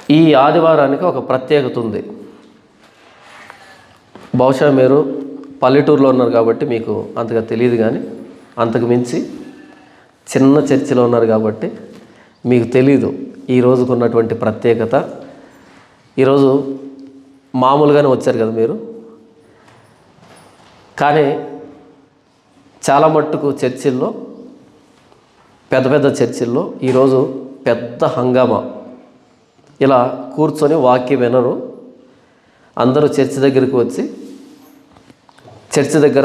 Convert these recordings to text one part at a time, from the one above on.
ఈ ఆదివారానికి ఒక ప్రత్యేకత ఉంది. బహుశా మీరు పల్లెటూరులో ఉన్నారు కాబట్టి మీకు అంతగా తెలియదు, కానీ అంతకు మించి చిన్న చర్చిలో ఉన్నారు కాబట్టి మీకు తెలీదు ఈ రోజుకు ఉన్నటువంటి ప్రత్యేకత. ఈరోజు మామూలుగానే వచ్చారు కదా మీరు, కానీ చాలా మట్టుకు చర్చిల్లో, పెద్ద పెద్ద చర్చిల్లో ఈరోజు పెద్ద హంగామా. ఇలా కూర్చొని వాక్యం వినరు. అందరూ చర్చి దగ్గరికి వచ్చి చర్చి దగ్గర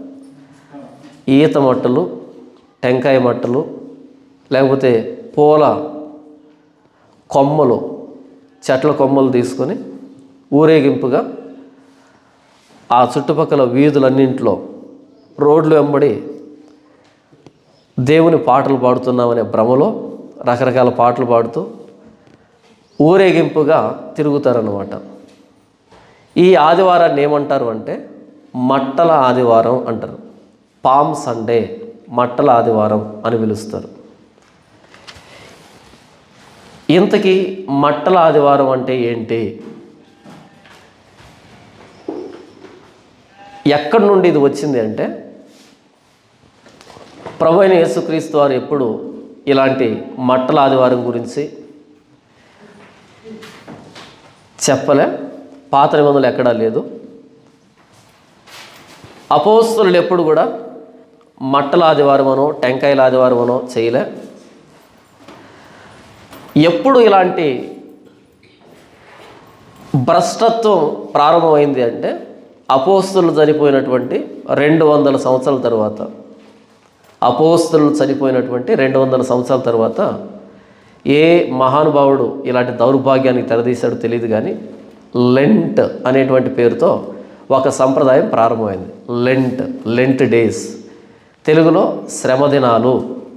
ఈత మట్టలు, టెంకాయ మట్టలు, లేకపోతే పూల కొమ్మలు, చెట్ల కొమ్మలు తీసుకొని ఊరేగింపుగా ఆ చుట్టుపక్కల వీధులన్నింటిలో రోడ్లు వెంబడి దేవుని పాటలు పాడుతున్నామనే భ్రమలో రకరకాల పాటలు పాడుతూ ఊరేగింపుగా తిరుగుతారన్నమాట. ఈ ఆదివారాన్ని ఏమంటారు అంటే మట్టల ఆదివారం అంటారు. పామ్ సండే, మట్టల ఆదివారం అని పిలుస్తారు. ఇంతకీ మట్టల ఆదివారం అంటే ఏంటి? ఎక్కడి నుండి ఇది వచ్చింది అంటే, ప్రభువైన యేసుక్రీస్తు వారు ఎప్పుడు ఇలాంటి మట్టల ఆదివారం గురించి చెప్పలే. పాత నిబంధనలు ఎక్కడా లేదు. అపోస్తలులు ఎప్పుడు కూడా మట్టల ఆదివారం అనో టెంకాయల ఆదివారం అనో చేయలే. ఎప్పుడు ఇలాంటి భ్రష్టత్వం ప్రారంభమైంది అంటే అపోస్తలులు చనిపోయినటువంటి 200 సంవత్సరాల తర్వాత. అపోస్తలులు చనిపోయినటువంటి 200 సంవత్సరాల తర్వాత ఏ మహానుభావుడు ఇలాంటి దౌర్భాగ్యానికి తెరదీశాడో తెలియదు, కానీ లెంట్ అనేటువంటి పేరుతో ఒక సంప్రదాయం ప్రారంభమైంది. లెంట్ డేస్, తెలుగులో శ్రమ దినాలు.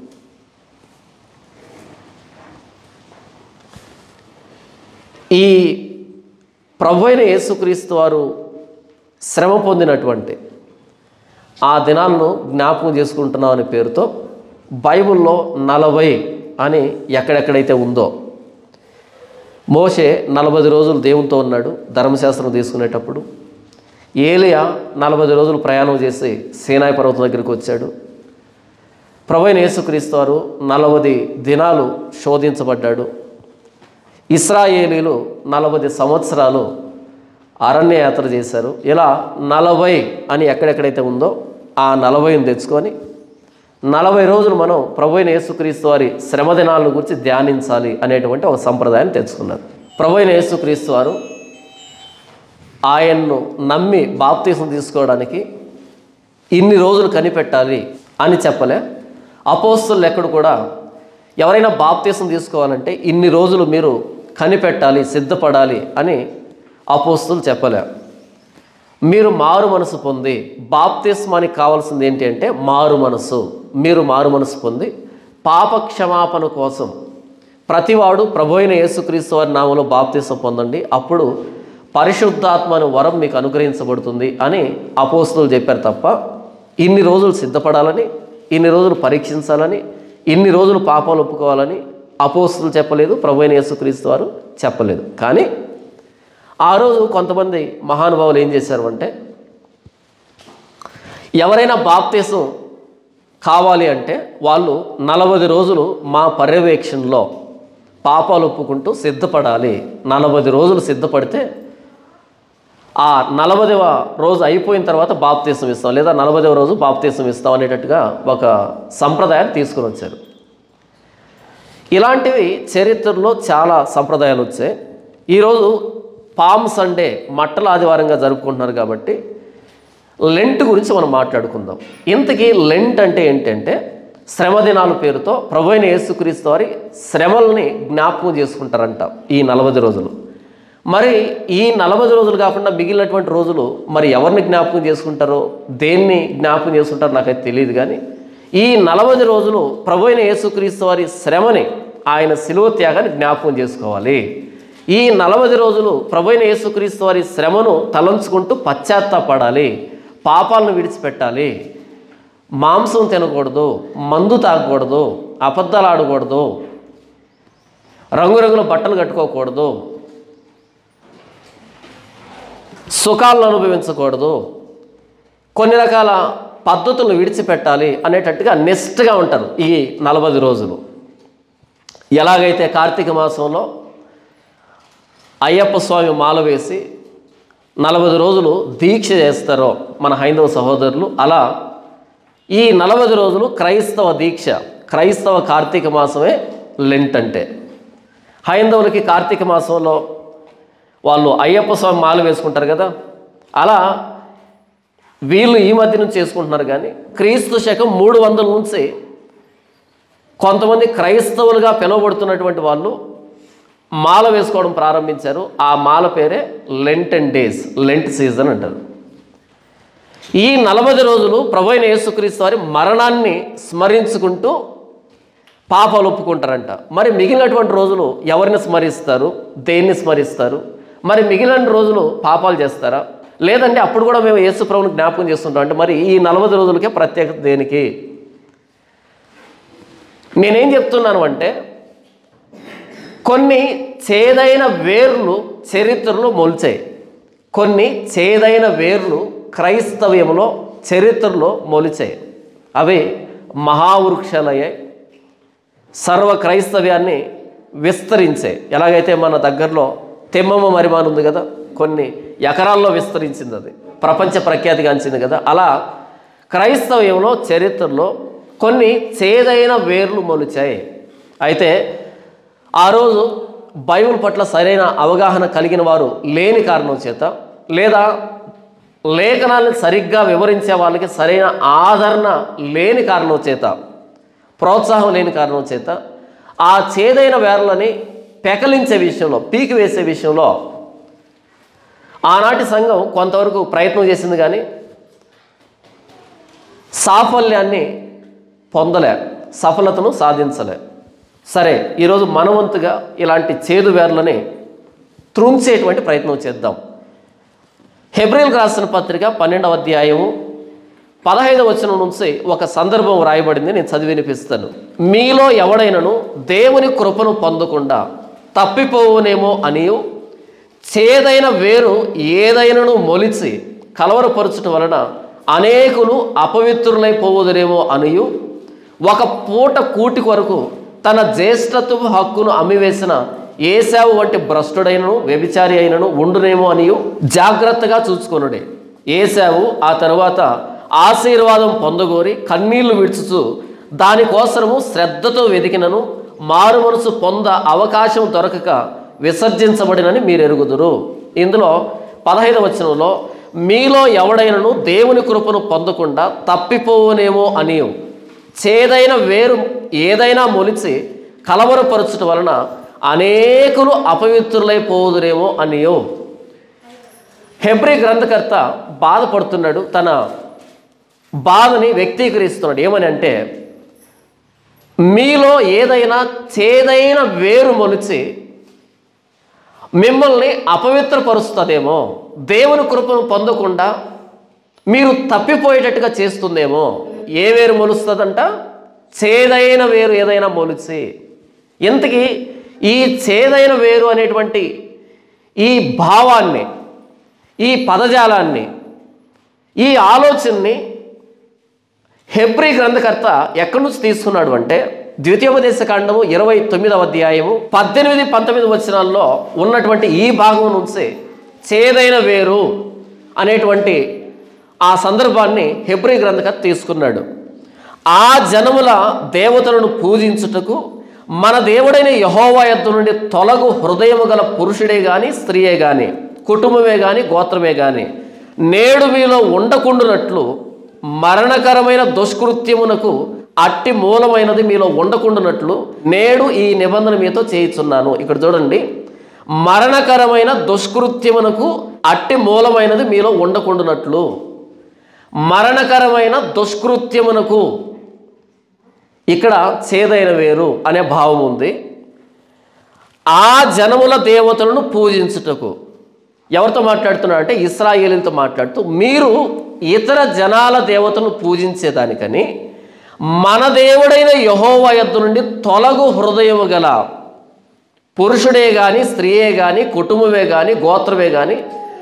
ఈ ప్రభువైన యేసుక్రీస్తు వారు శ్రమ పొందినటువంటి ఆ దినాలను జ్ఞాపకం చేసుకుంటున్నాం అనే పేరుతో బైబిల్లో 40 అని ఎక్కడెక్కడైతే ఉందో, మోషే 40 రోజులు దేవునితో ఉన్నాడు ధర్మశాస్త్రం తీసుకునేటప్పుడు. ఏలియా 40 రోజులు ప్రయాణం చేసి సీనాయి పర్వతం దగ్గరికి వచ్చాడు. ప్రభువైన యేసుక్రీస్తు వారు 40 దినాలు శోధించబడ్డాడు. ఇశ్రాయేలీలు 40 సంవత్సరాలు అరణ్య యాత్ర చేశారు. ఇలా 40 అని ఎక్కడెక్కడైతే ఉందో ఆ 40ని తెచ్చుకొని 40 రోజులు మనం ప్రభువైన యేసుక్రీస్తు వారి శ్రమ దినాలను గురించి ధ్యానించాలి అనేటువంటి ఒక సంప్రదాయాన్ని తెచ్చుకున్నారు. ప్రభువైన యేసుక్రీస్తు వారు ఆయన్ను నమ్మి బాప్తీసం తీసుకోవడానికి ఇన్ని రోజులు కనిపెట్టాలి అని చెప్పలే. అపోస్తలులు ఎక్కడ కూడా ఎవరైనా బాప్తీసం తీసుకోవాలంటే ఇన్ని రోజులు మీరు కనిపెట్టాలి, సిద్ధపడాలి అని అపోస్తలులు చెప్పలే. మీరు మారు మనసు పొంది, బాప్తిస్మానికి కావాల్సింది ఏంటి అంటే మారు మనసు. మీరు మారు మనసు పొంది పాప క్షమాపణ కోసం ప్రతివాడు ప్రభువైన యేసుక్రీస్తు వారి నామములో బాప్తిసం పొందండి, అప్పుడు పరిశుద్ధాత్మ అనే వరం మీకు అనుగ్రహించబడుతుంది అని అపోస్తలులు చెప్పారు తప్ప ఇన్ని రోజులు సిద్ధపడాలని, ఇన్ని రోజులు పరీక్షించాలని, ఇన్ని రోజులు పాపాలు ఒప్పుకోవాలని అపోస్తలులు చెప్పలేదు, ప్రభువైన యేసుక్రీస్తు వారు చెప్పలేదు. కానీ ఆ రోజు కొంతమంది మహానుభావులు ఏం చేశారు అంటే, ఎవరైనా బాప్తీసం కావాలి అంటే వాళ్ళు 40 రోజులు మా పర్యవేక్షణలో పాపాలు ఒప్పుకుంటూ సిద్ధపడాలి. 40 రోజులు సిద్ధపడితే ఆ 40వ రోజు అయిపోయిన తర్వాత బాప్తీసం ఇస్తాం, లేదా 40వ రోజు బాప్తీసం ఇస్తాం అనేటట్టుగా ఒక సంప్రదాయాన్ని తీసుకుని వచ్చారు. ఇలాంటివి చరిత్రలో చాలా సంప్రదాయాలు వచ్చాయి. ఈరోజు పామ్ సండే, మట్టల ఆదివారంగా జరుపుకుంటున్నారు కాబట్టి లెంట్ గురించి మనం మాట్లాడుకుందాం. ఇంతకీ లెంట్ అంటే ఏంటంటే శ్రమ దినాల పేరుతో ప్రభువైన యేసుక్రీస్తు వారి శ్రమల్ని జ్ఞాపకం చేసుకుంటారంట ఈ 40 రోజులు. మరి ఈ 40 రోజులు కాకుండా మిగిలినటువంటి రోజులు మరి ఎవరిని జ్ఞాపకం చేసుకుంటారో, దేన్ని జ్ఞాపకం చేసుకుంటారో నాకైతే తెలియదు, కానీ ఈ 40 రోజులు ప్రభువైన యేసుక్రీస్తు వారి శ్రమని, ఆయన శిలువ త్యాగాన్ని జ్ఞాపకం చేసుకోవాలి. ఈ 40 రోజులు ప్రభువైన యేసుక్రీస్తు వారి శ్రమను తలంచుకుంటూ పశ్చాత్తాపడాలి, పాపాలను విడిచిపెట్టాలి, మాంసం తినకూడదు, మందు తాగకూడదు, అబద్ధాలు ఆడకూడదు, రంగురంగుల బట్టలు కట్టుకోకూడదు, సుఖాలను అనుభవించకూడదు, కొన్ని రకాల పద్ధతులను విడిచిపెట్టాలి అనేటట్టుగా నిష్ఠగా ఉంటారు ఈ 40 రోజులు. ఎలాగైతే కార్తీక మాసంలో అయ్యప్ప స్వామి మాల వేసి 40 రోజులు దీక్ష చేస్తారో మన హైందవ సహోదరులు, అలా ఈ 40 రోజులు క్రైస్తవ దీక్ష, క్రైస్తవ కార్తీక మాసమే లెంట్ అంటే. హైందవులకి కార్తీక మాసంలో వాళ్ళు అయ్యప్ప స్వామి మాల వేసుకుంటారు కదా, అలా వీళ్ళు ఈ మధ్య నుంచి చేసుకుంటున్నారు. కానీ క్రీస్తు శకం 300 నుంచి కొంతమంది క్రైస్తవులుగా పిలువబడుతున్నటువంటి వాళ్ళు మాల వేసుకోవడం ప్రారంభించారు. ఆ మాల పేరే లెంటెన్ డేస్, లెంట్ సీజన్ అంటారు. ఈ 40 రోజులు ప్రభువైన యేసుక్రీస్తు వారి మరణాన్ని స్మరించుకుంటూ పాపాలు ఒప్పుకుంటారంట. మరి మిగిలినటువంటి రోజులు ఎవరిని స్మరిస్తారు, దేన్ని స్మరిస్తారు? మరి మిగిలిన రోజులు పాపాలు చేస్తారా? లేదంటే అప్పుడు కూడా మేము యేసు ప్రభువుని జ్ఞాపకం చేస్తుంటాం అంటే మరి ఈ 40 రోజులకే ప్రత్యేకత దేనికి? నేనేం చెప్తున్నాను అంటే, కొన్ని చేదైన వేర్లు చరిత్రలో మొలిచాయి, కొన్ని చేదైన వేర్లు క్రైస్తవ్యంలో చరిత్రలో మొలిచాయి. అవి మహావృక్షాలయ్యాయి, సర్వ క్రైస్తవ్యాన్ని విస్తరించాయి. ఎలాగైతే మన దగ్గరలో తెమ్మమ్మ మరిమాను ఉంది కదా, కొన్ని ఎకరాల్లో విస్తరించింది, అది ప్రపంచ ప్రఖ్యాతిగాంచింది కదా. అలా క్రైస్తవ్యంలో చరిత్రలో కొన్ని చేదైన వేర్లు మొలిచాయి. అయితే ఆ రోజు బైబిల్ పట్ల సరైన అవగాహన కలిగిన వారు లేని కారణం చేత, లేదా లేఖనాలను సరిగ్గా వివరించే వాళ్ళకి సరైన ఆదరణ లేని కారణం చేత, ప్రోత్సాహం లేని కారణం చేత ఆ చేదైన వేర్లని పెకలించే విషయంలో, పీకి వేసే విషయంలో ఆనాటి సంఘం కొంతవరకు ప్రయత్నం చేసింది. కానీ సాఫల్యాన్ని పొందలే, సఫలతను సాధించలే. సరే, ఈరోజు మనవంతుగా ఇలాంటి చేదు వేర్లని త్రుంచేటువంటి ప్రయత్నం చేద్దాం. హెబ్రీయులకు రాసిన పత్రిక 12వ అధ్యాయము 15వ వచనం నుంచి ఒక సందర్భం రాయబడింది, నేను చదివి వినిపిస్తాను. మీలో ఎవడైనను దేవుని కృపను పొందకుండా తప్పిపోవునేమో అనియు, చేదైన వేరు ఏదైనను మొలిచి కలవరపరచుట వలన అనేకులు అపవిత్రులైపోవుదురేమో అనియు, ఒక పూట కూటి కొరకు తన జ్యేష్ఠత్వపు హక్కును అమ్మివేసిన ఏశావు వంటి భ్రష్టుడైనను వ్యభిచారి అయినను ఉండునేమో అనియు జాగ్రత్తగా చూసుకొనుడే. ఏశావు ఆ తరువాత ఆశీర్వాదం పొందగోరి కన్నీళ్లు విడుచుచు దానికోసము శ్రద్ధతో వెతికినను మారు మనసు పొంద అవకాశం దొరకక విసర్జించబడినని మీరు ఎరుగుదురు. ఇందులో 15వ వచనంలో మీలో ఎవడైనను దేవుని కృపను పొందకుండా తప్పిపోవునేమో అనియు, చేదైన వేరు ఏదైనా మొలిచి కలవరపరచుట వలన అనేకులు అపవిత్రులైపోదురేమో అనియో. హెబ్రీ గ్రంథకర్త బాధపడుతున్నాడు, తన బాధని వ్యక్తీకరిస్తున్నాడు. ఏమని అంటే, మీలో ఏదైనా చేదైన వేరు మొలిచి మిమ్మల్ని అపవిత్రపరుస్తుందేమో, దేవుని కృపను పొందకుండా మీరు తప్పిపోయేటట్టుగా చేస్తుందేమో. ఏ వేరు మొలుస్తుందంట? చేదైన వేరు ఏదైనా మొలిచి. ఇంతకీ ఈ చేదైన వేరు అనేటువంటి ఈ భావాన్ని, ఈ పదజాలాన్ని, ఈ ఆలోచనని హెబ్రీ గ్రంథకర్త ఎక్కడి నుంచి తీసుకున్నాడు అంటే, ద్వితీయోపదేశకాండము 29వ అధ్యాయము 18-19 వచనాల్లో ఉన్నటువంటి ఈ భాగం నుంచి చేదైన వేరు అనేటువంటి ఆ సందర్భాన్ని హెబ్రీ గ్రంథకర్త తీసుకున్నాడు. ఆ జనముల దేవతలను పూజించుటకు మన దేవుడైన యెహోవా యొద్ద నుండి తొలగు హృదయము గల పురుషుడే కానీ, స్త్రీయే కానీ, కుటుంబమే కానీ, గోత్రమే కానీ నేడు మీలో ఉండకుండునట్లు మరణకరమైన దుష్కృత్యమునకు అట్టి మూలమైనది మీలో ఉండకుండునట్లు నేడు ఈ నిబంధన మీతో చేయుచున్నాను. ఇక్కడ చూడండి, మరణకరమైన దుష్కృత్యమునకు అట్టి మూలమైనది మీలో ఉండకుండునట్లు. మరణకరమైన దుష్కృత్యమునకు ఇక్కడ చేదైన వేరు అనే భావం ఉంది. ఆ జనముల దేవతలను పూజించుటకు ఎవరితో మాట్లాడుతున్నాడు అంటే, ఇశ్రాయేలీలతో మాట్లాడుతూ, మీరు ఇతర జనాల దేవతలను పూజించేదానికని మన దేవుడైన యెహోవా యొద్ద నుండి తొలగు హృదయము గల పురుషుడే కానీ, స్త్రీయే కానీ, కుటుంబమే కానీ, గోత్రమే కానీ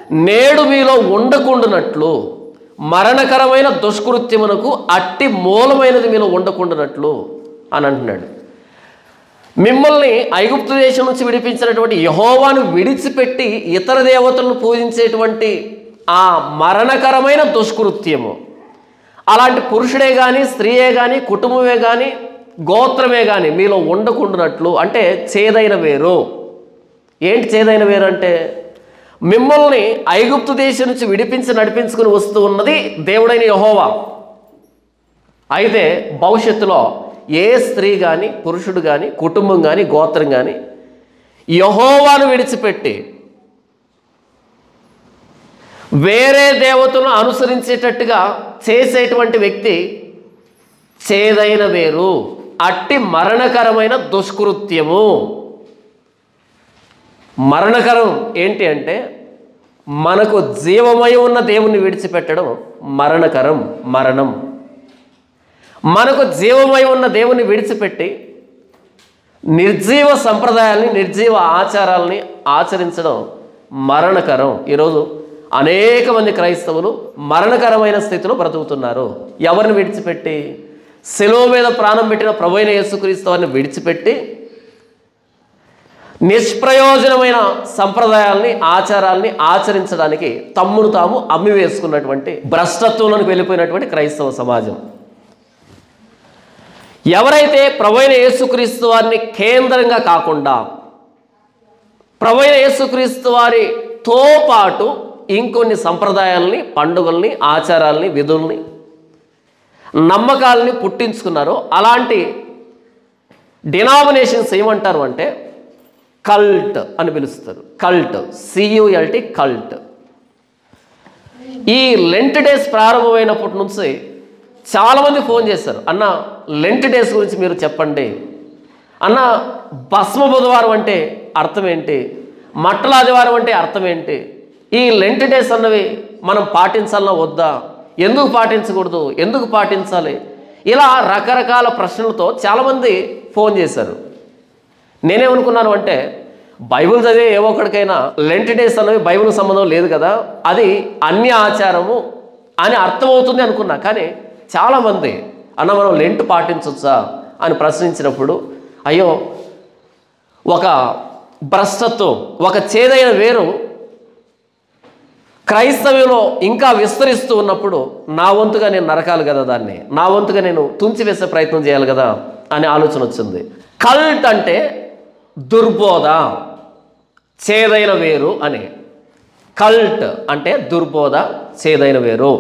నేడు మీలో ఉండకుండానట్లు, మరణకరమైన దుష్కృత్యమునకు అట్టి మూలమైనది మీలో ఉండకుండానట్లు అని అంటున్నాడు. మిమ్మల్ని ఐగుప్తు దేశం నుంచి విడిపించినటువంటి యెహోవాను విడిచిపెట్టి ఇతర దేవతలను పూజించేటువంటి ఆ మరణకరమైన దుష్కృత్యము, అలాంటి పురుషుడే కానీ, స్త్రీయే కానీ, కుటుంబమే కానీ, గోత్రమే కానీ మీలో ఉండకుండానట్లు, అంటే చేదైన వేరు. ఏంటి చేదైన వేరు అంటే, మిమ్మల్ని ఐగుప్తు దేశం నుంచి విడిపించి నడిపించుకుని వస్తూ ఉన్నది దేవుడైన యెహోవా. అయితే భవిష్యత్తులో ఏ స్త్రీ కానీ, పురుషుడు కానీ, కుటుంబం కానీ, గోత్రం కానీ యెహోవాను విడిచిపెట్టి వేరే దేవతలను అనుసరించేటట్టుగా చేసేటువంటి వ్యక్తి చేదైన వేరు, అట్టి మరణకరమైన దుష్కృత్యము. మరణకరం ఏంటి అంటే, మనకు జీవమై ఉన్న దేవుణ్ణి విడిచిపెట్టడం మరణకరం, మరణం. మనకు జీవమై ఉన్న దేవుణ్ణి విడిచిపెట్టి నిర్జీవ సంప్రదాయాల్ని, నిర్జీవ ఆచారాలని ఆచరించడం మరణకరం. ఈరోజు అనేక మంది క్రైస్తవులు మరణకరమైన స్థితిలో బ్రతుకుతున్నారు. ఎవరిని విడిచిపెట్టి? శిలువ మీద ప్రాణం పెట్టిన ప్రభువైన యేసుక్రీస్తు వారిని విడిచిపెట్టి నిష్ప్రయోజనమైన సంప్రదాయాల్ని, ఆచారాల్ని ఆచరించడానికి తమ్మును తాము అమ్మి వేసుకున్నటువంటి భ్రష్టత్వంలోకి వెళ్ళిపోయినటువంటి క్రైస్తవ సమాజం. ఎవరైతే ప్రభువైన యేసుక్రీస్తు వారిని కేంద్రంగా కాకుండా ప్రభువైన యేసుక్రీస్తు వారితో పాటు ఇంకొన్ని సంప్రదాయాల్ని, పండుగల్ని, ఆచారాల్ని, విధుల్ని, నమ్మకాలని పుట్టించుకున్నారో అలాంటి డినామినేషన్స్ ఏమంటారు అంటే కల్ట్ అని పిలుస్తారు. Cult, CULT, cult. ఈ లెంట్ డేస్ ప్రారంభమైనప్పటి నుంచి చాలామంది ఫోన్ చేశారు, అన్న లెంట్ డేస్ గురించి మీరు చెప్పండి, అన్న భస్మ బుధవారం అంటే అర్థం ఏంటి, మట్టల ఆదివారం అంటే అర్థం ఏంటి, ఈ లెంట్ డేస్ అన్నవి మనం పాటించాలన్నా వద్దా, ఎందుకు పాటించకూడదు, ఎందుకు పాటించాలి, ఇలా రకరకాల ప్రశ్నలతో చాలామంది ఫోన్ చేశారు. నేనేమనుకున్నాను అంటే, బైబిల్ చదివే ఏ ఒక్కడికైనా లెంట్ డేస్ అన్నవి బైబిల్ సంబంధం లేదు కదా, అది అన్య ఆచారము అని అర్థమవుతుంది అనుకున్నా. కానీ చాలామంది అన్న మనం లెంట్ పాటించవచ్చా అని ప్రశ్నించినప్పుడు, అయ్యో ఒక భ్రష్టత్వం, ఒక చేదైన వేరు క్రైస్తవ్యంలో ఇంకా విస్తరిస్తూ ఉన్నప్పుడు నా వంతుగా నేను నరకాలి కదా, దాన్ని నా వంతుగా నేను తుంచివేసే ప్రయత్నం చేయాలి కదా అనే ఆలోచన వచ్చింది. కల్ట్ అంటే దుర్బోధ, చేదైన వేరు అని. కల్ట్ అంటే దుర్బోధ, చేదైన వేరు.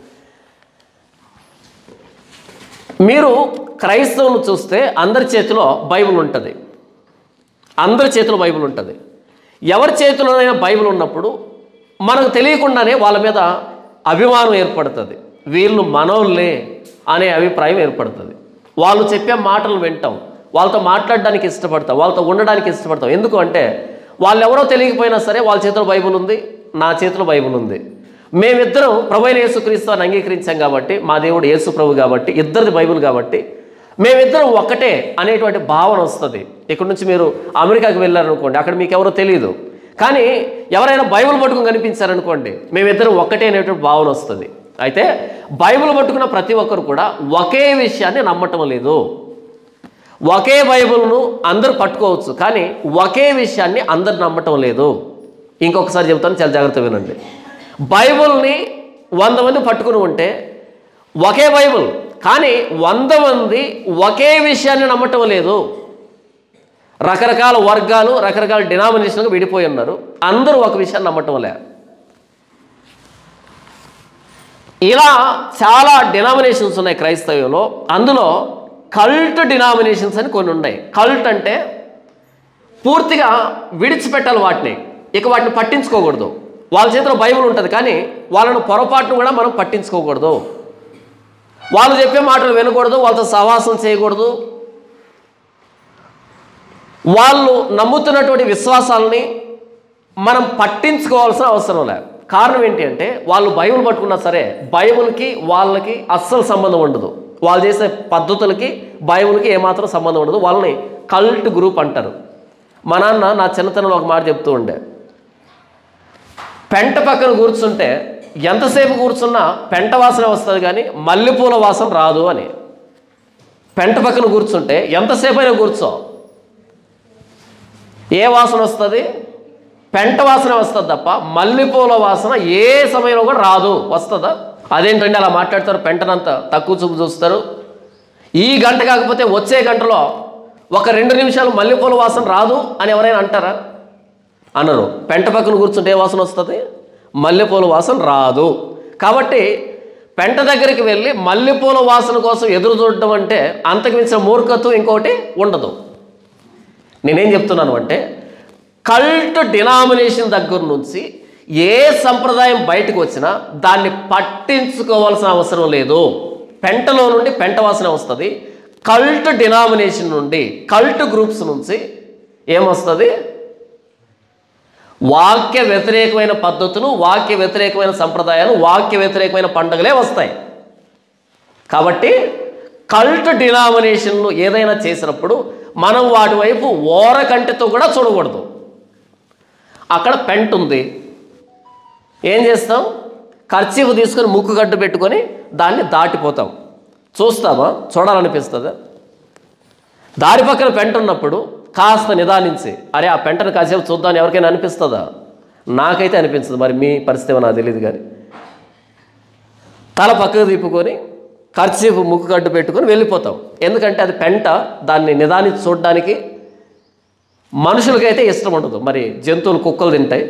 మీరు క్రైస్తవులు చూస్తే అందరి చేతిలో బైబిల్ ఉంటుంది, అందరి చేతిలో బైబిల్ ఉంటుంది. ఎవరి చేతిలోనైనా బైబిల్ ఉన్నప్పుడు మనకు తెలియకుండానే వాళ్ళ మీద అభిమానం ఏర్పడుతుంది, వీళ్ళు మనోళ్ళే అనే అభిప్రాయం ఏర్పడుతుంది. వాళ్ళు చెప్పే మాటలు వింటాం, వాళ్ళతో మాట్లాడడానికి ఇష్టపడతాం, వాళ్ళతో ఉండడానికి ఇష్టపడతాం. ఎందుకు అంటే వాళ్ళు ఎవరో తెలియకపోయినా సరే వాళ్ళ చేతిలో బైబిల్ ఉంది, నా చేతిలో బైబిల్ ఉంది, మేమిద్దరం ప్రభువైన యేసుక్రీస్తుని అంగీకరించాం కాబట్టి, మా దేవుడు యేసు ప్రభు కాబట్టి, ఇద్దరిది బైబిల్ కాబట్టి మేమిద్దరం ఒక్కటే అనేటువంటి భావన వస్తుంది. ఇక్కడ నుంచి మీరు అమెరికాకి వెళ్ళారనుకోండి, అక్కడ మీకు ఎవరో తెలియదు, కానీ ఎవరైనా బైబిల్ పట్టుకుని కనిపించారనుకోండి, మేమిద్దరం ఒక్కటే అనేటువంటి భావన వస్తుంది. అయితే బైబిల్ పట్టుకున్న ప్రతి ఒక్కరు కూడా ఒకే విషయాన్ని నమ్మటం లేదు. ఒకే బైబిల్ను అందరూ పట్టుకోవచ్చు, కానీ ఒకే విషయాన్ని అందరు నమ్మటం లేదు. ఇంకొకసారి చెబుతాను, చాలా జాగ్రత్తగా వినండి. బైబిల్ని 100 మంది పట్టుకుని ఉంటే ఒకే బైబిల్, కానీ 100 మంది ఒకే విషయాన్ని నమ్మటం లేదు. రకరకాల వర్గాలు, రకరకాల డినామినేషన్లు విడిపోయి ఉన్నారు, అందరూ ఒక విషయాన్ని నమ్మటం లే. ఇలా చాలా డినామినేషన్స్ ఉన్నాయి క్రైస్తవ్యంలో. అందులో కల్ట్ డినామినేషన్స్ అని కొన్ని ఉన్నాయి. కల్ట్ అంటే పూర్తిగా విడిచిపెట్టాలి వాటిని, ఇక వాటిని పట్టించుకోకూడదు. వాళ్ళ చేతిలో బైబిల్ ఉంటుంది, కానీ వాళ్ళను పొరపాటును కూడా మనం పట్టించుకోకూడదు. వాళ్ళు చెప్పే మాటలు వినకూడదు, వాళ్ళతో సహవాసం చేయకూడదు. వాళ్ళు నమ్ముతున్నటువంటి విశ్వాసాలని మనం పట్టించుకోవాల్సిన అవసరం లేదు. కారణం ఏంటి అంటే, వాళ్ళు బైబిల్ పట్టుకున్నా సరే బైబిల్కి వాళ్ళకి అస్సలు సంబంధం ఉండదు. వాళ్ళు చేసే పద్ధతులకి బైబిల్కి ఏమాత్రం సంబంధం ఉండదు. వాళ్ళని కల్ట్ గ్రూప్ అంటారు. మా నాన్న నా చిన్నతనంలో ఒక మాట చెప్తూ ఉండే, పెంట పక్కన కూర్చుంటే ఎంతసేపు కూర్చున్నా పెంట వాసన వస్తుంది కానీ మల్లెపూల వాసన రాదు అని. పెంట పక్కన కూర్చుంటే ఎంతసేపు అయినా కూర్చో, ఏ వాసన వస్తుంది? పెంట వాసన వస్తుంది తప్ప మల్లెపూల వాసన ఏ సమయంలో కూడా రాదు. వస్తుందా? అదేంటండి అలా మాట్లాడతారు, పెంటనంతా తక్కువ చూపు చూస్తారు. ఈ గంట కాకపోతే వచ్చే గంటలో ఒక 2 నిమిషాలు మల్లెపూల వాసన రాదు అని ఎవరైనా అంటారా? అనరు. పెంట పక్కన కూర్చుంటే ఏ వాసన వస్తుంది? మల్లెపూల వాసన రాదు. కాబట్టి పెంట దగ్గరికి వెళ్ళి మల్లెపూల వాసన కోసం ఎదురు చూడడం అంటే అంతకు మించిన మూర్ఖత్వం ఇంకోటి ఉండదు. నేనేం చెప్తున్నాను అంటే, కల్ట్ డినామినేషన్ దగ్గర నుంచి ఏ సంప్రదాయం బయటకు వచ్చినా దాన్ని పట్టించుకోవాల్సిన అవసరం లేదు. పెంటలో నుండి పెంట వాసన వస్తుంది. కల్ట్ డినామినేషన్ నుండి, కల్ట్ గ్రూప్స్ నుంచి ఏమొస్తుంది? వాక్య వ్యతిరేకమైన పద్ధతులు, వాక్య వ్యతిరేకమైన సంప్రదాయాలు, వాక్య వ్యతిరేకమైన పండుగలే వస్తాయి. కాబట్టి కల్ట్ డినామినేషన్లు ఏదైనా చేసినప్పుడు మనం వాటి వైపు ఓరకంటితో కూడా చూడకూడదు. అక్కడ పెంట ఉంది, ఏం చేస్తాం? కర్చీఫ్ తీసుకొని ముక్కు గడ్డు పెట్టుకొని దాన్ని దాటిపోతాం. చూస్తామా? చూడాలనిపిస్తుందా? దారి పక్కన పెంట ఉన్నప్పుడు కాస్త నిదానించి అరే ఆ పెంటను కాసేపు చూద్దాం ఎవరికైనా అనిపిస్తుందా? నాకైతే అనిపించదు. మరి మీ పరిస్థితి ఏమో నాకు తెలియదు. కానీ తల పక్కకు తిప్పుకొని కర్చీఫ్ ముక్కు గడ్డు పెట్టుకొని వెళ్ళిపోతాం. ఎందుకంటే అది పెంట, దాన్ని నిదానించి చూడడానికి మనుషులకైతే ఇష్టం ఉండదు. మరి జంతువులు, కుక్కలు తింటాయి.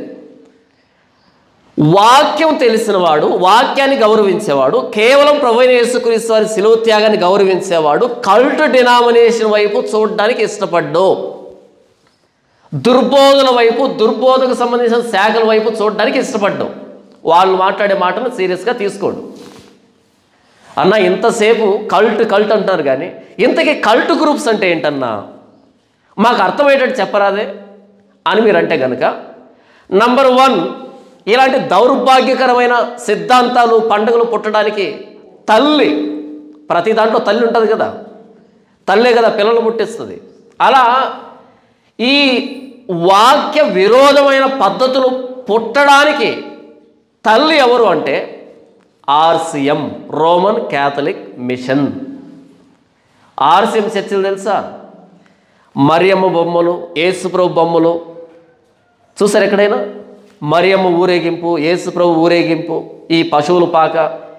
వాక్యం తెలిసినవాడు, వాక్యాన్ని గౌరవించేవాడు, కేవలం ప్రభువైన యేసుక్రీస్తు వారి శిలువ త్యాగాన్ని గౌరవించేవాడు కల్ట్ డినామినేషన్ వైపు చూడడానికి ఇష్టపడ్డు. దుర్బోధల వైపు, దుర్బోధకు సంబంధించిన శాఖల వైపు చూడడానికి ఇష్టపడ్డు. వాళ్ళు మాట్లాడే మాటను సీరియస్గా తీసుకోడు. అన్న ఇంతసేపు కల్ట్ కల్ట్ అంటారు కానీ ఇంతకీ కల్ట్ గ్రూప్స్ అంటే ఏంటన్నా మాకు అర్థమయ్యేటట్టు చెప్పరాదే అని మీరు అంటే కనుక, నంబర్ 1, ఇలాంటి దౌర్భాగ్యకరమైన సిద్ధాంతాలు, పండుగలు పుట్టడానికి తల్లి, ప్రతి దాంట్లో తల్లి ఉంటుంది కదా, తల్లే కదా పిల్లలు పుట్టిస్తుంది. అలా ఈ వాక్య విరోధమైన పద్ధతులు పుట్టడానికి తల్లి ఎవరు అంటే RCM, Roman Catholic mission. RCM చర్చిలు తెలుసా? మరియమ్మ బొమ్మలు, యేసుప్రభు బొమ్మలు చూసారు ఎక్కడైనా? మరియమ్మ ఊరేగింపు, యేసుప్రభు ఊరేగింపు, ఈ పశువుల పాక,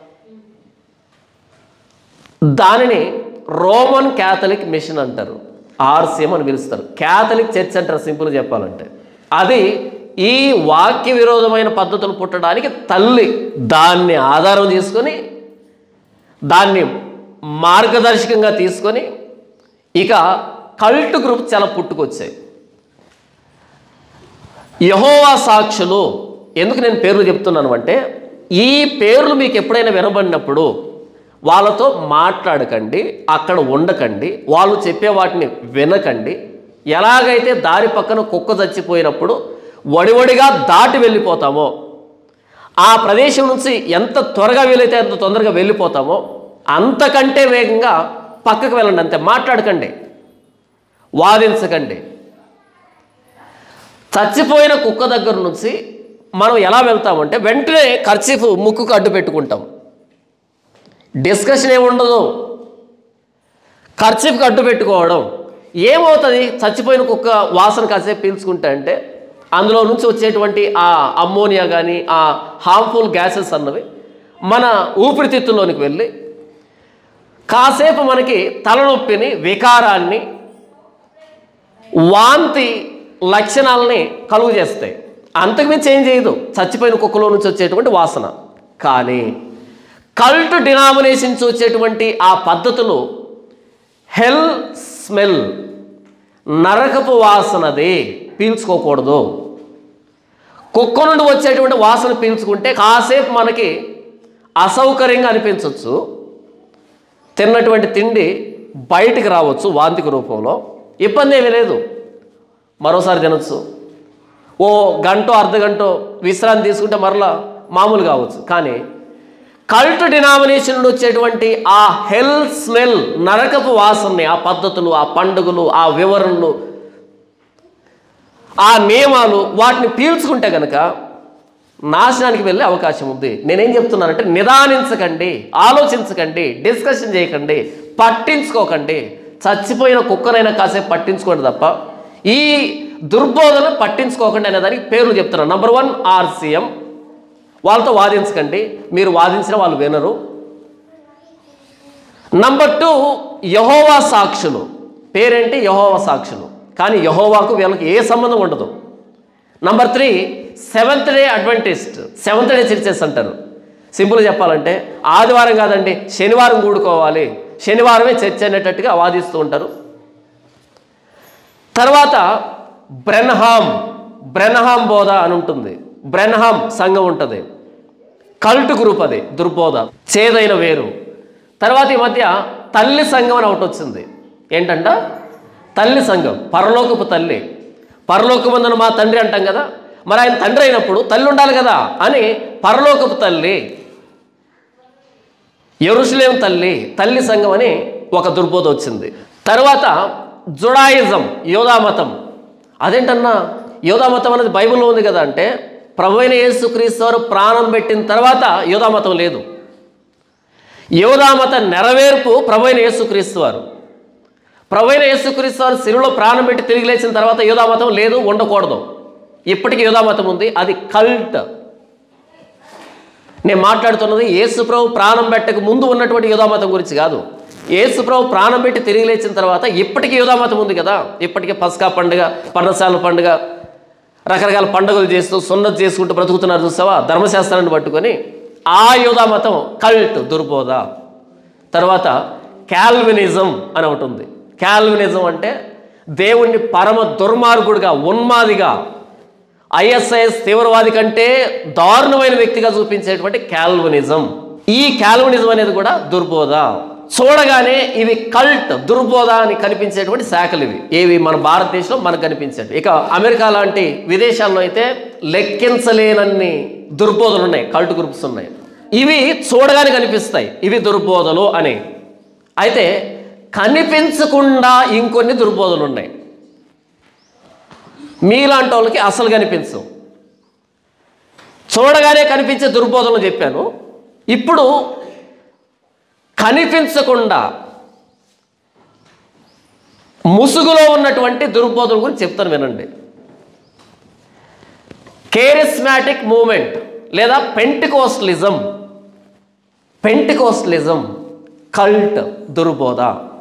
దానిని రోమన్ క్యాథలిక్ మిషన్ అంటారు. RCM అని పిలుస్తారు. క్యాథలిక్ చర్చ్ అంటారు సింపుల్గా చెప్పాలంటే. అది ఈ వాక్య విరోధమైన పద్ధతులు పుట్టడానికి తల్లి. దాన్ని ఆధారం చేసుకొని, దాన్ని మార్గదర్శకంగా తీసుకొని ఇక కల్ట్ గ్రూప్ చాలా పుట్టుకొచ్చాయి. యెహోవా సాక్షులు, ఎందుకు నేను పేర్లు చెప్తున్నాను అంటే, ఈ పేర్లు మీకు ఎప్పుడైనా వినబడినప్పుడు వాళ్ళతో మాట్లాడకండి, అక్కడ ఉండకండి, వాళ్ళు చెప్పే వాటిని వినకండి. ఎలాగైతే దారి పక్కన కుక్క చచ్చిపోయినప్పుడు వడివడిగా దాటి వెళ్ళిపోతామో, ఆ ప్రదేశం నుంచి ఎంత త్వరగా వీలైతే అంత తొందరగా వెళ్ళిపోతామో అంతకంటే వేగంగా పక్కకు వెళ్ళండి. అంతే, మాట్లాడకండి, వాదించకండి. చచ్చిపోయిన కుక్క దగ్గర నుంచి మనం ఎలా వెళ్తామంటే వెంటనే కర్చీఫ్ ముక్కుకు అడ్డు పెట్టుకుంటాం. డిస్కషన్ ఏముండదు. కర్చీఫ్కి అడ్డు పెట్టుకోవడం ఏమవుతుంది? చచ్చిపోయిన కుక్క వాసన కాసేపు పీల్చుకుంటే అంటే అందులో నుంచి వచ్చేటువంటి ఆ అమ్మోనియా కానీ ఆ హార్మ్ఫుల్ గ్యాసెస్ అన్నవి మన ఊపిరితిత్తుల్లోనికి వెళ్ళి కాసేపు మనకి తలనొప్పిని, వికారాన్ని, వాంతి లక్షణాలని కలుగు చేస్తాయి. అంతకుమించి ఏం చేయదు చచ్చిపోయిన కుక్కలో నుంచి వచ్చేటువంటి వాసన. కానీ కల్ట్ డినామినేషన్ నుంచి వచ్చేటువంటి ఆ పద్ధతులు హెల్ స్మెల్, నరకపు వాసనది, పీల్చుకోకూడదు. కుక్క నుండి వచ్చేటువంటి వాసన పీల్చుకుంటే కాసేపు మనకి అసౌకర్యంగా అనిపించవచ్చు, తిన్నటువంటి తిండి బయటికి రావచ్చు వాంతిక రూపంలో, ఇబ్బంది ఏమీ లేదు, మరోసారి తినచ్చు. ఓ గంట అర్ధగంట విశ్రాంతి తీసుకుంటే మరలా మామూలు కావచ్చు. కానీ కల్ట్ డినామినేషన్ నుండి వచ్చేటువంటి ఆ హెల్ స్మెల్, నరకపు వాసనని, ఆ పద్ధతులు, ఆ పండుగలు, ఆ వివరణలు, ఆ నియమాలు, వాటిని పీల్చుకుంటే కనుక నాశనానికి వెళ్ళే అవకాశం ఉంది. నేనేం చెప్తున్నానంటే నిదానించకండి, ఆలోచించకండి, డిస్కషన్ చేయకండి, పట్టించుకోకండి. చచ్చిపోయిన కుక్కనైనా కాసేపు పట్టించుకోండి తప్ప ఈ దుర్బోధన పట్టించుకోకండి అనేదానికి పేర్లు చెప్తున్నాను. Number 1 RCM. వాళ్ళతో వాదించకండి, మీరు వాదించిన వాళ్ళు వినరు. నంబర్ 2 యెహోవా సాక్షులు. పేరేంటి? యెహోవా సాక్షులు. కానీ యెహోవాకు వీళ్ళకి ఏ సంబంధం ఉండదు. Number 3 seventh day Adventist. Seventh day churches అంటారు. సింపుల్గా చెప్పాలంటే ఆదివారం కాదండి, శనివారం కూడుకోవాలి, శనివారమే చర్చ్ అనేటట్టుగా వాదిస్తూ ఉంటారు. తర్వాత బ్రెన్హాం బోధ అని ఉంటుంది. బ్రెన్హాం సంఘం ఉంటుంది, కల్ట్ గ్రూప్, అది దుర్బోధ, చేదైన వేరు. తర్వాత ఈ మధ్య తల్లి సంఘం అని ఒకటి వచ్చింది. ఏంటంట? తల్లి సంఘం. పరలోకపు తల్లి, పరలోకమందున మా తండ్రి అంటాం కదా, మరి ఆయన తండ్రి అయినప్పుడు తల్లి ఉండాలి కదా అని పరలోకపు తల్లి, యెరూషలేము తల్లి సంఘం అని ఒక దుర్బోధ వచ్చింది. తర్వాత జుడాయిజం, యోధామతం. అదేంటన్నా యోధామతం అనేది బైబిల్లో ఉంది కదా అంటే, ప్రభువైన యేసుక్రీస్తు వారు ప్రాణం పెట్టిన తర్వాత యోధామతం లేదు. యోధామత నెరవేర్పు ప్రభువైన యేసుక్రీస్తు వారు. ప్రభువైన యేసుక్రీస్తు వారు శిలువలో ప్రాణం పెట్టి తిరిగి లేచిన తర్వాత యోధామతం లేదు, ఉండకూడదు. ఇప్పటికీ యోధామతం ఉంది, అది కల్ట్. నేను మాట్లాడుతున్నది యేసుప్రభు ప్రాణం పెట్టక ముందు ఉన్నటువంటి యోధామతం గురించి కాదు. యేసుప్రభు ప్రాణం పెట్టి తిరిగి లేచిన తర్వాత ఇప్పటికీ యోధామతం ఉంది కదా. ఇప్పటికీ పస్కా పండుగ, పర్ణశాల పండుగ, రకరకాల పండుగలు చేస్తూ సున్నతి చేసుకుంటూ బ్రతుకుతున్నారు చూసావా, ధర్మశాస్త్రాన్ని పట్టుకొని. ఆ యోధామతం కల్ట్, దుర్బోధ. తర్వాత క్యాల్వినిజం అని ఒకటి ఉంది. క్యాల్వినిజం అంటే దేవుణ్ణి పరమ దుర్మార్గుడిగా, ఉన్మాదిగా, ISIS తీవ్రవాది కంటే దారుణమైన వ్యక్తిగా చూపించేటువంటి క్యాల్వినిజం. ఈ క్యాల్వినిజం అనేది కూడా దుర్బోధ. చూడగానే ఇవి కల్ట్, దుర్బోధ అని కనిపించేటువంటి శాఖలు ఇవి. ఏవి మన భారతదేశంలో మనకు కనిపించేవి. ఇక అమెరికా లాంటి విదేశాల్లో అయితే లెక్కించలేనన్ని దుర్బోధలు ఉన్నాయి, కల్ట్ గ్రూప్స్ ఉన్నాయి. ఇవి చూడగానే కనిపిస్తాయి, ఇవి దుర్బోధలు అని. అయితే కనిపించకుండా ఇంకొన్ని దుర్బోధలు ఉన్నాయి. మీలాంటి వాళ్ళకి అసలు కనిపించవు. చూడగానే కనిపించే దుర్బోధనలు చెప్పాను. ఇప్పుడు కనిపించకుండా ముసుగులో ఉన్నటువంటి దుర్బోధన గురించి చెప్తాను, వినండి. కేరిస్మాటిక్ మూమెంట్ లేదా పెంటికోస్టలిజం. కల్ట్, దుర్బోధ.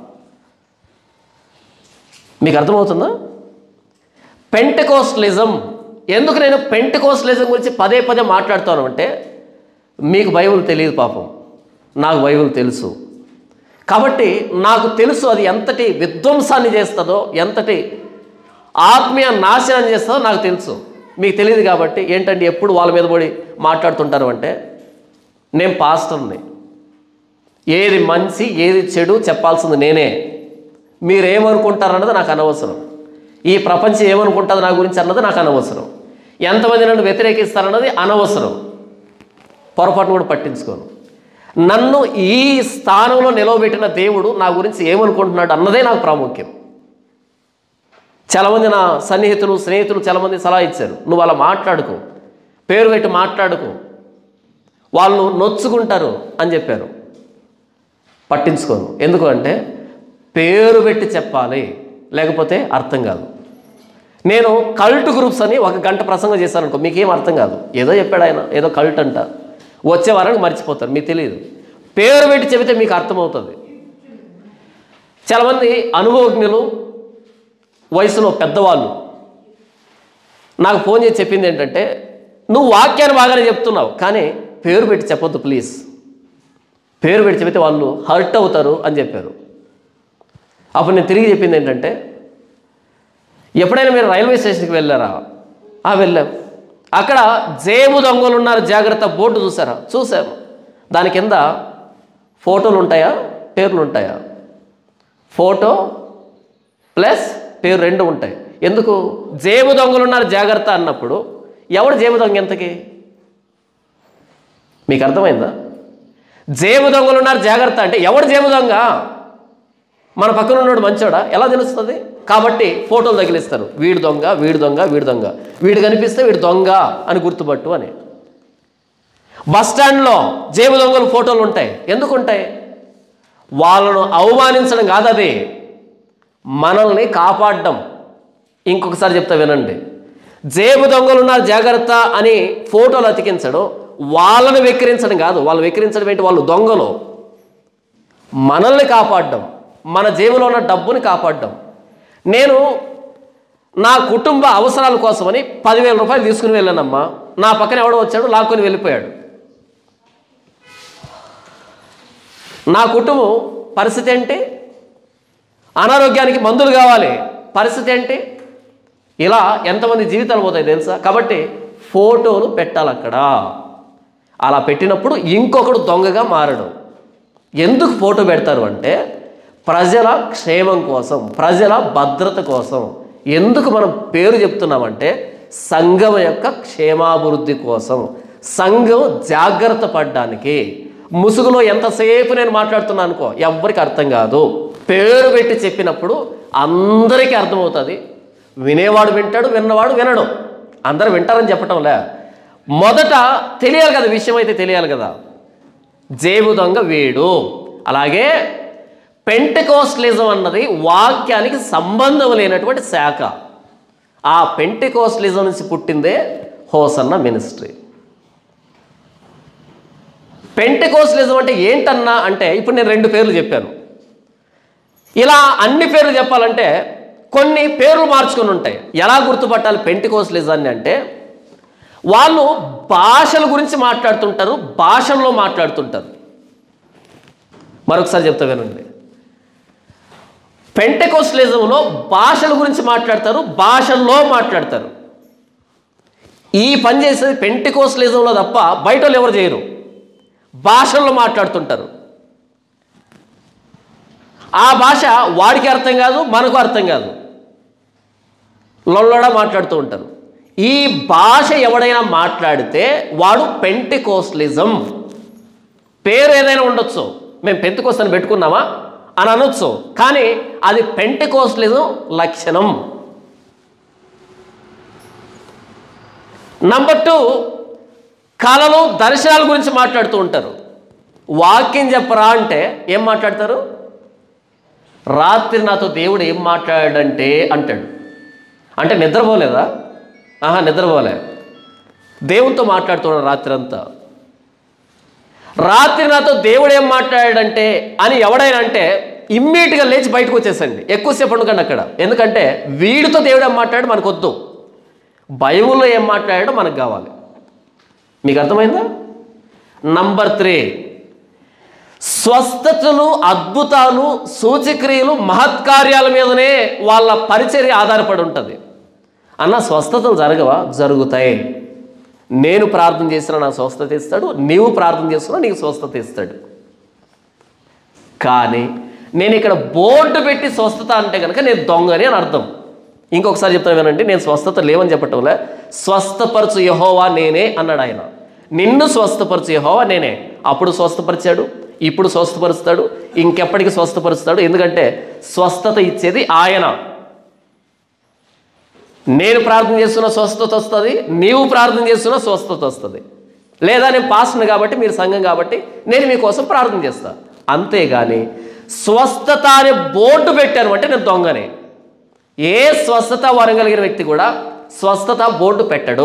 మీకు అర్థమవుతుందా? పెంటికోస్టలిజం. ఎందుకు నేను పెంటికోస్టలిజం గురించి పదే మాట్లాడుతాను అంటే, మీకు బైబిల్ తెలియదు పాపం, నాకు బైబిల్ తెలుసు. కాబట్టి నాకు తెలుసు అది ఎంతటి విధ్వంసాన్ని చేస్తుందో, ఎంతటి ఆత్మీయ నాశనాన్ని చేస్తుందో నాకు తెలుసు. మీకు తెలియదు కాబట్టి ఏంటంటే ఎప్పుడు వాళ్ళ మీద పడి మాట్లాడుతుంటారు అంటే, నేను పాస్టర్ని, ఏది మంచి ఏది చెడు చెప్పాల్సింది నేనే. మీరేమనుకుంటారన్నది నాకు అనవసరం. ఈ ప్రపంచం ఏమనుకుంటుంది నా గురించి అన్నది నాకు అనవసరం. ఎంతమంది నన్ను వ్యతిరేకిస్తారన్నది అనవసరం. పొరపాటును కూడా పట్టించుకోను. నన్ను ఈ స్థానంలో నిలవబెట్టిన దేవుడు నా గురించి ఏమనుకుంటున్నాడు అన్నదే నాకు ప్రాముఖ్యం. చాలామంది నా సన్నిహితులు, స్నేహితులు చాలామంది సలహా ఇచ్చారు, నువ్వు అలా మాట్లాడుకో, పేరు పెట్టి మాట్లాడుకో, వాళ్ళు నొచ్చుకుంటారు అని చెప్పారు. పట్టించుకోను. ఎందుకంటే పేరు పెట్టి చెప్పాలి, లేకపోతే అర్థం కాదు. నేను కల్ట్ గ్రూప్స్ అని 1 గంట ప్రసంగం చేశాను అనుకో, మీకేం అర్థం కాదు. ఏదో చెప్పాడు ఆయన, ఏదో కల్ట్ అంట, వచ్చే వారానికి మర్చిపోతారు, మీకు తెలియదు. పేరు పెట్టి చెబితే మీకు అర్థమవుతుంది. చాలామంది అనుభవజ్ఞులు, వయసులో పెద్దవాళ్ళు నాకు ఫోన్ చేసి చెప్పింది ఏంటంటే, నువ్వు వాక్యాన్ని బాగానే చెప్తున్నావు కానీ పేరు పెట్టి చెప్పొద్దు ప్లీజ్, పేరు పెట్టి చెబితే వాళ్ళు హర్ట్ అవుతారు అని చెప్పారు. అప్పుడు నేను తిరిగి చెప్పింది ఏంటంటే, ఎప్పుడైనా మీరు రైల్వే స్టేషన్కి వెళ్ళారా? వెళ్ళాం. అక్కడ జేబు దొంగలు ఉన్నారు జాగ్రత్త బోర్డు చూసారా? చూసాము. దాని కింద ఫోటోలు ఉంటాయా, పేర్లు ఉంటాయా? ఫోటో ప్లస్ పేరు 2 ఉంటాయి. ఎందుకు? జేబు దొంగలు ఉన్నారు జాగ్రత్త అన్నప్పుడు ఎవడు జేబు దొంగ ఎంతకి? మీకు అర్థమైందా? జేబు దొంగలు ఉన్నారు జాగ్రత్త అంటే ఎవడు జేబు దొంగ? మన పక్కన ఉన్నాడు మంచోడా? ఎలా తెలుస్తుంది? కాబట్టి ఫోటోలు తగిలిస్తారు, వీడు దొంగ, వీడు దొంగ, వీడు దొంగ, వీడు కనిపిస్తే వీడు దొంగ అని గుర్తుపట్టు అని. బస్టాండ్లో జేబు దొంగల ఫోటోలు ఉంటాయి. ఎందుకు ఉంటాయి? వాళ్ళను అవమానించడం కాదు, అది మనల్ని కాపాడడం. ఇంకొకసారి చెప్తా వినండి. జేబు దొంగలు ఉన్నారు జాగ్రత్త అని ఫోటోలు అతికించడం వాళ్ళని వెక్కిరించడం కాదు. వాళ్ళు వెక్కిరించడం ఏంటి? వాళ్ళు దొంగలు. మనల్ని కాపాడడం, మన జేబులో ఉన్న డబ్బుని కాపాడడం. నేను నా కుటుంబ అవసరాల కోసమని 10,000 రూపాయలు తీసుకుని వెళ్ళానమ్మా. నా పక్కన ఎవడో వచ్చాడు, లాక్కొని వెళ్ళిపోయాడు. నా కుటుంబం పరిస్థితి ఏంటి? అనారోగ్యానికి మందులు కావాలి, పరిస్థితి ఏంటి? ఇలా ఎంతమంది జీవితాలు పోతాయి తెలుసా? కాబట్టి ఫోటోలు పెట్టాలి అక్కడ. అలా పెట్టినప్పుడు ఇంకొకడు దొంగగా మారడు. ఎందుకు ఫోటో పెడతారు అంటే ప్రజల క్షేమం కోసం, ప్రజల భద్రత కోసం. ఎందుకు మనం పేరు చెప్తున్నామంటే సంఘం యొక్క క్షేమాభివృద్ధి కోసం, సంఘం జాగ్రత్త పడడానికి. ముసుగులో ఎంతసేపు నేను మాట్లాడుతున్నాను అనుకో, ఎవ్వరికి అర్థం కాదు. పేరు పెట్టి చెప్పినప్పుడు అందరికీ అర్థమవుతుంది. వినేవాడు వింటాడు, విన్నవాడు వినడు. అందరూ వింటారని చెప్పటంలే, మొదట తెలియాలి కదా, విషయం అయితే తెలియాలి కదా. జేబు దొంగ వీడు. అలాగే పెంటెకోస్టలిజం అన్నది వాక్యానికి సంబంధం లేనటువంటి శాఖ. ఆ పెంటెకోస్టలిజం నుంచి పుట్టిందే హోసన్న మినిస్ట్రీ. పెంటెకోస్టలిజం అంటే ఏంటన్నా అంటే ఇప్పుడు నేను 2 పేర్లు చెప్పాను. ఇలా అన్ని పేర్లు చెప్పాలంటే కొన్ని పేర్లు మార్చుకొని ఉంటాయి. ఎలా గుర్తుపట్టాలి పెంటెకోస్టలిజాన్ని అంటే వాళ్ళు భాషల గురించి మాట్లాడుతుంటారు, భాషల్లో మాట్లాడుతుంటారు. మరొకసారి చెప్తా వినండి. పెంటెకోస్టలిజంలో భాషల గురించి మాట్లాడతారు, భాషల్లో మాట్లాడతారు. ఈ పని చేసేది పెంటెకోస్టలిజంలో తప్ప బయట వాళ్ళు ఎవరు చేయరు. భాషల్లో మాట్లాడుతుంటారు. ఆ భాష వాడికి అర్థం కాదు, మనకు అర్థం కాదు, లొల్లడా మాట్లాడుతూ ఉంటారు. ఈ భాష ఎవడైనా మాట్లాడితే వాడు పెంటెకోస్టలిజం. పేరు ఏదైనా ఉండొచ్చు, మేము పెంటెకోస్ట్ అని పెట్టుకున్నామా అని అనొచ్చు, కానీ అది పెంటెకోస్టలిజం లక్షణం. నంబర్ 2, కళలు దర్శనాల గురించి మాట్లాడుతూ ఉంటారు. వాక్యం చెప్పరా అంటే ఏం మాట్లాడతారు? రాత్రి నాతో దేవుడు ఏం మాట్లాడాడంటే అంటాడు. అంటే నిద్రపోలేదా? నిద్రపోలే, దేవునితో మాట్లాడుతున్నాడు రాత్రి అంతా. రాత్రి నాతో దేవుడు ఏం మాట్లాడాడంటే అని ఎవడైనా అంటే ఇమ్మీడియట్గా లేచి బయటకు వచ్చేసండి. ఎక్కువసేపు ఉండకండి అక్కడ. ఎందుకంటే వీడితో దేవుడు ఏం మాట్లాడాడు మనకు వద్దు, బైబిల్లో ఏం మాట్లాడాడో మనకు కావాలి. మీకు అర్థమైందా? నంబర్ 3, స్వస్థతలు, అద్భుతాలు, సూచక్రియలు, మహత్కార్యాల మీదనే వాళ్ళ పరిచర్య ఆధారపడి ఉంటుంది. అన్న స్వస్థతలు జరగవా? జరుగుతాయి. నేను ప్రార్థన చేసినా నాకు స్వస్థత ఇస్తాడు, నీవు ప్రార్థన చేస్తున్నా నీకు స్వస్థత ఇస్తాడు. కానీ నేను ఇక్కడ బోర్డు పెట్టి స్వస్థత అంటే కనుక నేను దొంగని అని అర్థం. ఇంకొకసారి చెప్తాను వినండి. నేను స్వస్థత లేవని చెప్పటంలే, స్వస్థపరచు యెహోవా నేనే అన్నాడు ఆయన. నిన్ను స్వస్థపరచు యెహోవా నేనే. అప్పుడు స్వస్థపరిచాడు, ఇప్పుడు స్వస్థపరుస్తాడు, ఇంకెప్పటికీ స్వస్థపరుస్తాడు. ఎందుకంటే స్వస్థత ఇచ్చేది ఆయన. నేను ప్రార్థన చేస్తున్న స్వస్థత వస్తుంది, నీవు ప్రార్థన చేస్తున్న స్వస్థత వస్తుంది. లేదా నేను పాస్టర్ని కాబట్టి, మీరు సంఘం కాబట్టి నేను మీకోసం ప్రార్థన చేస్తాను. అంతేగాని స్వస్థత అనే బోర్డు పెట్టాను అంటే నేను దొంగనే. ఏ స్వస్థత వరం కలిగిన వ్యక్తి కూడా స్వస్థత బోర్డు పెట్టడు.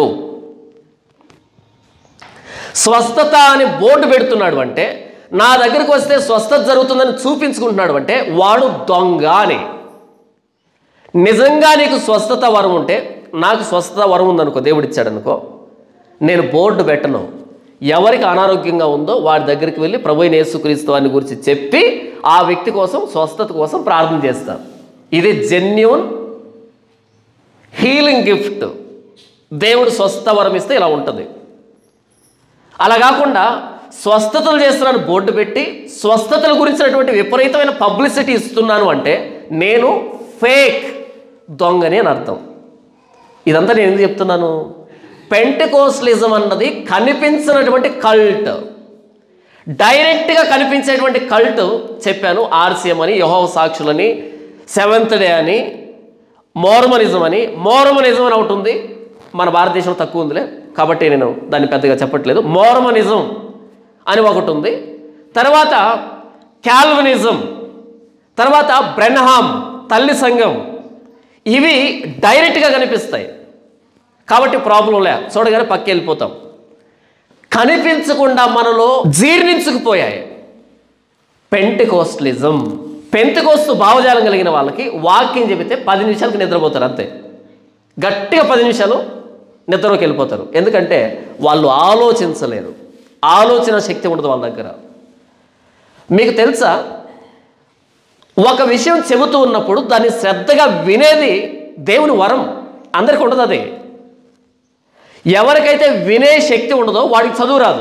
స్వస్థత అని బోర్డు పెడుతున్నాడు అంటే, నా దగ్గరికి వస్తే స్వస్థత జరుగుతుందని చూపించుకుంటున్నాడు అంటే వాడు దొంగ అని. నిజంగా నీకు స్వస్థత వరం ఉంటే, నాకు స్వస్థత వరం ఉందనుకో, దేవుడు ఇచ్చాడనుకో, నేను బోర్డు పెట్టను. ఎవరికి అనారోగ్యంగా ఉందో వాడి దగ్గరికి వెళ్ళి ప్రభువైన యేసుక్రీస్తు వారిని గురించి చెప్పి ఆ వ్యక్తి కోసం స్వస్థత కోసం ప్రార్థన చేస్తాను. ఇది జెన్యూన్ హీలింగ్ గిఫ్ట్. దేవుడు స్వస్థత వరం ఇస్తే ఇలా ఉంటుంది. అలా కాకుండా స్వస్థతలు చేస్తున్నాను బోర్డు పెట్టి స్వస్థతల గురించినటువంటి విపరీతమైన పబ్లిసిటీ ఇస్తున్నాను అంటే నేను ఫేక్, దొంగని అని అర్థం. ఇదంతా నేను ఎందుకు చెప్తున్నాను? పెంటెకోస్టలిజం అన్నది కనిపించినటువంటి కల్ట్. డైరెక్ట్గా కనిపించేటువంటి కల్ట్ చెప్పాను. ఆర్సీఎం అని, యెహోవా సాక్షులని, సెవెంత్ డే అని, మోర్మనిజం అని. మోర్మనిజం అని ఒకటి ఉంది, మన భారతదేశంలో తక్కువ ఉందిలే, కాబట్టి నేను దాన్ని పెద్దగా చెప్పట్లేదు. మోర్మనిజం అని ఒకటి ఉంది, తర్వాత క్యాల్వినిజం, తర్వాత బ్రెన్హామ్ తల్లి సంఘం. ఇవి డైరెక్ట్గా కనిపిస్తాయి కాబట్టి ప్రాబ్లం లే, చూడగానే పక్కకి వెళ్ళిపోతాం. కనిపించకుండా మనలో జీర్ణించుకుపోయాయి పెంటెకోస్టలిజం. పెంతెకోస్తు భావజాలం కలిగిన వాళ్ళకి వాక్యం చెబితే 10 నిమిషాలకు నిద్రపోతారు అంతే. గట్టిగా 10 నిమిషాలు నిద్రలోకి వెళ్ళిపోతారు. ఎందుకంటే వాళ్ళు ఆలోచించలేరు, ఆలోచన శక్తి ఉండదు వాళ్ళ దగ్గర. మీకు తెలుసా, ఒక విషయం చెబుతూ ఉన్నప్పుడు దాన్ని శ్రద్ధగా వినేది దేవుని వరం. అందరికీ ఉండదు అది. ఎవరికైతే వినే శక్తి ఉండదో వాడికి చదువు రాదు.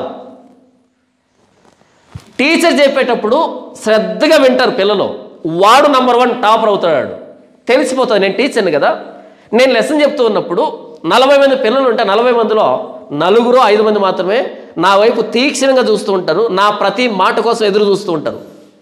టీచర్ చెప్పేటప్పుడు శ్రద్ధగా వింటారు పిల్లలు, వాడు నంబర్ 1 టాపర్ అవుతాడు. తెలిసిపోతుంది, నేను టీచర్ని కదా. నేను లెసన్ చెప్తూ ఉన్నప్పుడు 40 మంది పిల్లలు ఉంటే 40 మందిలో 4-5 మంది మాత్రమే నా వైపు తీక్షణంగా చూస్తూ ఉంటారు, నా ప్రతి మాట కోసం ఎదురు చూస్తూ ఉంటారు.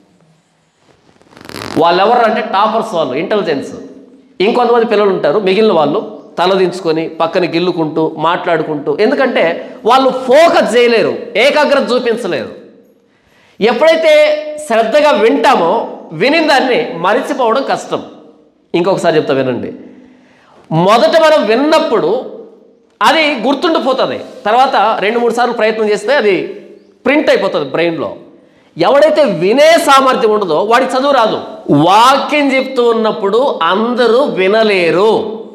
వాళ్ళెవరు అంటే టాపర్స్, వాళ్ళు ఇంటెలిజెన్స్. ఇంకొంతమంది పిల్లలు ఉంటారు, మిగిలిన వాళ్ళు తలదించుకొని పక్కన గిల్లుకుంటూ మాట్లాడుకుంటూ, ఎందుకంటే వాళ్ళు ఫోకస్ చేయలేరు, ఏకాగ్రత చూపించలేరు. ఎప్పుడైతే శ్రద్ధగా వింటామో వినిన దాన్ని మరిచిపోవడం కష్టం. ఇంకొకసారి చెప్తా వినండి. మొదట మనం విన్నప్పుడు అది గుర్తుండిపోతుంది, తర్వాత 2-3 సార్లు ప్రయత్నం చేస్తే అది ప్రింట్ అయిపోతుంది బ్రెయిన్లో. ఎవడైతే వినే సామర్థ్యం ఉండదో వాడికి చదువు రాదు. వాక్యం చెప్తూ ఉన్నప్పుడు అందరూ వినలేరు,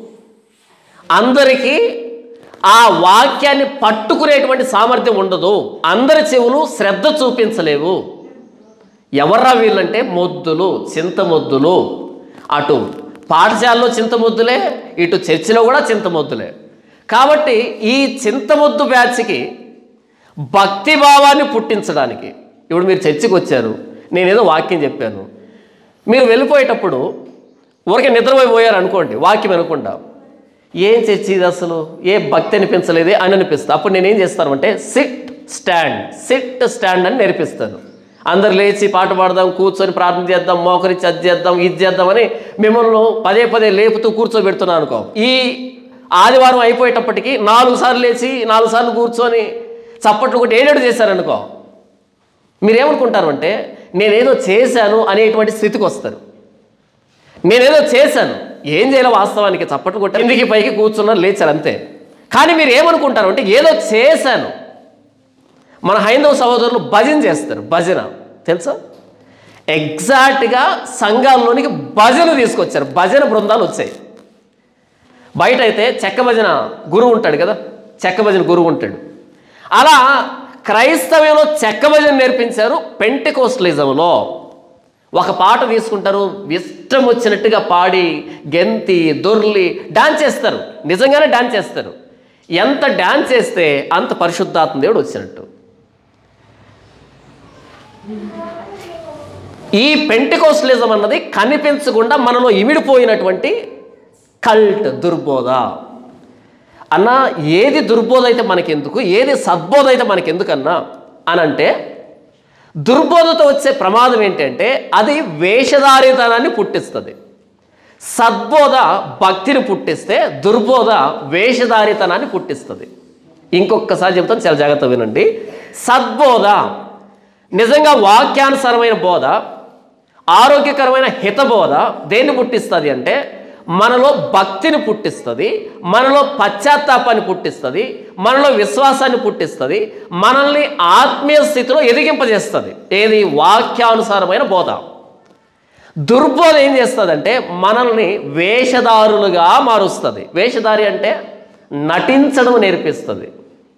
అందరికీ ఆ వాక్యాన్ని పట్టుకునేటువంటి సామర్థ్యం ఉండదు, అందరి చెవులు శ్రద్ధ చూపించలేవు. ఎవర్రా వీళ్ళంటే మొద్దులు, చింతమొద్దులు. అటు పాఠశాలలో చింతమొద్దులే, ఇటు చర్చిలో కూడా చింతమొద్దులే. కాబట్టి ఈ చింతమొద్దు బ్యాచ్కి భక్తి భావాన్ని పుట్టించడానికి, ఇప్పుడు మీరు చర్చికి వచ్చారు, నేనేదో వాక్యం చెప్పాను, మీరు వెళ్ళిపోయేటప్పుడు ఊరికే నిద్రపోయిపోయారు అనుకోండి, వాక్యం అనుకుండా, ఏం చర్చి ఇది అసలు, ఏ భక్తి అనిపించలేదే అని అనిపిస్తుంది. అప్పుడు నేనేం చేస్తాను అంటే సిట్ స్టాండ్ అని నేర్పిస్తాను. అందరు లేచి పాట పాడదాం, కూర్చొని ప్రార్థన చేద్దాం, మోకరించి అది చేద్దాం, ఇది చేద్దామని మిమ్మల్ని పదే లేపుతూ కూర్చోబెడుతున్నాను అనుకో. ఈ ఆదివారం అయిపోయేటప్పటికి 4 సార్లు లేచి 4 సార్లు కూర్చొని చప్పట్లు కొట్టి ఏడేడు చేశారనుకో, మీరేమనుకుంటారు అంటే నేనేదో చేశాను అనేటువంటి స్థితికి వస్తారు. నేనేదో చేశాను, ఏం చేయాలో వాస్తవానికి చప్పట్లు కొట్టి కిందికి పైకి కూర్చున్నారు, లేచారు అంతే. కానీ మీరు ఏమనుకుంటారు అంటే ఏదో చేశాను. మన హైందవ సహోదరులు భజన చేస్తారు, భజన తెలుసా, ఎగ్జాక్ట్గా సంఘాల్లోనికి భజన తీసుకొచ్చారు, భజన బృందాలు వచ్చాయి. బయట అయితే చెక్క భజన గురువు ఉంటాడు కదా, చెక్క భజన గురువు ఉంటాడు. అలా క్రైస్తవ్యంలో చెక్క భజన నేర్పించారు. పెంటెకోస్టలిజంలో ఒక పాట తీసుకుంటారు, ఇష్టం వచ్చినట్టుగా పాడి గెంతి దొర్లి డాన్స్ చేస్తారు, నిజంగానే డాన్స్ చేస్తారు. ఎంత డాన్స్ చేస్తే అంత పరిశుద్ధాత్మ దేవుడు వచ్చినట్టు. ఈ పెంటెకోస్టలిజం అన్నది కనిపించకుండా మనలో ఇమిడిపోయినటువంటి కల్ట్, దుర్బోధ. అన్నా ఏది దుర్బోధ అయితే మనకెందుకు, ఏది సద్బోధ అయితే మనకెందుకన్నా అని అంటే, దుర్బోధతో వచ్చే ప్రమాదం ఏంటంటే అది వేషధారితనాన్ని పుట్టిస్తుంది. సద్బోధ భక్తిని పుట్టిస్తే దుర్బోధ వేషధారితనాన్ని పుట్టిస్తుంది. ఇంకొకసారి చెప్తాను, చాలా జాగ్రత్తగా వినండి. సద్బోధ నిజంగా వాక్యానుసారమైన బోధ, ఆరోగ్యకరమైన హితబోధ దేన్ని పుట్టిస్తుంది అంటే మనలో భక్తిని పుట్టిస్తుంది, మనలో పశ్చాత్తాపాన్ని పుట్టిస్తుంది, మనలో విశ్వాసాన్ని పుట్టిస్తుంది, మనల్ని ఆత్మీయ స్థితిలో ఎదిగింపజేస్తుంది. ఏది? వాక్యానుసారమైన బోధ. దుర్బోధ ఏం చేస్తుందంటే మనల్ని వేషధారులుగా మారుస్తుంది. వేషధారి అంటే నటించడం నేర్పిస్తుంది.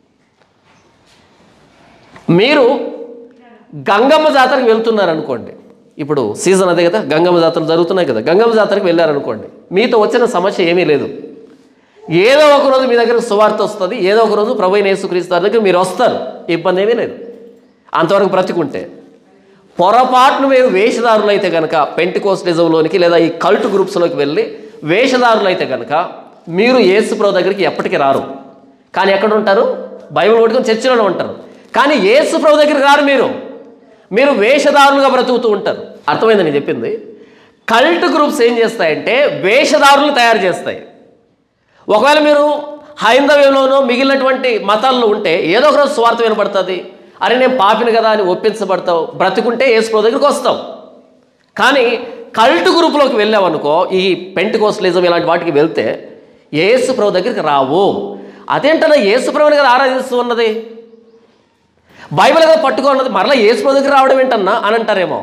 మీరు గంగమ్మ జాతరకు వెళ్తున్నారనుకోండి, ఇప్పుడు సీజన్ అదే కదా, గంగమ్మ జాతరలు జరుగుతున్నాయి కదా, గంగమ్మ జాతరకు వెళ్ళారనుకోండి, మీతో వచ్చిన సమస్య ఏమీ లేదు. ఏదో ఒక రోజు మీ దగ్గరకు సువార్త వస్తుంది, ఏదో ఒక రోజు ప్రభువైన యేసుక్రీస్తు దగ్గర మీరు వస్తారు, ఇబ్బంది ఏమీ లేదు. అంతవరకు బ్రతికుంటే. పొరపాటును మీరు వేషధారులు అయితే కనుక పెంటెకోస్టలిజంలోనికి లేదా ఈ కల్ట్ గ్రూప్స్లోకి వెళ్ళి వేషధారులు అయితే కనుక మీరు యేసు ప్రభు దగ్గరికి ఎప్పటికీ రారు. కానీ ఎక్కడ ఉంటారు? బైబిల్ పట్టుకొని చర్చిలోనే ఉంటారు. కానీ యేసు ప్రభు దగ్గరికి రారు. మీరు వేషధారులుగా బ్రతుకుతూ ఉంటారు. అర్థమైంది నేను చెప్పింది? కల్ట్ గ్రూప్స్ ఏం చేస్తాయంటే వేషధారులు తయారు చేస్తాయి. ఒకవేళ మీరు హైందవ్యంలోనూ మిగిలినటువంటి మతాల్లో ఉంటే ఏదో ఒక రోజు స్వార్థ వినపడుతుంది. అరే నేను పాపిని కదా అని ఒప్పించబడతావు, బ్రతుకుంటే యేసుప్రభు దగ్గరికి వస్తావు. కానీ కల్ట్ గ్రూప్లోకి వెళ్ళావనుకో, ఈ పెంటెకోస్టలిజం ఇలాంటి వాటికి వెళ్తే యేసుప్రభు దగ్గరికి రావు. అదేంటన్నా యేసుప్రభుని కదా ఆరాధిస్తూ ఉన్నది, బైబిల్ కదా పట్టుకున్నది, మరలా యేసుప్రభు దగ్గరికి రావడం ఏంటన్నా అని అంటారేమో.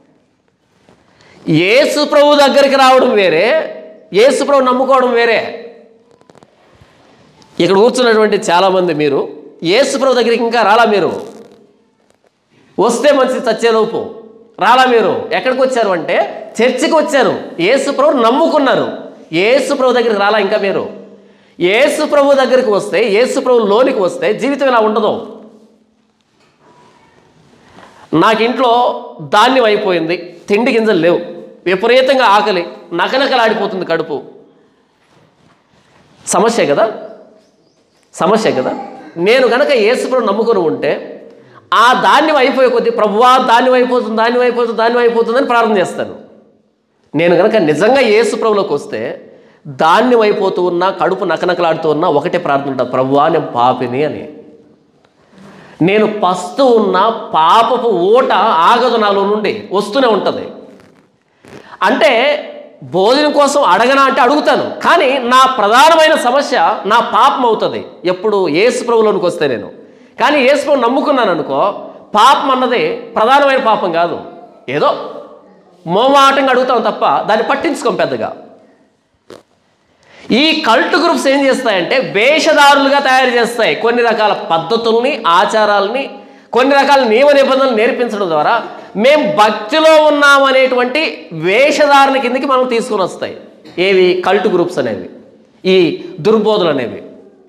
యేసుప్రభు దగ్గరికి రావడం వేరే, యేసుప్రభు నమ్ముకోవడం వేరే. ఇక్కడ కూర్చున్నటువంటి చాలామంది మీరు యేసుప్రభు దగ్గరికి ఇంకా రాలా. మీరు వస్తే మంచి చచ్చేలోపు రాలా. మీరు ఎక్కడికి వచ్చారు అంటే చర్చికి వచ్చారు, యేసుప్రభు నమ్ముకున్నారు, యేసుప్రభు దగ్గరికి రాలా. ఇంకా మీరు యేసుప్రభు దగ్గరికి వస్తే, యేసుప్రభు లోనికి వస్తే జీవితం ఇలా ఉండదు. నాకు ఇంట్లో ధాన్యం అయిపోయింది, తిండి గింజలు లేవు, విపరీతంగా ఆకలి, నకనకలాడిపోతుంది కడుపు. సమస్య కదా, సమస్య కదా. నేను కనుక యేసుప్రభు నమ్ముకొని ఉంటే ఆ ధాన్యం అయిపోయే కొద్దీ ప్రభువా ధాన్యం అయిపోతుంది, ధాన్యం అయిపోతుంది, ధాన్యం అయిపోతుందని ప్రార్థన చేస్తాను. నేను కనుక నిజంగా యేసుప్రభులోకి వస్తే ధాన్యం అయిపోతూ ఉన్నా, కడుపు నకనకలాడుతూ ఉన్నా ఒకటే ప్రార్థన ఉంటుంది, ప్రభువా నేను పాపిని అని. నేను పస్తూ ఉన్న పాపపు ఊట ఆగదు నాలో నుండి, వస్తూనే ఉంటుంది. అంటే భోజనం కోసం అడగనా అంటే అడుగుతాను, కానీ నా ప్రధానమైన సమస్య నా పాపం అవుతుంది ఎప్పుడు యేసుప్రభులోనికి వస్తే నేను. కానీ యేసుప్రభు నమ్ముకున్నాను అనుకో, పాపం అన్నది ప్రధానమైన పాపం కాదు, ఏదో మోమాటంగా అడుగుతాం తప్ప దాన్ని పట్టించుకోం పెద్దగా. ఈ కల్ట్ గ్రూప్స్ ఏం చేస్తాయంటే వేషధారులుగా తయారు చేస్తాయి. కొన్ని రకాల పద్ధతుల్ని, ఆచారాలని, కొన్ని రకాల నియమ నిబంధనలు నేర్పించడం ద్వారా మేము భక్తిలో ఉన్నామనేటువంటి వేషధారణ కిందకి మనం తీసుకుని వస్తాయి. ఏవి? కల్ట్ గ్రూప్స్ అనేవి, ఈ దుర్బోధలు అనేవి.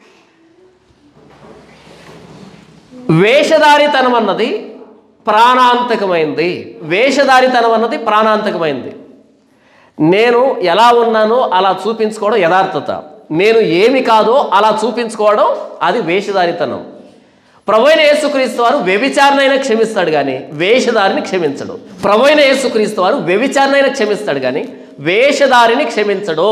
వేషధారితనం అన్నది ప్రాణాంతకమైంది. వేషధారితనం అన్నది ప్రాణాంతకమైంది. నేను ఎలా ఉన్నానో అలా చూపించుకోవడం యథార్థత, నేను ఏమి కాదో అలా చూపించుకోవడం అది వేషధారితనం. ప్రభువైన యేసుక్రీస్తు వారు వ్యభిచారినైనా క్షమిస్తాడు కానీ వేషధారిని క్షమించడు. ప్రభువైన యేసుక్రీస్తు వారు వ్యభిచారినైనా క్షమిస్తాడు కానీ వేషధారిని క్షమించడు.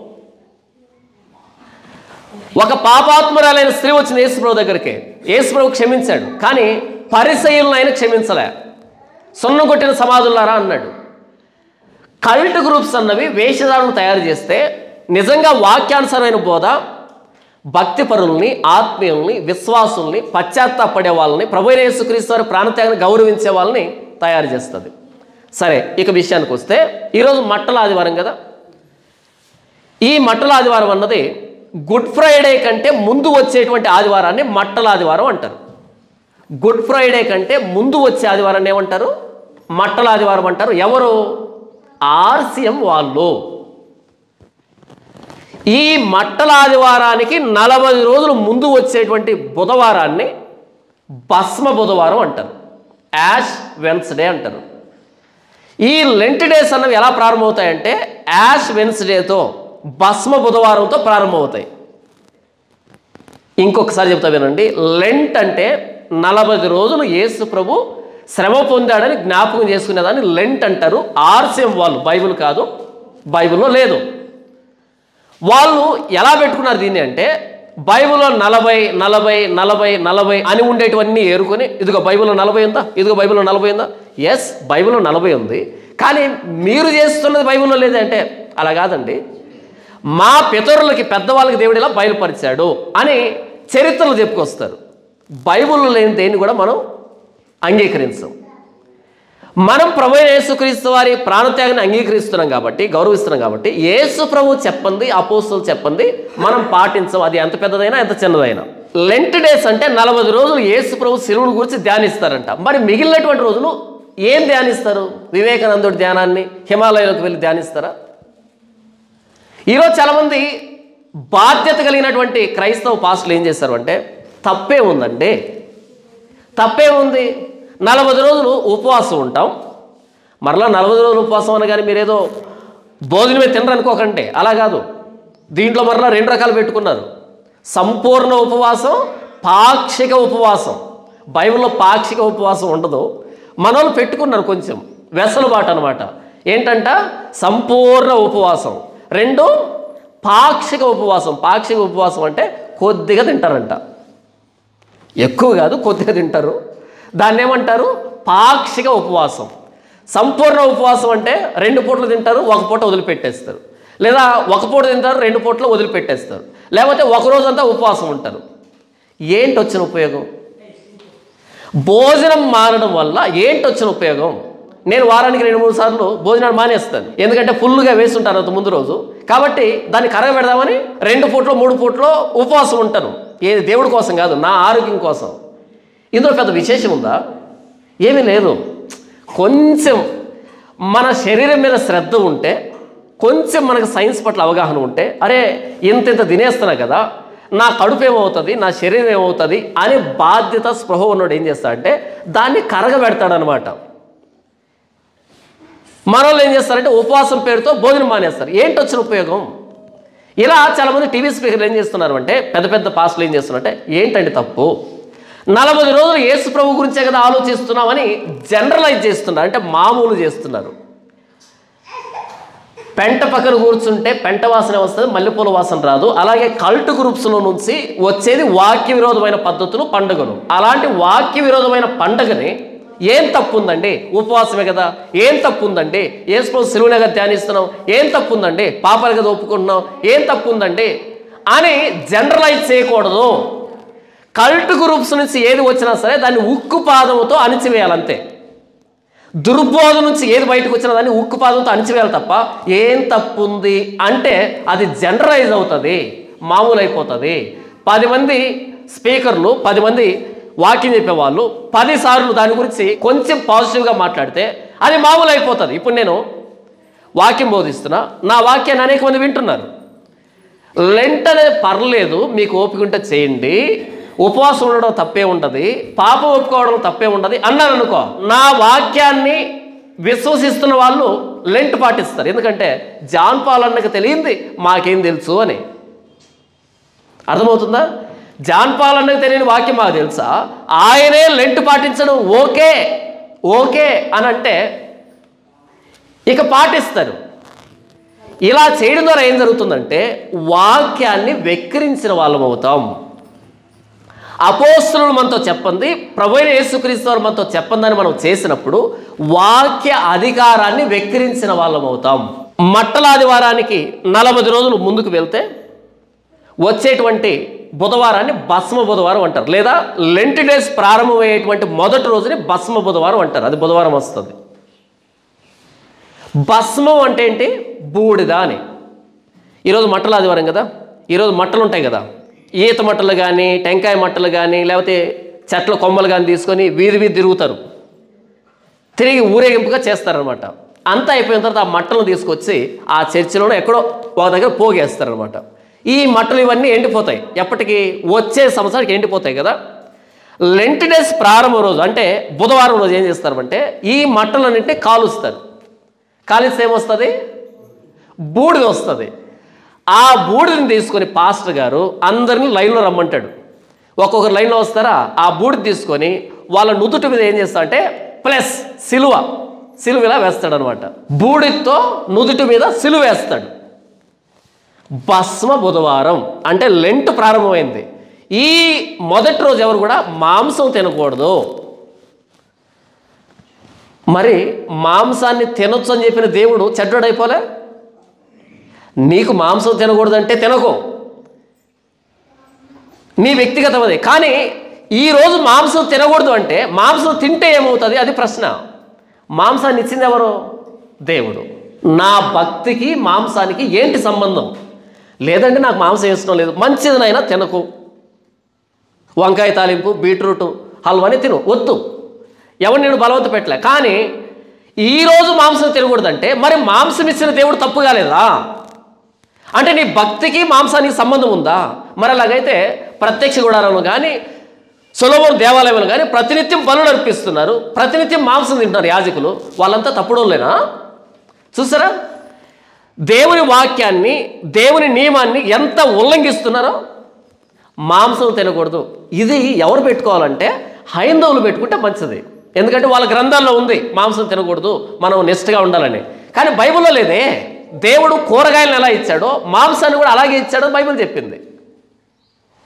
ఒక పాపాత్మురాలైన స్త్రీ వచ్చిన యేసుప్రభు దగ్గరికి, యేసుప్రభు క్షమించాడు, కానీ పరిసయ్యులను ఆయన క్షమించలే. సున్నం కొట్టిన సమాధులారా అన్నాడు. కల్ట్ గ్రూప్స్ అన్నవి వేషధారులను తయారు చేస్తే నిజంగా వాక్యానుసారమైన బోధ భక్తిపరుల్ని, ఆత్మీయుల్ని, విశ్వాసుల్ని, పశ్చాత్తాపడే వాళ్ళని, ప్రభువైన యేసుక్రీస్తు వారి ప్రాణత్యాగాన్ని గౌరవించే వాళ్ళని తయారు చేస్తుంది. సరే, ఇక విషయానికి వస్తే ఈరోజు మట్టల ఆదివారం కదా. ఈ మట్టల ఆదివారం అన్నది గుడ్ ఫ్రైడే కంటే ముందు వచ్చేటువంటి ఆదివారాన్ని మట్టల ఆదివారం అంటారు. గుడ్ ఫ్రైడే కంటే ముందు వచ్చే ఆదివారాన్ని ఏమంటారు? మట్టల ఆదివారం అంటారు. ఎవరు? ఆర్సిఎం వాళ్ళు. ఈ మట్టల ఆదివారానికి 40 రోజులు ముందు వచ్చేటువంటి బుధవారాన్ని భస్మ బుధవారం అంటారు, యాష్ వెన్స్డే అంటారు. ఈ లెంట్ డేస్ అన్నవి ఎలా ప్రారంభమవుతాయంటే యాష్ వెన్స్డేతో, భస్మ బుధవారంతో ప్రారంభమవుతాయి. ఇంకొకసారి చెప్తా వినండి. లెంట్ అంటే 40 రోజులు యేసు ప్రభు శ్రమ పొందాడని జ్ఞాపకం చేసుకునేదాన్ని లెంట్ అంటారు. ఆర్సిఎం వాళ్ళు, బైబిల్ కాదు, బైబిల్లో లేదు. వాళ్ళు ఎలా పెట్టుకున్నారు దీన్ని అంటే బైబిల్లో 40 40 40 40 అని ఉండేటివన్నీ ఏరుకొని, ఇదిగో బైబిల్లో 40 ఉందా, ఇదిగో బైబిల్లో 40 ఉందా. ఎస్, బైబిల్లో 40 ఉంది, కానీ మీరు చేస్తున్నది బైబిల్లో లేదే అంటే అలా కాదండి. మా పితరులకి, పెద్దవాళ్ళకి దేవుడు ఇలా బయలుపరిచాడు అని చరిత్రలు చెప్పుకొస్తారు. బైబిల్లో లేని దేన్ని కూడా మనం అంగీకరించాం. మనం ప్రభువైన యేసుక్రీస్తు వారి ప్రాణత్యాగాన్ని అంగీకరిస్తున్నాం కాబట్టి, గౌరవిస్తున్నాం కాబట్టి, యేసు ప్రభు చెప్పండి, అపోస్తలులు చెప్పండి మనం పాటించాం. అది ఎంత పెద్దదైనా ఎంత చిన్నదైనా. లెంట్ డేస్ అంటే 40 రోజులు యేసు ప్రభు శిలువుని గురించి ధ్యానిస్తారంట. మరి మిగిలినటువంటి రోజులు ఏం ధ్యానిస్తారు? వివేకానందుడి ధ్యానాన్ని హిమాలయాలకు వెళ్ళి ధ్యానిస్తారా? ఈరోజు చాలామంది బాధ్యత కలిగినటువంటి క్రైస్తవ పాస్టర్లు ఏం చేస్తారు అంటే, తప్పే ఉందండి, తప్పే ఉంది, 40 రోజులు ఉపవాసం ఉంటాం, మరలా 40 రోజులు ఉపవాసం అనగానే మీరేదో భోజనమే తినరనుకోకండి, అలా కాదు. దీంట్లో మరలా 2 రకాలు పెట్టుకున్నారు. సంపూర్ణ ఉపవాసం, పాక్షిక ఉపవాసం. బైబిల్లో పాక్షిక ఉపవాసం ఉండదు, మనోళ్ళు పెట్టుకున్నారు కొంచెం వెసలుబాటు అనమాట. ఏంటంట? సంపూర్ణ ఉపవాసం. 2 పాక్షిక ఉపవాసం. పాక్షిక ఉపవాసం అంటే కొద్దిగా తింటారంట. ఎక్కువ కాదు, కొద్దిగా తింటారు. దాన్ని ఏమంటారు? పాక్షిక ఉపవాసం. సంపూర్ణ ఉపవాసం అంటే 2 పూటలు తింటారు, 1 పూట వదిలిపెట్టేస్తారు. లేదా 1 పూట తింటారు, 2 పూటలు వదిలిపెట్టేస్తారు. లేకపోతే 1 రోజంతా ఉపవాసం ఉంటారు. ఏంటి వచ్చిన ఉపయోగం? భోజనం మానడం వల్ల ఏంటి వచ్చిన ఉపయోగం? నేను వారానికి 2-3 సార్లు భోజనాలు మానేస్తాను. ఎందుకంటే ఫుల్గా వేస్తుంటాను అంత ముందు రోజు. కాబట్టి దాన్ని కరగబెడదామని 2 పూటలో 3 పూటలో ఉపవాసం ఉంటాను. ఏది దేవుడి కోసం కాదు, నా ఆరోగ్యం కోసం. ఇందులో పెద్ద విశేషం ఉందా? ఏమీ లేదు. కొంచెం మన శరీరం మీద శ్రద్ధ ఉంటే, కొంచెం మనకు సైన్స్ పట్ల అవగాహన ఉంటే, అరే ఇంత తినేస్తున్నా కదా, నా కడుపు ఏమవుతుంది, నా శరీరం ఏమవుతుంది అనే బాధ్యత స్పృహ ఉన్నోడు ఏం చేస్తాడంటే దాన్ని కరగబెడతాడనమాట. మనోళ్ళు ఏం చేస్తారంటే ఉపవాసం పేరుతో భోజనం మానేస్తారు. ఏంటి వచ్చిన ఉపయోగం? ఇలా చాలామంది టీవీ స్పీకర్లు ఏం చేస్తున్నారు అంటే, పెద్ద పెద్ద పాస్టర్లు ఏం చేస్తున్నారంటే, ఏంటంటే తప్పు 40 రోజులు యేసు ప్రభు గురించే కదా ఆలోచిస్తున్నామని జనరలైజ్ చేస్తున్నారు. అంటే మామూలు చేస్తున్నారు. పెంట పక్కన కూర్చుంటే పెంట వాసన వస్తుంది, మల్లెపూల వాసన రాదు. అలాగే కల్ట్ గ్రూప్స్లో నుంచి వచ్చేది వాక్య విరోధమైన పద్ధతులు, పండుగలు. అలాంటి వాక్య విరోధమైన పండుగని ఏం తప్పు ఉందండి? ఉపవాసమే కదా, ఏం తప్పు ఉందండి? యేసు ప్రభు సిలువనే కదా ధ్యానిస్తున్నాం, ఏం తప్పు ఉందండి? పాపాలు కదా ఒప్పుకుంటున్నాం, ఏం తప్పు ఉందండి అని జనరలైజ్ చేయకూడదు. కల్ట్ గ్రూప్స్ నుంచి ఏది వచ్చినా సరే దాన్ని ఉక్కు పాదముతో అణిచివేయాలంతే. దుర్బోధ నుంచి ఏది బయటకు వచ్చినా దాన్ని ఉక్కు పాదంతో అణిచివేయాలి తప్ప, ఏం తప్పు ఉంది అంటే అది జనరలైజ్ అవుతుంది, మామూలు అయిపోతుంది. 10 మంది స్పీకర్లు, 10 మంది వాక్యం చెప్పేవాళ్ళు 10 సార్లు దాని గురించి కొంచెం పాజిటివ్గా మాట్లాడితే అది మామూలు అయిపోతుంది. ఇప్పుడు నేను వాక్యం బోధిస్తున్నా, నా వాక్యాన్ని అనేక మంది వింటున్నారు. లెంట్ అనేది పర్లేదు, మీకు ఓపిక ఉంటే చేయండి, ఉపవాసం ఉండడం తప్పే ఉంటుంది, పాపం ఒప్పుకోవడం తప్పే ఉంటుంది అన్నారు అనుకో, నా వాక్యాన్ని విశ్వసిస్తున్న వాళ్ళు లెంట్ పాటిస్తారు. ఎందుకంటే జాన్ పాల్ అన్నకు తెలియంది మాకేం తెలుసు అని. అర్థమవుతుందా? జాన్ పాల్ అన్నకు తెలియని వాక్యం మాకు తెలుసా? ఆయనే లెంట్ పాటించడం ఓకే ఓకే అని అంటే ఇక పాటిస్తారు. ఇలా చేయడం ద్వారా ఏం జరుగుతుందంటే వాక్యాన్ని వెక్కిరించిన వాళ్ళం అవుతాం. అపోస్తలులు మనతో చెప్పండి, ప్రభువైన యేసుక్రీస్తు వారు మనతో చెప్పందని మనం చేసినప్పుడు వాక్య అధికారాన్ని వెక్కిరించిన వాళ్ళం అవుతాం. మట్టల ఆదివారానికి 40 రోజులు ముందుకు వెళ్తే వచ్చేటువంటి బుధవారాన్ని భస్మ బుధవారం అంటారు. లేదా లెంట్ డేస్ ప్రారంభమయ్యేటువంటి మొదటి రోజుని భస్మ బుధవారం అంటారు. అది బుధవారం వస్తుంది. భస్మం అంటే ఏంటి? బూడిద అని. ఈరోజు మట్టల ఆదివారం కదా, ఈరోజు మట్టలు ఉంటాయి కదా, ఈత మట్టలు కానీ, టెంకాయ మట్టలు కానీ, లేకపోతే చెట్ల కొమ్మలు కానీ తీసుకొని వీధి వీధి తిరుగుతారు, తిరిగి ఊరేగింపుగా చేస్తారనమాట. అంతా అయిపోయిన తర్వాత ఆ మట్టలను తీసుకొచ్చి ఆ చర్చిలోనే ఎక్కడో ఒక దగ్గర పోగేస్తారనమాట. ఈ మట్టలు ఇవన్నీ ఎండిపోతాయి. ఎప్పటికీ? వచ్చే సంవత్సరానికి ఎండిపోతాయి కదా. లెంట్ డేస్ ప్రారంభ రోజు అంటే బుధవారం రోజు ఏం చేస్తారంటే ఈ మట్టలన్నింటినీ కాలుస్తారు. కాలిస్తే ఏమొస్తుంది? బూడిద వస్తుంది. ఆ బూడిదని తీసుకొని పాస్టర్ గారు అందరినీ లైన్లో రమ్మంటాడు. ఒక్కొక్కరు లైన్లో వస్తారా, ఆ బూడిద తీసుకొని వాళ్ళ నుదుటి మీద ఏం చేస్తా అంటే ప్లస్ సిలువ ఇలా వేస్తాడు అనమాట. బూడితో నుదుటి మీద సిలువ వేస్తాడు. భస్మ బుధవారం అంటే లెంట్ ప్రారంభమైంది. ఈ మొదటి రోజు ఎవరు కూడా మాంసం తినకూడదు. మరి మాంసాన్ని తినొచ్చు అని చెప్పిన దేవుడు చెడ్డోడైపోలే? నీకు మాంసం తినకూడదంటే తినకు, నీ వ్యక్తిగతమది. కానీ ఈరోజు మాంసం తినకూడదు అంటే మాంసం తింటే ఏమవుతుంది? అది ప్రశ్న. మాంసాన్ని ఇచ్చింది ఎవరు? దేవుడు. నా భక్తికి మాంసానికి ఏంటి సంబంధం? లేదంటే నాకు మాంసం ఇష్టం లేదు, మంచిదినైనా తినకు. వంకాయ తాలింపు, బీట్రూట్ హల్వాని తిను, వద్దు, ఎవరు నేను బలవంత పెట్టలే. కానీ ఈరోజు మాంసం తినకూడదంటే మరి మాంసం ఇచ్చిన దేవుడు తప్పు కాలేదా? అంటే నీ భక్తికి మాంసానికి సంబంధం ఉందా? మరి అలాగైతే ప్రత్యక్ష గుడారంలో కానీ సొలొమోను దేవాలయంలో కానీ ప్రతినిత్యం బలులు అర్పిస్తున్నారు, ప్రతినిత్యం మాంసం తింటున్నారు యాజకులు. వాళ్ళంతా తప్పుడోళ్ళేనా? చూసారా దేవుని వాక్యాన్ని, దేవుని నియమాన్ని ఎంత ఉల్లంఘిస్తున్నారో. మాంసం తినకూడదు, ఇది ఎవరు పెట్టుకోవాలంటే హైందవులు పెట్టుకుంటే మంచిది. ఎందుకంటే వాళ్ళ గ్రంథాల్లో ఉంది మాంసం తినకూడదు, మనం నిష్ఠగా ఉండాలని. కానీ బైబిల్లో లేదే. దేవుడు కూరగాయలను ఎలా ఇచ్చాడో మాంసాన్ని కూడా అలాగే ఇచ్చాడో బైబిల్ చెప్పింది.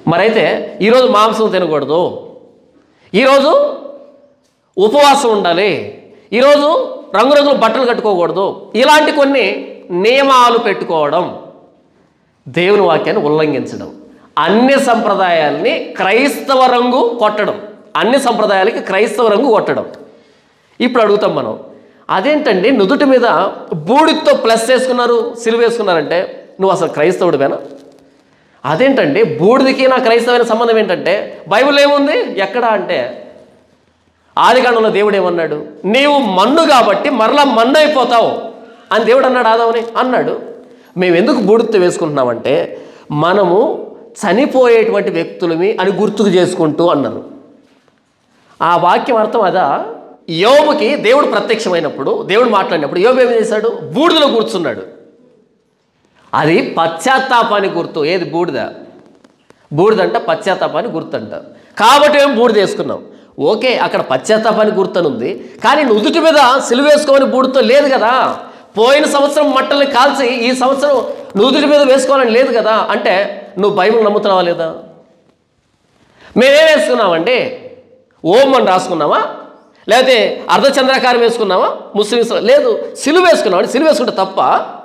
మరైతే ఈరోజు మాంసం తినకూడదు, ఈరోజు ఉపవాసం ఉండాలి, ఈరోజు రంగురంగుల బట్టలు కట్టుకోకూడదు, ఇలాంటి కొన్ని నియమాలు పెట్టుకోవడం దేవుని వాక్యాన్ని ఉల్లంఘించడం. అన్ని సంప్రదాయాల్ని క్రైస్తవ రంగు కొట్టడం, అన్ని సంప్రదాయాలకి క్రైస్తవ రంగు కొట్టడం. ఇప్పుడు అడుగుతాం మనం, అదేంటండి నుదుటి మీద బూడితో ప్లస్ వేసుకున్నారు, సిలువ వేసుకున్నారంటే నువ్వు అసలు క్రైస్తవుడివేనా? అదేంటండి బూడిదికి నా క్రైస్తవమైన సంబంధం ఏంటంటే బైబిల్ ఏముంది ఎక్కడ అంటే ఆదికాండంలో దేవుడు ఏమన్నాడు, నీవు మన్ను కాబట్టి మరలా మన్ను అయిపోతావు అని దేవుడు అన్నాడు ఆదాముని అన్నాడు. మేము ఎందుకు బూడితో వేసుకుంటున్నామంటే మనము చనిపోయేటువంటి వ్యక్తులమి అని గుర్తుకు చేసుకుంటూ అన్నారు. ఆ వాక్యం అర్థం అదా? యోబుకి దేవుడు ప్రత్యక్షమైనప్పుడు, దేవుడు మాట్లాడినప్పుడు యోబు ఏం చేశాడు? బూడిదలో కూర్చున్నాడు. అది పశ్చాత్తాపానికి గుర్తు. ఏది? బూడిద. బూడిదంట పశ్చాత్తాపానికి గుర్తంట. కాబట్టి మేము బూడిద వేసుకున్నాం. ఓకే, అక్కడ పశ్చాత్తాపానికి గుర్తనుంది, కానీ నుదుటి మీద సిలువ వేసుకోమని బూడితో లేదు కదా. పోయిన సంవత్సరం మట్టల్ని కాల్చి ఈ సంవత్సరం నుదుటి మీద వేసుకోవాలని లేదు కదా. అంటే నువ్వు బైబిల్ నమ్ముతున్నావా లేదా? మేమేం వేసుకున్నామండి? ఓం అని రాసుకున్నామా, లేకపోతే అర్ధచంద్రాకారం వేసుకున్నామా? ముస్లిమ్స్ లేదు, సిలువ వేసుకున్నామని. సిలువ వేసుకుంటే తప్ప?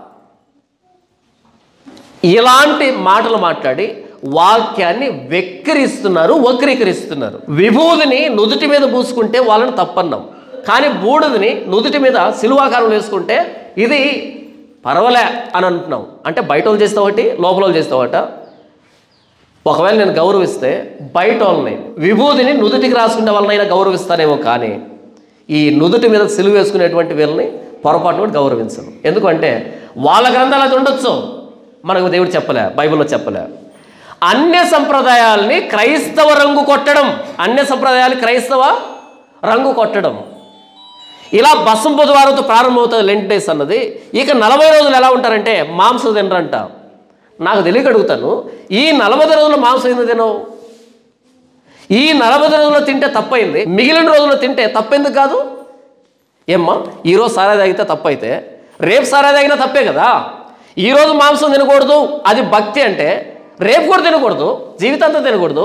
ఇలాంటి మాటలు మాట్లాడి వాక్యాన్ని వక్రీకరిస్తున్నారు. విభూదిని నుదుటి మీద పూసుకుంటే వాళ్ళని తప్పన్నాం, కానీ బూడిదని నుదుటి మీద సిలువాకారం వేసుకుంటే ఇది పర్వాలే అని అంటున్నాం. అంటే బయట వాళ్ళు చేస్తే ఒకటి, లోపల వాళ్ళు చేస్తే ఒకట. ఒకవేళ నేను గౌరవిస్తే బయట వాళ్ళని విభూదిని నుదుటికి రాసుకునే వాళ్ళనైనా గౌరవిస్తానేమో, కానీ ఈ నుదుటి మీద సిలువ వేసుకునేటువంటి వీళ్ళని పొరపాటును కూడా గౌరవించను. ఎందుకంటే వాళ్ళ గ్రంథాలు అది ఉండొచ్చు, మనకు దేవుడు చెప్పలే, బైబిల్లో చెప్పలే. అన్య సంప్రదాయాల్ని క్రైస్తవ రంగు కొట్టడం, అన్య సంప్రదాయాలు క్రైస్తవ రంగు కొట్టడం. ఇలా బసం బుధవారంతో ప్రారంభమవుతుంది లెంట్ డేస్ అన్నది. ఇక 40 రోజులు ఎలా ఉంటారంటే మాంసం తినరంట. నాకు తెలియక అడుగుతాను, ఈ 40 రోజుల్లో మాంసం ఎందుకు తినవు? ఈ 40 రోజుల్లో తింటే తప్పైంది, మిగిలిన రోజుల్లో తింటే తప్పెందుకు కాదు? ఏమ్మా, ఈరోజు సారా తాగితే తప్పైతే రేపు సారా తాగినా తప్పే కదా. ఈరోజు మాంసం తినకూడదు, అది భక్తి అంటే రేపు కూడా తినకూడదు, జీవితాంతం తినకూడదు.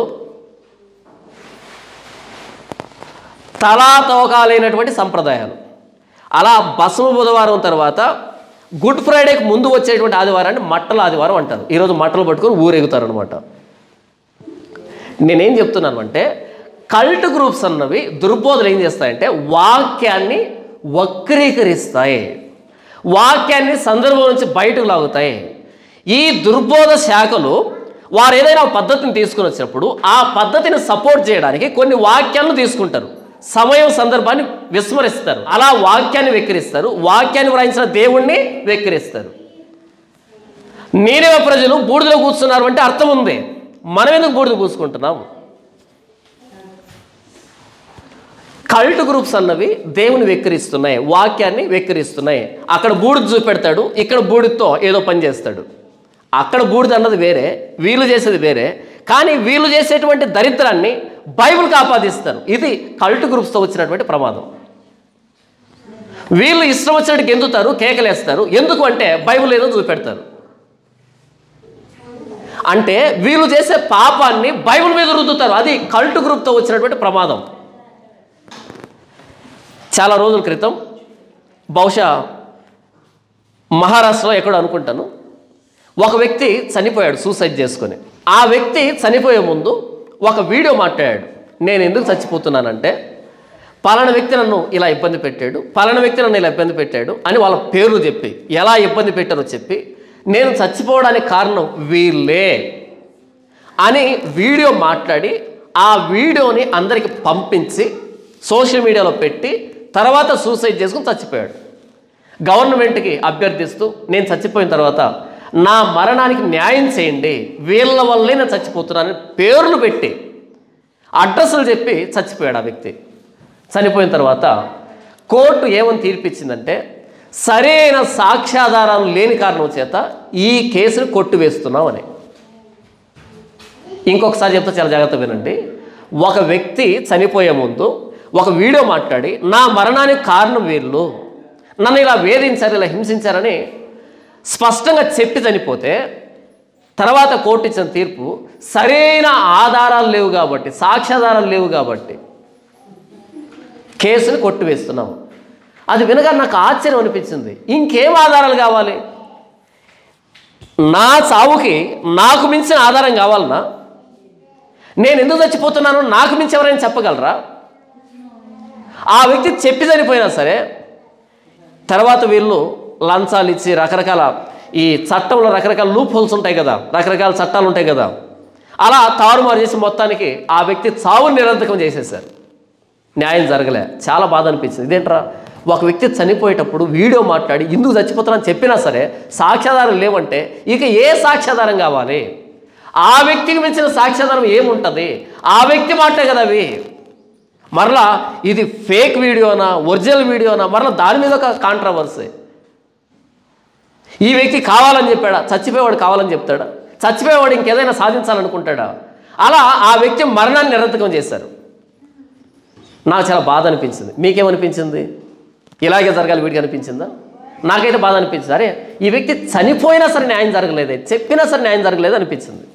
తలా తోకాలైనటువంటి సంప్రదాయాలు. అలా బసవ బుధవారం తర్వాత గుడ్ ఫ్రైడేకి ముందు వచ్చేటువంటి ఆదివారాన్ని మట్టల ఆదివారం అంటారు. ఈరోజు మట్టలు పట్టుకొని ఊరేగుతారు అనమాట. నేనేం చెప్తున్నాను అంటే కల్ట్ గ్రూప్స్ అన్నవి దుర్బోధలు ఏం చేస్తాయంటే వాక్యాన్ని వక్రీకరిస్తాయి, వాక్యాన్ని సందర్భం నుంచి బయటకు లాగుతాయి. ఈ దుర్బోధ శాఖలు వారు ఏదైనా పద్ధతిని తీసుకుని వచ్చినప్పుడు ఆ పద్ధతిని సపోర్ట్ చేయడానికి కొన్ని వాక్యాలను తీసుకుంటారు, సమయం సందర్భాన్ని విస్మరిస్తారు, అలా వాక్యాన్ని వెక్కిరిస్తారు, వాక్యాన్ని వ్రాయించిన దేవుణ్ణి వెక్కిరిస్తారు. నీనెవె ప్రజలు బూడిదలో కూర్చున్నారు అంటే అర్థం ఉంది, మనం ఎందుకు బూడిద పూసుకుంటున్నాం? కల్ట్ గ్రూప్స్ అన్నవి దేవుని వెక్కిరిస్తున్నాయి, వాక్యాన్ని వెక్కిరిస్తున్నాయి. అక్కడ బూడిద చూపెడతాడు, ఇక్కడ బూడిదతో ఏదో పని చేస్తాడు. అక్కడ బూడిద అన్నది వేరే, వీళ్ళు చేసేది వేరే, కానీ వీళ్ళు చేసేటువంటి దరిద్రాన్ని బైబిల్కి ఆపాదిస్తారు. ఇది కల్ట్ గ్రూప్స్తో వచ్చినటువంటి ప్రమాదం. వీళ్ళు ఇష్టం వచ్చినట్టు గెంతుతారు, కేకలేస్తారు. ఎందుకు అంటే బైబిల్ ఏదో చూపెడతారు. అంటే వీళ్ళు చేసే పాపాన్ని బైబిల్ మీద రుద్దుతారు. అది కల్ట్ గ్రూప్తో వచ్చినటువంటి ప్రమాదం. చాలా రోజుల క్రితం, బహుశా మహారాష్ట్రలో ఎక్కడో అనుకుంటాను, ఒక వ్యక్తి చనిపోయాడు సూసైడ్ చేసుకొని. ఆ వ్యక్తి చనిపోయే ముందు ఒక వీడియో మాట్లాడాడు. నేను ఎందుకు చచ్చిపోతున్నానంటే పలానా వ్యక్తి నన్ను ఇలా ఇబ్బంది పెట్టాడు, పలానా వ్యక్తి నన్ను ఇలా ఇబ్బంది పెట్టాడు అని వాళ్ళ పేర్లు చెప్పి, ఎలా ఇబ్బంది పెట్టారో చెప్పి, నేను చచ్చిపోవడానికి కారణం వీళ్ళే అని వీడియో మాట్లాడి ఆ వీడియోని అందరికి పంపించి సోషల్ మీడియాలో పెట్టి తర్వాత సూసైడ్ చేసుకుని చచ్చిపోయాడు. గవర్నమెంట్కి అభ్యర్థిస్తూ నేను చచ్చిపోయిన తర్వాత నా మరణానికి న్యాయం చేయండి, వీళ్ళ వల్లే నేను చచ్చిపోతున్నానని పేర్లు పెట్టి అడ్రస్లు చెప్పి చచ్చిపోయాడు ఆ వ్యక్తి. చనిపోయిన తర్వాత కోర్టు ఏమని తీర్పిచ్చిందంటే సరైన సాక్ష్యాధారాలు లేని కారణం చేత ఈ కేసును కొట్టివేస్తున్నాం అని. ఇంకొకసారి చెప్తే చాలా జాగ్రత్త వినండి. ఒక వ్యక్తి చనిపోయే ముందు ఒక వీడియో మాట్లాడి నా మరణానికి కారణం వీళ్ళు, నన్ను ఇలా వేధించారు, ఇలా హింసించారని స్పష్టంగా చెప్పి చనిపోతే తర్వాత కోర్టు ఇచ్చిన తీర్పు సరైన ఆధారాలు లేవు కాబట్టి, సాక్ష్యాధారాలు లేవు కాబట్టి కేసుని కొట్టివేస్తున్నాము. అది వినగా నాకు ఆశ్చర్యం అనిపించింది. ఇంకేం ఆధారాలు కావాలి? నా చావుకి నాకు మించిన ఆధారం కావాలన్నా? నేను ఎందుకు చచ్చిపోతున్నానో నాకు మించి ఎవరైనా చెప్పగలరా? ఆ వ్యక్తి చెప్పి చనిపోయినా సరే తర్వాత వీళ్ళు లంచాలు ఇచ్చి రకరకాల ఈ చట్టంలో రకరకాల లూప్ హోల్స్ ఉంటాయి కదా, రకరకాల చట్టాలు ఉంటాయి కదా, అలా తారుమారు చేసి మొత్తానికి ఆ వ్యక్తి చావుని నిరర్థకం చేసేసారు. న్యాయం జరగలే. చాలా బాధ అనిపించింది. ఇదేంట్రా, ఒక వ్యక్తి చనిపోయేటప్పుడు వీడియో మాట్లాడి ఎందుకు చచ్చిపోతానని చెప్పినా సరే సాక్ష్యాధారం లేవంటే ఇక ఏ సాక్ష్యాధారం కావాలి? ఆ వ్యక్తికి మించిన సాక్ష్యాధారం ఏముంటుంది? ఆ వ్యక్తి మాటే కదా అవి. మరలా ఇది ఫేక్ వీడియోనా ఒరిజినల్ వీడియోనా, మరలా దాని మీద ఒక కాంట్రవర్సీ. ఈ వ్యక్తి కావాలని చెప్పాడా? చచ్చిపోయేవాడు కావాలని చెప్తాడా? చచ్చిపోయేవాడు ఇంకేదైనా సాధించాలనుకుంటాడా? అలా ఆ వ్యక్తి మరణాన్ని నిరర్థకం చేశారు. నాకు చాలా బాధ అనిపించింది. మీకేమనిపించింది? ఇలాగే జరగాలి వీడికి అనిపించిందా? నాకైతే బాధ అనిపించింది. అరే, ఈ వ్యక్తి చనిపోయినా సరే న్యాయం జరగలేదే, చెప్పినా సరే న్యాయం జరగలేదు అనిపించింది.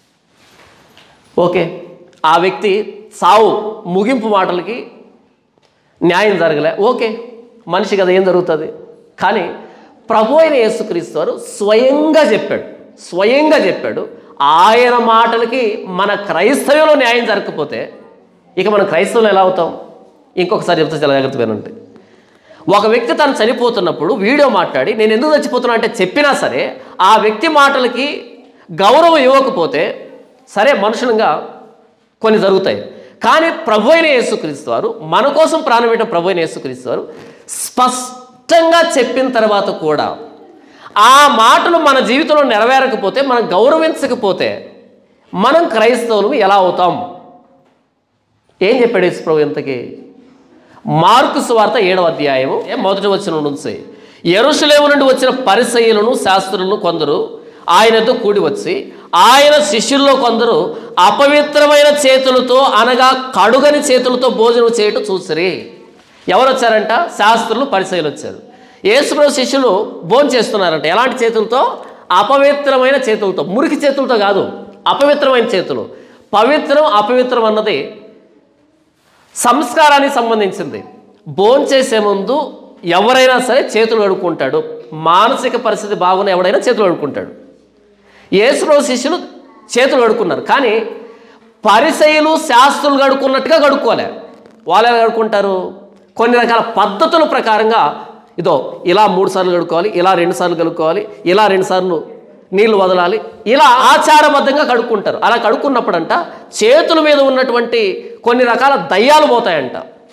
ఓకే, ఆ వ్యక్తి సావు ముగింపు మాటలకి న్యాయం జరగలే, ఓకే, మనిషి కదా, ఏం జరుగుతుంది. కానీ ప్రభు అయిన యేసుక్రీస్తు వారు స్వయంగా చెప్పాడు. ఆయన మాటలకి మన క్రైస్తవ్యంలో న్యాయం జరగకపోతే ఇక మనం క్రైస్తవులు ఎలా అవుతాం? ఇంకొకసారి చెప్తే చాలా జాగ్రత్త వినండి. ఒక వ్యక్తి తను చనిపోతున్నప్పుడు వీడియో మాట్లాడి నేను ఎందుకు చచ్చిపోతున్నా అంటే చెప్పినా సరే ఆ వ్యక్తి మాటలకి గౌరవం ఇవ్వకపోతే సరే, మనుషులంగా కొన్ని జరుగుతాయి. కానీ ప్రభు అయిన యేసుక్రీస్తు వారు, మన కోసం ప్రాణం పెట్టిన ప్రభు అయిన యేసుక్రీస్తు వారు స్పష్టంగా చెప్పిన తర్వాత కూడా ఆ మాటలు మన జీవితంలో నెరవేరకపోతే, మనం గౌరవించకపోతే మనం క్రైస్తవులు ఎలా అవుతాం? ఏం చెప్పాడు యేసు ప్రభు ఇంతకీ? మార్కు సువార్త 7వ అధ్యాయము 1వ వచనం నుంచి, యెరూషలేము నుండి వచ్చిన పరిసయ్యులను శాస్త్రులను కొందరు ఆయనతో కూడి వచ్చి ఆయన శిష్యుల్లో కొందరు అపవిత్రమైన చేతులతో, అనగా కడుగని చేతులతో భోజనం చేయటం చూసిరి. ఎవరు వచ్చారంట? శాస్త్రులు, పరిసయ్యులు వచ్చారు. యేసుప్రభు శిష్యులు భోజనం చేస్తున్నారంట. ఎలాంటి చేతులతో? అపవిత్రమైన చేతులతో. మురికి చేతులతో కాదు, అపవిత్రమైన చేతులు. పవిత్రం అపవిత్రం అన్నది సంస్కారానికి సంబంధించింది. భోజనం చేసే ముందు ఎవరైనా సరే చేతులు కడుక్కుంటాడు. మానసిక పరిస్థితి బాగున్న ఎవడైనా చేతులు కడుక్కుంటాడు. యేసుప్రభు శిష్యులు చేతులు కడుక్కున్నారు. కానీ పరిసయ్యులు, శాస్త్రులు కడుక్కున్నట్టుగా కడుక్కోలే. వాళ్ళు ఎలా కడుక్కుంటారు? కొన్ని రకాల పద్ధతుల ప్రకారంగా, ఇదో ఇలా 3 సార్లు కడుక్కోవాలి, ఇలా 2 సార్లు కడుక్కోవాలి, ఇలా 2 సార్లు నీళ్లు వదలాలి, ఇలా ఆచారబద్ధంగా కడుక్కుంటారు. అలా కడుక్కున్నప్పుడంట చేతుల మీద ఉన్నటువంటి కొన్ని రకాల దయ్యాలు పోతాయంట.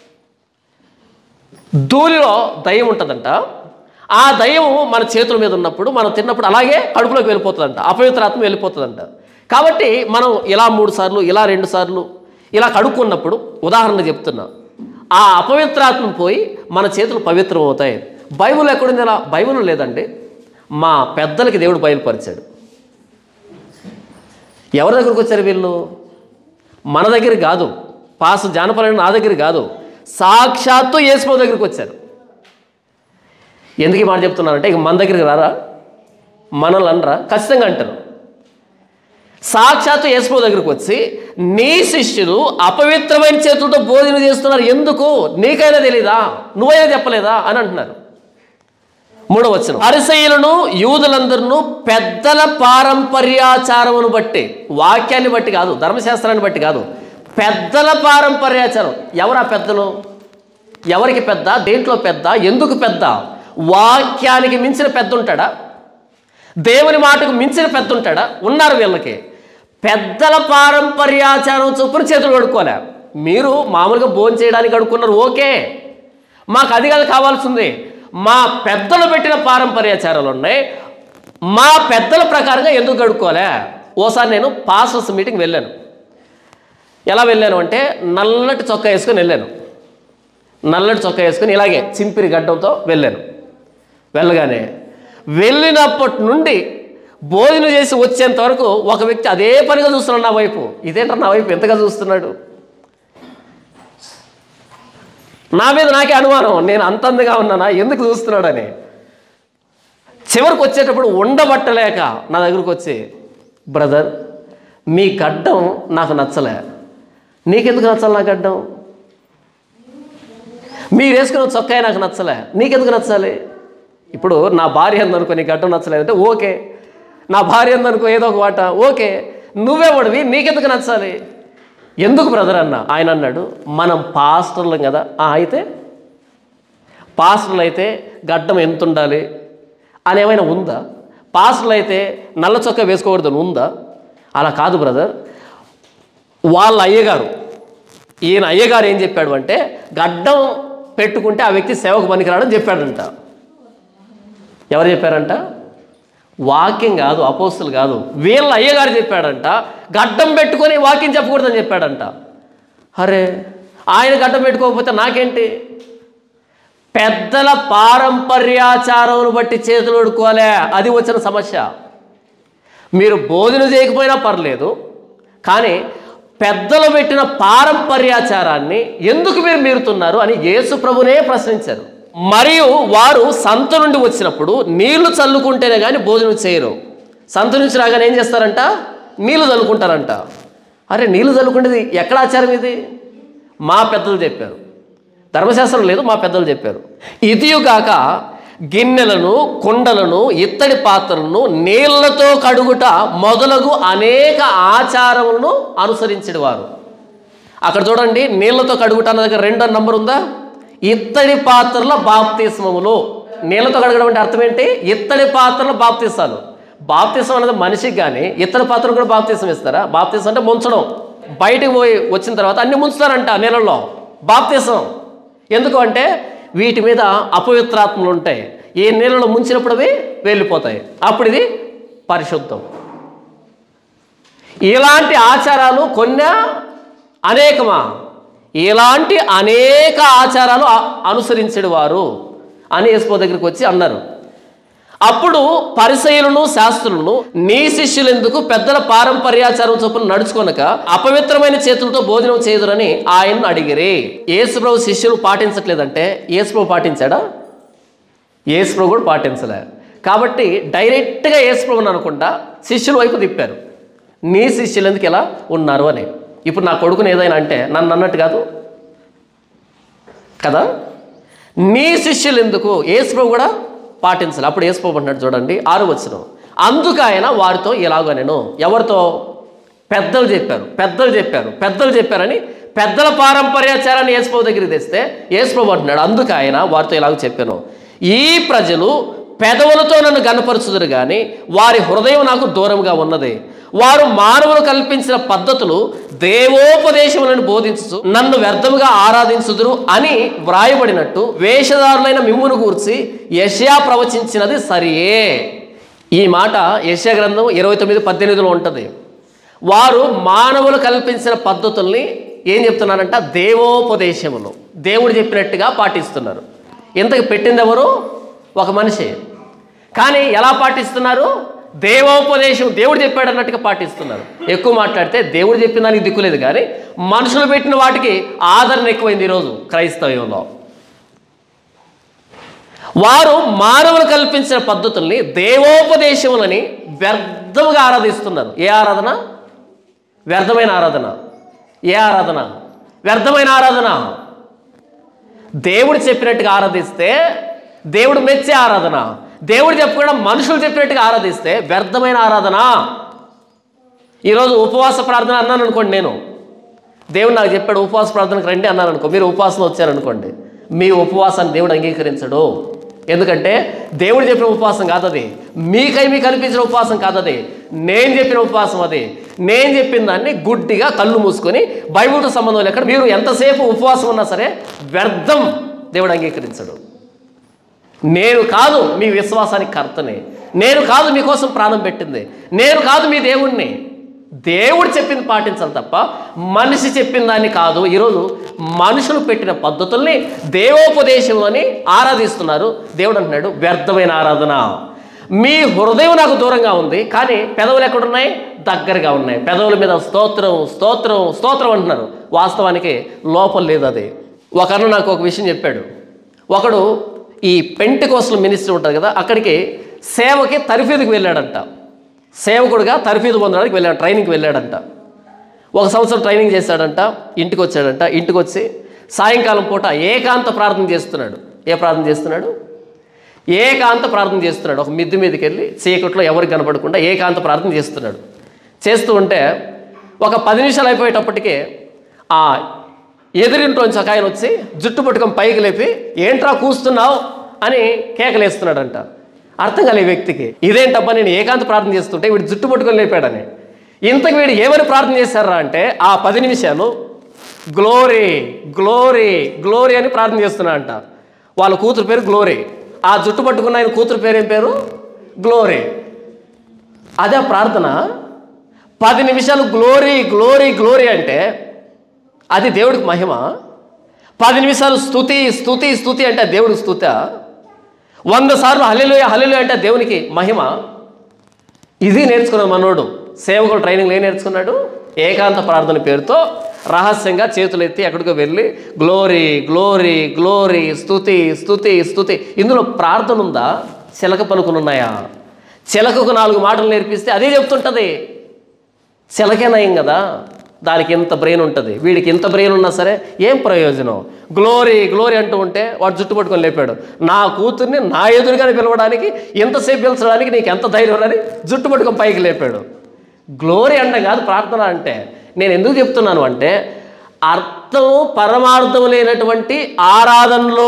ధూళిలో దయ్యం ఉంటుందంట. ఆ దయ్యం మన చేతుల మీద ఉన్నప్పుడు, మనం తిన్నప్పుడు అలాగే కడుపులోకి వెళ్ళిపోతుందంట, అపవిత్రాత్మ వెళ్ళిపోతుందంట. కాబట్టి మనం ఇలా 3 సార్లు, ఇలా 2 సార్లు ఇలా కడుక్కున్నప్పుడు, ఉదాహరణ చెప్తున్నా, ఆ అపవిత్రాత్మ పోయి మన చేతులు పవిత్రం అవుతాయి. బైబిల్ ఎక్కడుంది? ఇలా బైబిల్ లేదండి. మా పెద్దలకి దేవుడు బయలుపరిచాడు. ఎవరి దగ్గరకు వచ్చారు వీళ్ళు? మన దగ్గర కాదు, పాస్ జానపల్లి నా దగ్గర కాదు, సాక్షాత్తు యేసుప్రభు దగ్గరికి వచ్చారు. ఎందుకు ఈ మాట చెప్తున్నారంటే, ఇక మన దగ్గరికి రారా, మనల్ని అనరా? ఖచ్చితంగా అంటారు. సాక్షాత్తు యేసుప్రభు దగ్గరికి వచ్చి నీ శిష్యులు అపవిత్రమైన చేతులతో భోజనం చేస్తున్నారు, ఎందుకు నీకైనా తెలీదా, నువ్వైనా చెప్పలేదా అని అంటున్నారు. 3వ వచనం, పరిసయ్యులను యూదులందరూ పెద్దల పారంపర్యాచారమును బట్టి, వాక్యాన్ని బట్టి కాదు, ధర్మశాస్త్రాన్ని బట్టి కాదు, పెద్దల పారంపర్యాచారం. ఎవరా పెద్దలు? ఎవరికి పెద్ద? దేంట్లో పెద్ద? ఎందుకు పెద్ద? వాక్యానికి మించిన పెద్ద ఉంటాడా? దేవుని మాటకు మించిన పెద్ద ఉంటాడా? ఉన్నారు వీళ్ళకి. పెద్దల పారంపర్యాచారం చొప్పున చేతులు కడుక్కోలే. మీరు మామూలుగా భోజనం చేయడానికి కడుక్కున్నారు, ఓకే, మాకు అది కాదు కావాల్సింది. మా పెద్దలు పెట్టిన పారంపర్యాచారాలు ఉన్నాయి, మా పెద్దల ప్రకారంగా ఎందుకు కడుక్కోలే? ఓసారి నేను పాస్టర్స్ మీటింగ్ వెళ్ళాను. ఎలా వెళ్ళాను అంటే, నల్లటి చొక్కా వేసుకొని వెళ్ళాను. నల్లటి చొక్కా వేసుకొని ఇలాగే చింపిరి గడ్డంతో వెళ్ళాను. వెళ్ళగానే వెళ్ళినప్పటి నుండి భోజనం చేసి వచ్చేంత వరకు ఒక వ్యక్తి అదే పనిగా చూస్తున్నాడు నా వైపు. ఇదేంటారు నా వైపు ఎంతగా చూస్తున్నాడు? నా మీద నాకే అనుమానం, నేను అంత అందంగా ఉన్నానా, ఎందుకు చూస్తున్నాడని. చివరికి వచ్చేటప్పుడు ఉండబట్టలేక నా దగ్గరకు వచ్చి, బ్రదర్, మీ గడ్డం నాకు నచ్చలే. నీకెందుకు నచ్చాలి నా గడ్డం? మీరు వేసుకున్న చొక్కాయ నాకు నచ్చలే, నీకెందుకు నచ్చాలి? ఇప్పుడు నా భార్య అందనుకో నీ గడ్డం నచ్చలేదంటే ఓకే, నా భార్య అందనుకో ఏదో ఒక మాట ఓకే, నువ్వే పడివి, నీకెందుకు నచ్చాలి? ఎందుకు బ్రదర్ అన్న? ఆయన అన్నాడు, మనం పాస్టర్లం కదా. అయితే పాస్టర్లు అయితే గడ్డం ఎంత ఉండాలి అని ఏమైనా ఉందా? పాస్టర్లు అయితే నల్ల చొక్కా వేసుకోకూడదని ఉందా? అలా కాదు బ్రదర్. వాళ్ళ అయ్యగారు, ఈయన అయ్యగారు ఏం చెప్పాడు అంటే, గడ్డం పెట్టుకుంటే ఆ వ్యక్తి సేవకు పనికిరాడని చెప్పాడంట. ఎవరు చెప్పారంట? వాక్యం కాదు, అపోస్తులు కాదు, వీళ్ళ అయ్యగారు చెప్పాడంట. గడ్డం పెట్టుకొని వాక్యం చెప్పకూడదని చెప్పాడంట. అరే, ఆయన గడ్డం పెట్టుకోకపోతే నాకేంటి? పెద్దల పారంపర్యాచారం బట్టి చేతులు ఉడుకోలే, అది వచ్చిన సమస్య. మీరు భోజనం చేయకపోయినా పర్లేదు, కానీ పెద్దలు పెట్టిన పారంపర్యాచారాన్ని ఎందుకు మీరు మీరుతున్నారు అని యేసు ప్రభునే ప్రశ్నించారు. మరియు వారు సంత నుండి వచ్చినప్పుడు నీళ్లు చల్లుకుంటేనే కానీ భోజనం చేయరు. సంత నుంచి రాగానే ఏం చేస్తారంట? నీళ్లు చల్లుకుంటారంట. అరే, నీళ్లు చల్లుకునేది ఎక్కడ ఆచారం ఇది? మా పెద్దలు చెప్పారు. ధర్మశాస్త్రం లేదు, మా పెద్దలు చెప్పారు. ఇదియుగాక గిన్నెలను, కుండలను, ఇత్తడి పాత్రలను నీళ్లతో కడుగుట మొదలగు అనేక ఆచారములను అనుసరించేవారు. అక్కడ చూడండి, నీళ్లతో కడుగుట అన్న దగ్గర 2 నంబర్ ఉందా? ఇత్తడి పాత్రల బాప్తిస్మములు. నీళ్లతో కడగడం అంటే అర్థం ఏంటి? ఇత్తడి పాత్రల బాప్తిస్తాలు. బాప్తిసం అనేది మనిషికి కానీ ఇత్తడి పాత్రలు కూడా బాప్తిసం ఇస్తారా? బాప్తిసం అంటే ముంచడం. బయటికి పోయి వచ్చిన తర్వాత అన్ని ముంచుతారంట నీళ్ళల్లో. బాప్తిసం ఎందుకు అంటే వీటి మీద అపవిత్రాత్మలు ఉంటాయి. ఈ నీళ్ళలో ముంచినప్పుడు అవి వెళ్ళిపోతాయి, అప్పుడు ఇది పరిశుద్ధం. ఇలాంటి ఆచారాలు కొన్ని అనేకమా? ఇలాంటి అనేక ఆచారాలు అనుసరించేవారు అని యేసు దగ్గరికి వచ్చి అన్నారు. అప్పుడు పరిసయ్యులను శాస్త్రులను, నీ శిష్యులు ఎందుకు పెద్దల పారంపర్యాచారం చొప్పున నడుచుకొనక అపవిత్రమైన చేతులతో భోజనం చేయుదురని ఆయన్ను అడిగిరి. యేసుప్రభు శిష్యులు పాటించట్లేదంటే యేసుప్రభు పాటించాడా? యేసుప్రభు కూడా పాటించలే. కాబట్టి డైరెక్ట్గా యేసుప్రభుని అనుకుంటా శిష్యుల వైపు తిప్పారు. నీ శిష్యులు ఎందుకు ఇలా ఉన్నారు అని. ఇప్పుడు నా కొడుకుని ఏదైనా అంటే నన్ను అన్నట్టు కాదు కదా. నీ శిష్యులు ఎందుకు? యేసుప్రభు కూడా పాటించాలి. అప్పుడు యేసుప్రభు అంటున్నాడు చూడండి 6వ వచనం, అందుకు ఆయన వారితో ఇలాగనెను. ఎవరితో? పెద్దలు చెప్పారని పెద్దల పారంపర్యాచారాన్ని యేసుప్రభు దగ్గరికి తెస్తే యేసుప్రభు అంటున్నాడు, అందుకు ఆయన వారితో ఇలాగ చెప్పాను, ఈ ప్రజలు పెదవులతో నన్ను గనపరచుదురు కానీ వారి హృదయం నాకు దూరంగా ఉన్నది. వారు మానవులు కల్పించిన పద్ధతులు దేవోపదేశములను బోధించు నన్ను వ్యర్థముగా ఆరాధించుదురు అని వ్రాయబడినట్టు వేషధారులైన మిమ్మును గూర్చి యెషయా ప్రవచించినది సరియే. ఈ మాట యెషయా గ్రంథం 29:18 ఉంటుంది. వారు మానవులు కల్పించిన పద్ధతుల్ని ఏం చెప్తున్నారంట? దేవోపదేశములు, దేవుడు చెప్పినట్టుగా పాటిస్తున్నారు. ఇంతకు పెట్టింది ఎవరు? ఒక మనిషి. కానీ ఎలా పాటిస్తున్నారు? దేవోపదేశం, దేవుడు చెప్పాడు అన్నట్టుగా పాటిస్తున్నారు. ఎక్కువ మాట్లాడితే దేవుడు చెప్పిన దానికి దిక్కులేదు, కానీ మనుషులు పెట్టిన వాటికి ఆదరణ ఎక్కువైంది ఈరోజు క్రైస్తవ్యంలో. వారు మానవులు కల్పించిన పద్ధతుల్ని దేవోపదేశములని వ్యర్థముగా ఆరాధిస్తున్నారు. ఏ ఆరాధన? వ్యర్థమైన ఆరాధన. ఏ ఆరాధన? వ్యర్థమైన ఆరాధన. దేవుడు చెప్పినట్టుగా ఆరాధిస్తే దేవుడు మెచ్చే ఆరాధన. దేవుడు చెప్పకుండా మనుషులు చెప్పినట్టుగా ఆరాధిస్తే వ్యర్థమైన ఆరాధన. ఈరోజు ఉపవాస ప్రార్థన అన్నాను అనుకోండి, నేను దేవుడు నాకు చెప్పాడు ఉపవాస ప్రార్థనకు రండి అన్నాను అనుకో, మీరు ఉపవాసంలో వచ్చారనుకోండి, మీ ఉపవాసాన్ని దేవుడు అంగీకరించడు. ఎందుకంటే దేవుడు చెప్పిన ఉపవాసం కాదు అది, మీకు అనిపించిన ఉపవాసం కాదు అది, నేను చెప్పిన ఉపవాసం అది. నేను చెప్పిన దాన్ని గుడ్డిగా కళ్ళు మూసుకొని బైబిల్తో సంబంధం లేకుండా మీరు ఎంతసేపు ఉపవాసం ఉన్నా సరే వ్యర్థం, దేవుడు అంగీకరించడు. నేను కాదు మీ విశ్వాసానికి కర్తని, నేను కాదు మీకోసం ప్రాణం పెట్టింది, నేను కాదు మీ దేవుణ్ణి. దేవుడు చెప్పింది పాటించాలి తప్ప మనిషి చెప్పిన దాన్ని కాదు. ఈరోజు మనుషులు పెట్టిన పద్ధతుల్ని దేవోపదేశం అని ఆరాధిస్తున్నారు. దేవుడు అంటున్నాడు వ్యర్థమైన ఆరాధన. మీ హృదయం నాకు దూరంగా ఉంది, కానీ పెదవులు ఎక్కడున్నాయి? దగ్గరగా ఉన్నాయి. పెదవుల మీద స్తోత్రం స్తోత్రం స్తోత్రం అంటున్నారు, వాస్తవానికి లోపల లేదు అది. ఒకరు నాకు ఒక విషయం చెప్పాడు. ఒకడు ఈ పెంటెకోస్టల్ మినిస్ట్రీ ఉంటుంది కదా, అక్కడికి సేవకి తరిఫీదుకు వెళ్ళాడంట. సేవకుడుగా తర్ఫీదు పొందడానికి వెళ్ళాడు, ట్రైనింగ్కి వెళ్ళాడంట. 1 సంవత్సరం ట్రైనింగ్ చేశాడంట. ఇంటికి వచ్చాడంట. ఇంటికి వచ్చి సాయంకాలం పూట ఏకాంత ప్రార్థన చేస్తున్నాడు. ఏ ప్రార్థన చేస్తున్నాడు? ఏకాంత ప్రార్థన చేస్తున్నాడు. ఒక మిద్ది మీదకి వెళ్ళి చీకట్లో ఎవరికి కనపడకుండా ఏకాంత ప్రార్థన చేస్తున్నాడు. చేస్తూ ఉంటే ఒక 10 నిమిషాలు అయిపోయేటప్పటికే ఆ ఎదురింట్లోంచి ఒక ఆయన వచ్చి జుట్టు పట్టుకొని పైకి లేపి, ఏంట్రా కూస్తున్నావు అని కేకలేస్తున్నాడంట. అర్థం కాలే వ్యక్తికి, ఇదేంటబ్బా నేను ఏకాంత ప్రార్థన చేస్తుంటే వీడు జుట్టు పట్టుకొని లేపాడని. ఇంతకు వీడు ఏమని ప్రార్థన చేశారా అంటే ఆ 10 నిమిషాలు గ్లోరీ గ్లోరీ గ్లోరీ అని ప్రార్థన చేస్తున్నాడంట. వాళ్ళ కూతురు పేరు గ్లోరీ. ఆ జుట్టు పట్టుకున్న ఆయన కూతురు పేరు ఏం పేరు? గ్లోరీ. అదే ప్రార్థన. 10 నిమిషాలు గ్లోరీ గ్లోరీ గ్లోరీ అంటే అది దేవుడికి మహిమ. 10 నిమిషాలు స్తుతి స్తుతి స్తుతి అంటే దేవుడికి స్తుత. 100 సార్లు హల్లెలూయా హల్లెలూయా అంటే దేవునికి మహిమ. ఇది నేర్చుకున్నాడు మనోడు. సేవకుడు ట్రైనింగ్లో ఏం నేర్చుకున్నాడు? ఏకాంత ప్రార్థన పేరుతో రహస్యంగా చేతులు ఎత్తి ఎక్కడికో వెళ్ళి గ్లోరీ గ్లోరీ గ్లోరీ స్తుతి స్తుతి స్తుతి. ఇందులో ప్రార్థన ఉందా? చిలక పలుకులున్నాయా? చిలకకు 4 మాటలు నేర్పిస్తే అదే చెప్తుంటుంది. చిలకే నయం కదా, దానికి ఎంత బ్రెయిన్ ఉంటుంది. వీడికి ఎంత బ్రెయిన్ ఉన్నా సరే ఏం ప్రయోజనం? గ్లోరీ గ్లోరీ అంటూ ఉంటే వాడు జుట్టు పట్టుకొని లేపాడు. నా కూతుర్ని నా ఎదురుగానే పిలవడానికి ఎంతసేపు పిలిచడానికి నీకు ఎంత ధైర్యం అని జుట్టు పట్టుకొని పైకి లేపాడు. గ్లోరీ అంటే కాదు ప్రార్థన అంటే. నేను ఎందుకు చెప్తున్నాను అంటే అర్థం పరమార్థం లేనటువంటి ఆరాధనలో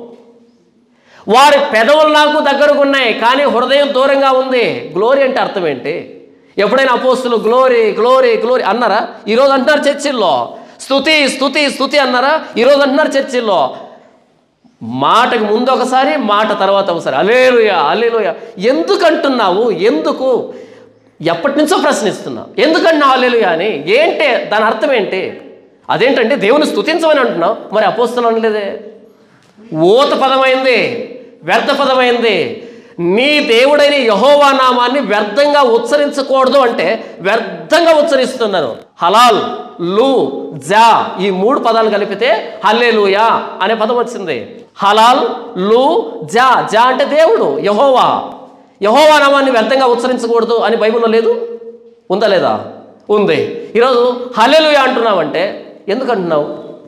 వారి పెదవులు నాకు దగ్గరకు ఉన్నాయి కానీ హృదయం దూరంగా ఉంది. గ్లోరీ అంటే అర్థం ఏంటి? ఎప్పుడైనా అపోస్తులు గ్లోరీ గ్లోరీ గ్లోరీ అన్నారా? ఈరోజు అంటున్నారు చర్చిల్లో. స్తుతి స్తుతి స్తుతి అన్నారా? ఈరోజు అంటున్నారు చర్చిల్లో. మాటకు ముందు ఒకసారి, మాట తర్వాత ఒకసారి హల్లెలూయా హల్లెలూయా. ఎందుకు అంటున్నావు? ఎందుకు? ఎప్పటి నుంచో ప్రశ్నిస్తున్నావు. ఎందుకన్నావు హల్లెలూయా అని? ఏంటి దాని అర్థం ఏంటి? అదేంటంటే దేవుని స్తుతించమని అంటున్నావు. మరి అపోస్తులు అనలేదే. ఊత పదమైంది, వ్యర్థ పదమైంది. నీ దేవుడైన యెహోవా నామాన్ని వ్యర్థంగా ఉచ్చరించకూడదు అంటే వ్యర్థంగా ఉచ్చరిస్తున్నాను. హలాల్ లు జా ఈ 3 పదాలు కలిపితే హల్లెలూయా అనే పదం వచ్చింది. హలాల్ లు జా. జా అంటే దేవుడు, యెహోవా. యెహోవా నామాన్ని వ్యర్థంగా ఉచ్చరించకూడదు అని బైబిల్లో లేదు? ఉందా లేదా? ఉంది. ఈరోజు హల్లెలూయా అంటున్నావంటే ఎందుకు అంటున్నావు?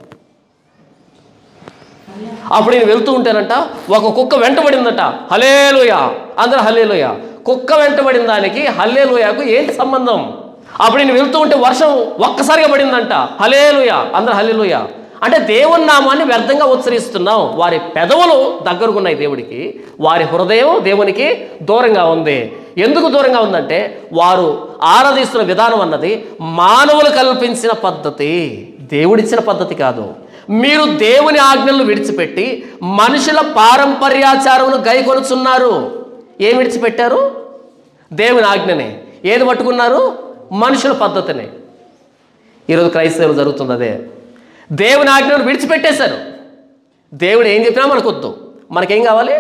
అప్పుడు నేను వెళ్తూ ఉంటేనంట ఒక కుక్క వెంటబడిందట. హల్లెలూయా అందరూ హల్లెలూయా. కుక్క వెంటబడిన దానికి హల్లెలూయాకు ఏంటి సంబంధం? అప్పుడు నేను వెళ్తూ ఉంటే వర్షం ఒక్కసారిగా పడిందంట. హల్లెలూయా అందరూ హల్లెలూయా. అంటే దేవుని నామాన్ని వ్యర్థంగా ఉచ్చరిస్తున్నాం. వారి పెదవులు దగ్గరకున్నాయి దేవుడికి, వారి హృదయం దేవునికి దూరంగా ఉంది. ఎందుకు దూరంగా ఉందంటే వారు ఆరాధిస్తున్న విధానం అన్నది మానవులు కల్పించిన పద్ధతి, దేవుడిచ్చిన పద్ధతి కాదు. మీరు దేవుని ఆజ్ఞలను విడిచిపెట్టి మనుషుల పారంపర్యాచారమును గైకొనుచున్నారు. ఏం విడిచిపెట్టారు? దేవుని ఆజ్ఞని. ఏది పట్టుకున్నారు? మనుషుల పద్ధతిని. ఈరోజు క్రైస్తవులు జరుగుతుంది అదే. దేవుని ఆజ్ఞను విడిచిపెట్టేశారు. దేవుడు ఏం చెప్పినా మనకొద్దు. మనకేం కావాలి?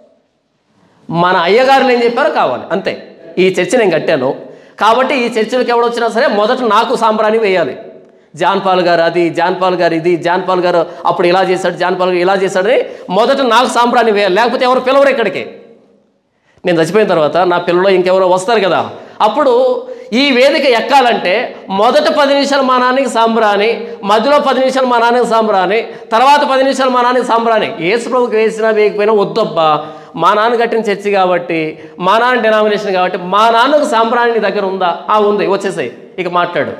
మన అయ్యగారులు ఏం చెప్పారో కావాలి, అంతే. ఈ చర్చ నేను కట్టాను కాబట్టి ఈ చర్చలకు ఎవడొచ్చినా సరే మొదట నాకు సాంబ్రాణి వేయాలి. జాన్ పాల్ గారు అది, జాన్ పాల్ గారు ఇది, జాన్ పాల్ గారు అప్పుడు ఇలా చేశాడు, జాన్ పాల్ గారు ఇలా చేశాడని మొదట నాకు సాంబ్రాణి వేయాలి. లేకపోతే ఎవరు పిలవరు ఇక్కడికి. నేను చచ్చిపోయిన తర్వాత నా పిల్లలు ఇంకెవరో వస్తారు కదా, అప్పుడు ఈ వేదిక ఎక్కాలంటే మొదట 10 నిమిషాలు మా నాన్నకి సాంబ్రాణి, మధ్యలో 10 నిమిషాలు మా నాన్నకి సాంబ్రాణి, తర్వాత 10 నిమిషాలు మా నాన్నకి సాంబ్రాణి. యేసు ప్రభుకి వేసినా వేయకపోయినా వద్దబ్బా, మా నాన్న కట్టిన చర్చి కాబట్టి, మా నాన్న డినామినేషన్ కాబట్టి, మా నాన్నకు సాంబ్రాణి నీ దగ్గర ఉందా? ఉంది, వచ్చేసాయి, ఇక మాట్లాడు.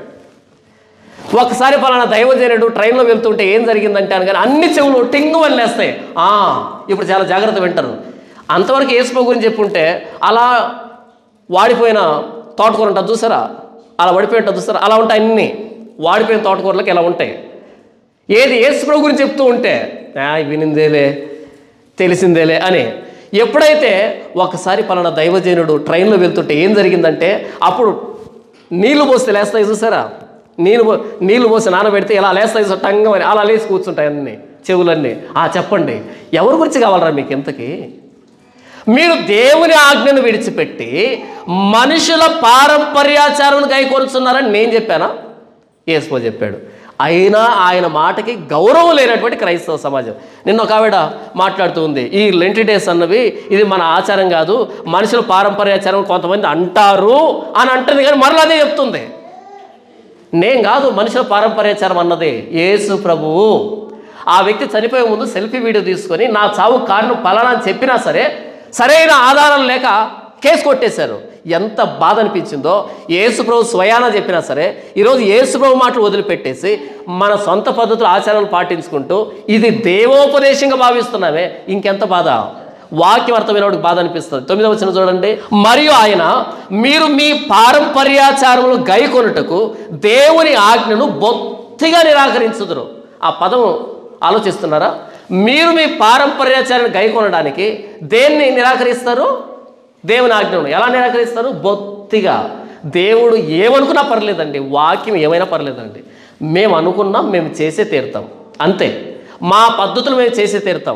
ఒకసారి పలానా దైవజనుడు ట్రైన్లో వెళ్తుంటే ఏం జరిగిందంటే అని కానీ అన్ని చెవులు టింగు అని లేస్తాయి. ఇప్పుడు చాలా జాగ్రత్త వింటారు. అంతవరకు యేసు గురించి చెప్పుంటే అలా వాడిపోయిన తోటకూర ఉంటుంది చూసారా, అలా పడిపోయింటుంది చూసారా, అలా ఉంటాయి అన్నీ. వాడిపోయిన తోటకూరలకు ఇలా ఉంటాయి. ఏది యేసు ప్రభు గురించి చెప్తూ ఉంటే వినిందేలే తెలిసిందేలే అని. ఎప్పుడైతే ఒకసారి పలానా దైవజనుడు ట్రైన్లో వెళ్తుంటే ఏం జరిగిందంటే అప్పుడు నీళ్లు పోస్తే లేస్తాయి చూసారా, నీళ్లు పోసి నానబెడితే ఇలా లేస్తాయి టంగమని, అలా లేచి కూర్చుంటాయి అన్నీ చెవులన్నీ. చెప్పండి, ఎవరి గురించి కావాలరా మీకు ఇంతకీ? మీరు దేవుని ఆజ్ఞను విడిచిపెట్టి మనుషుల పారంపర్యాచారం గైకొరుచున్నారని నేను చెప్పానా? యేసు చెప్పాడు. అయినా ఆయన మాటకి గౌరవం లేనటువంటి క్రైస్తవ సమాజం. నిన్న ఒక ఆవిడ మాట్లాడుతూ ఉంది, ఈ లెంటి డేస్ అన్నవి ఇది మన ఆచారం కాదు, మనుషుల పారంపర్యాచారం కొంతమంది అంటారు అని అంటుంది, కానీ మరలా అదే చెప్తుంది. నేను కాదు మనుషుల పారంపర్యాచారం అన్నది, యేసు ప్రభువు. ఆ వ్యక్తి చనిపోయే ముందు సెల్ఫీ వీడియో తీసుకొని నా చావు కారణం పలానా అని చెప్పినా సరే సరైన ఆధారం లేక కేసు కొట్టేశారు. ఎంత బాధ అనిపించిందో. యేసుప్రభు స్వయాన చెప్పినా సరే ఈరోజు యేసుప్రభు మాటలు వదిలిపెట్టేసి మన సొంత పద్ధతులు ఆచారాలు పాటించుకుంటూ ఇది దేవోపదేశంగా భావిస్తున్నామే, ఇంకెంత బాధ. వాక్యం అర్థమైన వాడికి బాధ అనిపిస్తుంది. 9వ వచనం చూడండి. మరియు ఆయన మీరు మీ పారంపర్యాచారములు గైకొనుటకు దేవుని ఆజ్ఞను బొత్తిగా నిరాకరించుదురు. ఆ పదం ఆలోచిస్తున్నారా? మీరు మీ పారంపర్యాచారాన్ని గైకొనడానికి దేన్ని నిరాకరిస్తారు? దేవుని ఆజ్ఞను. ఎలా నిరాకరిస్తారు? బొత్తిగా. దేవుడు ఏమనుకున్నా పర్లేదండి, వాక్యం ఏమైనా పర్లేదండి, మేము అనుకున్నాం, మేము చేసే తీరుతాం, అంతే. మా పద్ధతులు మేము చేసే తీరుతాం.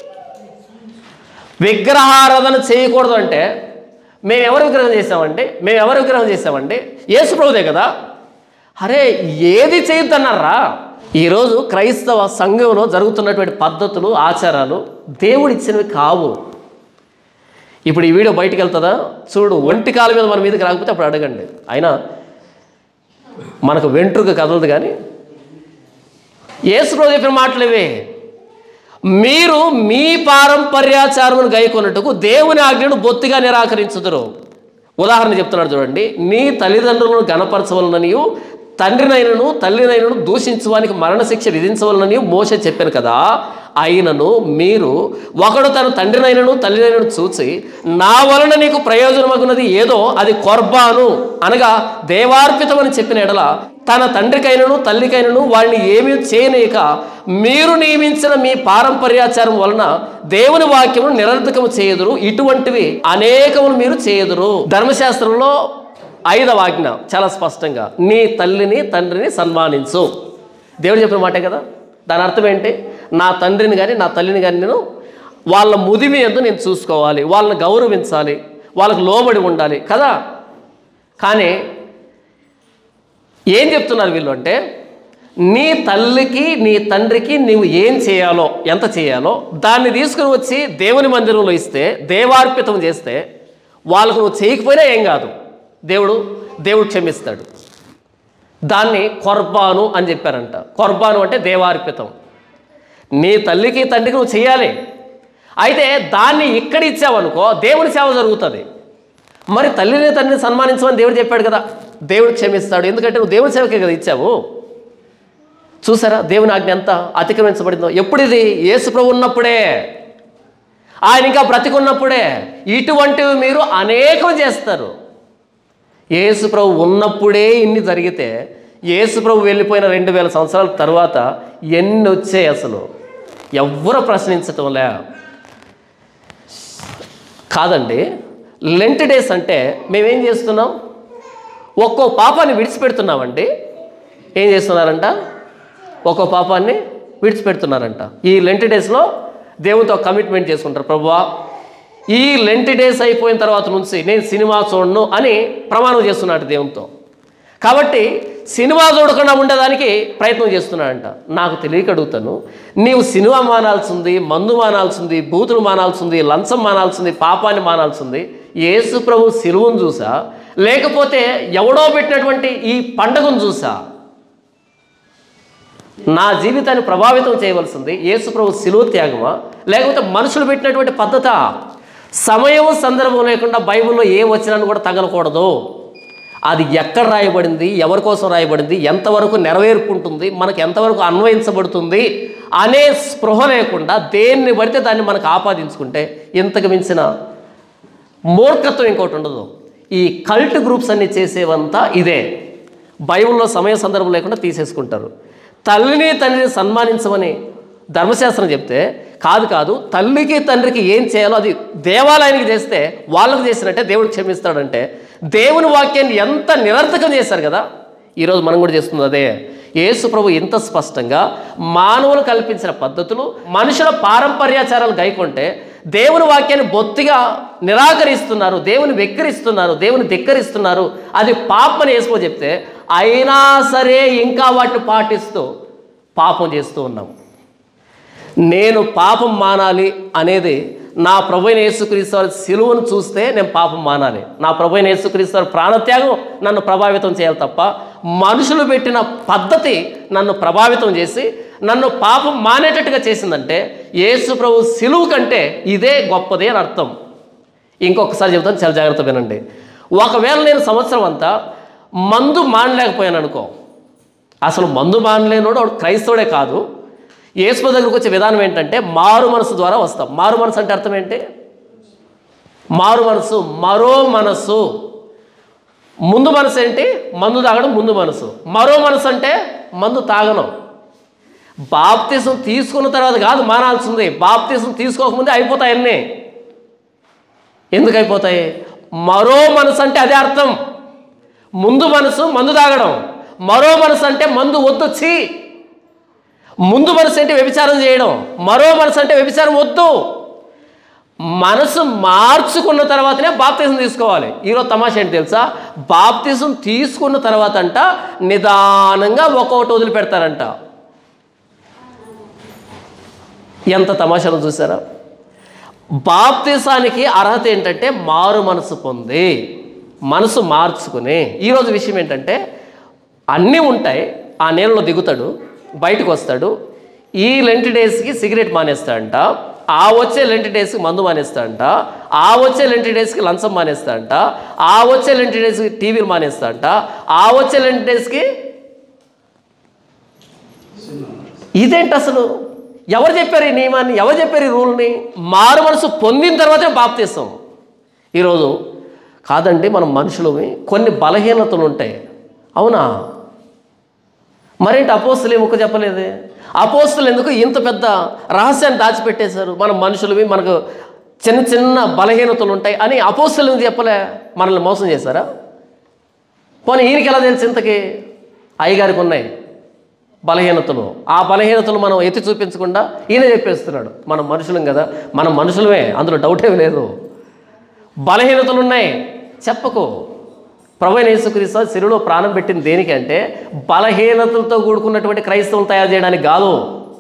విగ్రహారాధన చేయకూడదు అంటే మేము ఎవరు విగ్రహం చేసామంటే యేసు ప్రభుదే కదా. అరే ఏది చేయొద్దన్నారా? ఈరోజు క్రైస్తవ సంఘంలో జరుగుతున్నటువంటి పద్ధతులు ఆచారాలు దేవుడు ఇచ్చినవి కావు. ఇప్పుడు ఈ వీడియో బయటికి వెళ్తుందా? చూడు, ఒంటి కాల మీద మన మీదకి రాకపోతే అప్పుడు అడగండి. అయినా మనకు వెంట్రుక కదలదు. కానీ యేసు ప్రభు చెప్పిన మాటలు ఇవే. మీరు మీ పారంపర్యాచారమును గైకొనుటకు దేవుని ఆజ్ఞను బొత్తిగా నిరాకరించుదురు. ఉదాహరణ చెప్తున్నాడు చూడండి. నీ తల్లిదండ్రులను గణపరచవలననియు తండ్రినైనను తల్లినైనను దూషించడానికి మరణశిక్ష విధించవలనని మోషే చెప్పాను కదా. అయినను మీరు ఒకడు తన తండ్రినైనను తల్లినైనను చూచి నా వలన నీకు ప్రయోజనమగున్నది ఏదో అది కొర్బాను అనగా దేవార్పితమని చెప్పిన ఎడల తన తండ్రికైనను తల్లికైనను వాడిని ఏమీ చేయనీయక మీరు నియమించిన మీ పారంపర్యాచారం వలన దేవుని వాక్యమును నిరర్థకము చేయదురు. ఇటువంటివి అనేకములు మీరు చేయదురు. ధర్మశాస్త్రంలో 5వ ఆజ్ఞ చాలా స్పష్టంగా, నీ తల్లిని తండ్రిని సన్మానించు. దేవుడు చెప్పిన మాటే కదా. దాని అర్థం ఏంటి? నా తండ్రిని కానీ నా తల్లిని కానీ నేను వాళ్ళ ముదిమి ఎందు నేను చూసుకోవాలి, వాళ్ళని గౌరవించాలి, వాళ్ళకు లోబడి ఉండాలి కదా. కానీ ఏం చెప్తున్నారు వీళ్ళు అంటే, నీ తల్లికి నీ తండ్రికి నీవు ఏం చేయాలో ఎంత చేయాలో దాన్ని తీసుకుని వచ్చి దేవుని మందిరంలో ఇస్తే దేవార్పితం చేస్తే వాళ్ళకు నువ్వు చేయకపోయినా ఏం కాదు, దేవుడు క్షమిస్తాడు. దాన్ని కొర్బాను అని చెప్పారంట. కొర్బాను అంటే దేవార్పితం. నీ తల్లికి తండ్రికి నువ్వు చేయాలి. అయితే దాన్ని ఇక్కడ ఇచ్చావనుకో దేవుని సేవ జరుగుతుంది. మరి తల్లిని తండ్రిని సన్మానించమని దేవుడు చెప్పాడు కదా, దేవుడు క్షమిస్తాడు. ఎందుకంటే నువ్వు దేవుని సేవకే కదా ఇచ్చావు. చూసారా దేవుని ఆజ్ఞ ఎంత అతిక్రమించబడిందో. ఎప్పుడు ఇది? యేసు ప్రభు ఉన్నప్పుడే, ఆయన ఇంకా బ్రతికున్నప్పుడే. ఇటువంటివి మీరు అనేకం చేస్తారు. యేసు ప్రభు ఉన్నప్పుడే ఇన్ని జరిగితే యేసు ప్రభు వెళ్ళిపోయిన 2000 సంవత్సరాల తర్వాత ఎన్ని వచ్చాయి అసలు? ఎవ్వరు ప్రశ్నించటంలే. కాదండి, లెంట్ డేస్ అంటే మేమేం చేస్తున్నాం? ఒక్కో పాపాన్ని విడిచిపెడుతున్నామండి. ఏం చేస్తున్నారంట? ఒక్కో పాపాన్ని విడిచిపెడుతున్నారంట. ఈ లెంట్ డేస్లో దేవునితో కమిట్మెంట్ చేసుకుంటారు. ప్రభువా, ఈ లెంట్ డేస్ అయిపోయిన తర్వాత నుంచి నేను సినిమా చూడను అని ప్రమాణం చేస్తున్నాడు దేవునితో. కాబట్టి సినిమా చూడకుండా ఉండేదానికి ప్రయత్నం చేస్తున్నాడంట. నాకు తెలియక అడుగుతాను, నీవు సినిమా మానాల్సింది, మందు మానాల్సింది, బూతులు మానాల్సింది, లంచం మానాల్సింది, పాపాన్ని మానాల్సింది యేసు ప్రభు సిలువను చూసా, లేకపోతే ఎవడో పెట్టినటువంటి ఈ పండుగను చూసా? నా జీవితాన్ని ప్రభావితం చేయవలసింది యేసు ప్రభు సిలువ త్యాగమా, లేకపోతే మనుషులు పెట్టినటువంటి పద్ధత? సమయం సందర్భం లేకుండా బైబిల్లో ఏ వచనాన్ని కూడా తగలకూడదు. అది ఎక్కడ రాయబడింది, ఎవరి కోసం రాయబడింది, ఎంతవరకు నెరవేర్పుంటుంది, మనకు ఎంతవరకు అన్వయించబడుతుంది అనే స్పృహ లేకుండా దేన్ని పడితే దాన్ని మనకు ఆపాదించుకుంటే ఇంతకు మించిన మూర్ఖత్వం ఇంకోటి ఉండదు. ఈ కల్ట్ గ్రూప్స్ అన్ని చేసేవంతా ఇదే. బైబిల్లో సమయ సందర్భం లేకుండా తీసేసుకుంటారు. తల్లిని తండ్రిని సన్మానించమని ధర్మశాస్త్రం చెప్తే కాదు, తల్లికి తండ్రికి ఏం చేయాలో అది దేవాలయానికి చేస్తే వాళ్ళకు చేసినట్టే దేవుడు క్షమిస్తాడంటే దేవుని వాక్యాన్ని ఎంత నిరర్థకం చేశారు కదా. ఈరోజు మనం కూడా చేస్తుంది అదే. యేసు ప్రభు ఇంత స్పష్టంగా మానవులు కల్పించిన పద్ధతులు, మనుషుల పారంపర్యాచారాలు గైకొంటే దేవుని వాక్యాన్ని బొత్తిగా నిరాకరిస్తున్నారు, దేవుని వెక్కిరిస్తున్నారు, దేవుని ధిక్కరిస్తున్నారు. అది పాపమని యేసు చెప్తే అయినా సరే ఇంకా వాటిని పాటిస్తూ పాపం చేస్తూ ఉన్నాం. నేను పాపం మానాలి అనేది నా ప్రభువైన యేసుక్రీస్తు వారి సిలువను చూస్తే నేను పాపం మానాలి. నా ప్రభువైన యేసుక్రీస్తు వారి ప్రాణత్యాగం నన్ను ప్రభావితం చేయాలి తప్ప మనుషులు పెట్టిన పద్ధతి నన్ను ప్రభావితం చేసి నన్ను పాపం మానేటట్టుగా చేసిందంటే యేసు ప్రభు సిలువు కంటే ఇదే గొప్పది అని అర్థం. ఇంకొకసారి చెబుతాను, చాలా జాగ్రత్త వినండి. ఒకవేళ నేను సంవత్సరం అంతా మందు మానలేకపోయాను అనుకో, అసలు మందు మానలేనోడు వాడు క్రైస్తవుడే కాదు. యేసు దగ్గరకు వచ్చే విధానం ఏంటంటే మారు మనసు ద్వారా వస్తాం. మారు మనసు అంటే అర్థం ఏంటి? మారు మనసు, మరో మనసు. ముందు మనసు ఏంటి? మందు తాగడం ముందు మనసు. మరో మనసు అంటే మందు తాగను. బాప్తిసం తీసుకున్న తర్వాత కాదు మానాల్సింది, బాప్తిసం తీసుకోకముందే అయిపోతాయి అన్నీ. ఎందుకు అయిపోతాయి? మరో మనసు అంటే అదే అర్థం. ముందు మనసు మందు తాగడం, మరో మనసు అంటే మందు వద్దొచ్చి. ముందు మనసు అంటే వ్యభిచారం చేయడం, మరో మనసు అంటే వ్యభిచారం వద్దు. మనసు మార్చుకున్న తర్వాతనే బాప్తిజం తీసుకోవాలి. ఈరోజు తమాషా ఏంటి తెలుసా? బాప్తిజం తీసుకున్న తర్వాత అంట నిదానంగా ఒక్కొక్కటి వదిలిపెడతారంట. ఎంత తమాషాను చూసారా? బాప్తిజానికి అర్హత ఏంటంటే మారు మనసు పొంది మనసు మార్చుకుని. ఈరోజు విషయం ఏంటంటే అన్నీ ఉంటాయి, ఆ నీళ్ళలో దిగుతాడు, బయటకు వస్తాడు, ఈ లెంట్ డేస్కి సిగరెట్ మానేస్తాడంట, ఆ వచ్చే లెంట్ డేస్కి మందు మానేస్తాడంట, ఆ వచ్చే లెంట్ డేస్కి లంచం మానేస్తాడంట, ఆ వచ్చే లెంట్ డేస్కి టీవీలు మానేస్తాడంట, ఆ వచ్చే లెంట్ డేస్కి ఇదేంటి అసలు? ఎవరు చెప్పారు ఈ నియమాన్ని? ఎవరు చెప్పారు ఈ రూల్ని? మారు మనసు పొందిన తర్వాతే బాప్తిస్తాం. ఈరోజు కాదండి, మనం మనుషులవి, కొన్ని బలహీనతలు ఉంటాయి. అవునా? మరేంటి అపోస్తులు ఏమొక్క చెప్పలేదే? అపోస్తులు ఎందుకు ఇంత పెద్ద రహస్యాన్ని దాచిపెట్టేశారు? మనం మనుషులవి, మనకు చిన్న చిన్న బలహీనతలు ఉంటాయి అని అపోస్తులు ఎందుకు చెప్పలే? మనల్ని మోసం చేశారా? పోనీ ఈయనకి ఎలా తెలిసి ఇంతకీ? అయ్యగారికి ఉన్నాయి బలహీనతలు. ఆ బలహీనతలు మనం ఎత్తి చూపించకుండా ఈయన చెప్పేస్తున్నాడు. మనం మనుషులం కదా, మనం మనుషులమే, అందులో డౌట్ ఏమి లేదు. బలహీనతలు ఉన్నాయి చెప్పకు. ప్రభువైన యేసుక్రీస్తు శిలువలో ప్రాణం పెట్టింది దేనికి అంటే బలహీనతలతో కూడుకున్నటువంటి క్రైస్తవులను తయారు చేయడానికి కాదు.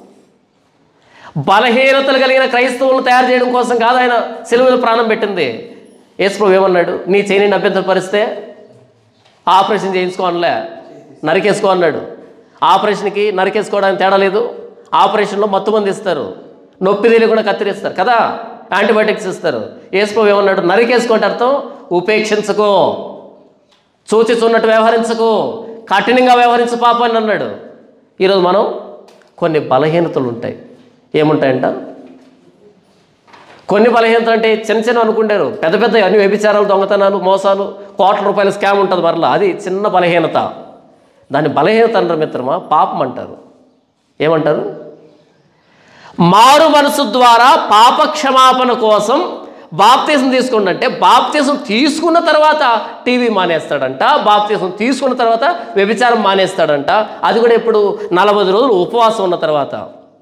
బలహీనతలు కలిగిన క్రైస్తవులను తయారు చేయడం కోసం కాదు ఆయన శిలువలో ప్రాణం పెట్టింది. యేసు ప్రభు ఏమన్నాడు? నీ చేయిని అభ్యంతరపరిస్తే ఆపరేషన్ చేయించుకో అనలే, నరికేసుకో అన్నాడు. ఆపరేషన్కి నరికేసుకోవడానికి తేడా లేదు. ఆపరేషన్లో మత్తు మంది ఇస్తారు, నొప్పి తెలియకుండా కత్తిరిస్తారు కదా, యాంటీబయాటిక్స్ ఇస్తారు. యేసు ప్రభు ఏమన్నాడు? నరికేసుకోండి అర్థం ఉపేక్షించుకో, చూచి చూన్నట్టు వ్యవహరించకు, కఠినంగా వ్యవహరించు పాపాన్ని అన్నాడు. ఈరోజు మనం కొన్ని బలహీనతలు ఉంటాయి. ఏముంటాయంట? కొన్ని బలహీనతలు అంటే చిన్న చిన్న అనుకుంటారు, పెద్ద పెద్ద అన్ని వ్యభిచారాలు, దొంగతనాలు, మోసాలు, కోట్ల రూపాయల స్కామ్ ఉంటుంది మరలా, అది చిన్న బలహీనత. దాన్ని బలహీనత అంటారు మిత్రమా, పాపం అంటారు. ఏమంటారు? మారు మనసు ద్వారా పాప క్షమాపణ కోసం బాప్తిజం తీసుకోండి అంటే బాప్తిజం తీసుకున్న తర్వాత టీవీ మానేస్తాడంట, బాప్తిజం తీసుకున్న తర్వాత వ్యభిచారం మానేస్తాడంట. అది కూడా ఇప్పుడు 40 రోజులు ఉపవాసం ఉన్న తర్వాత.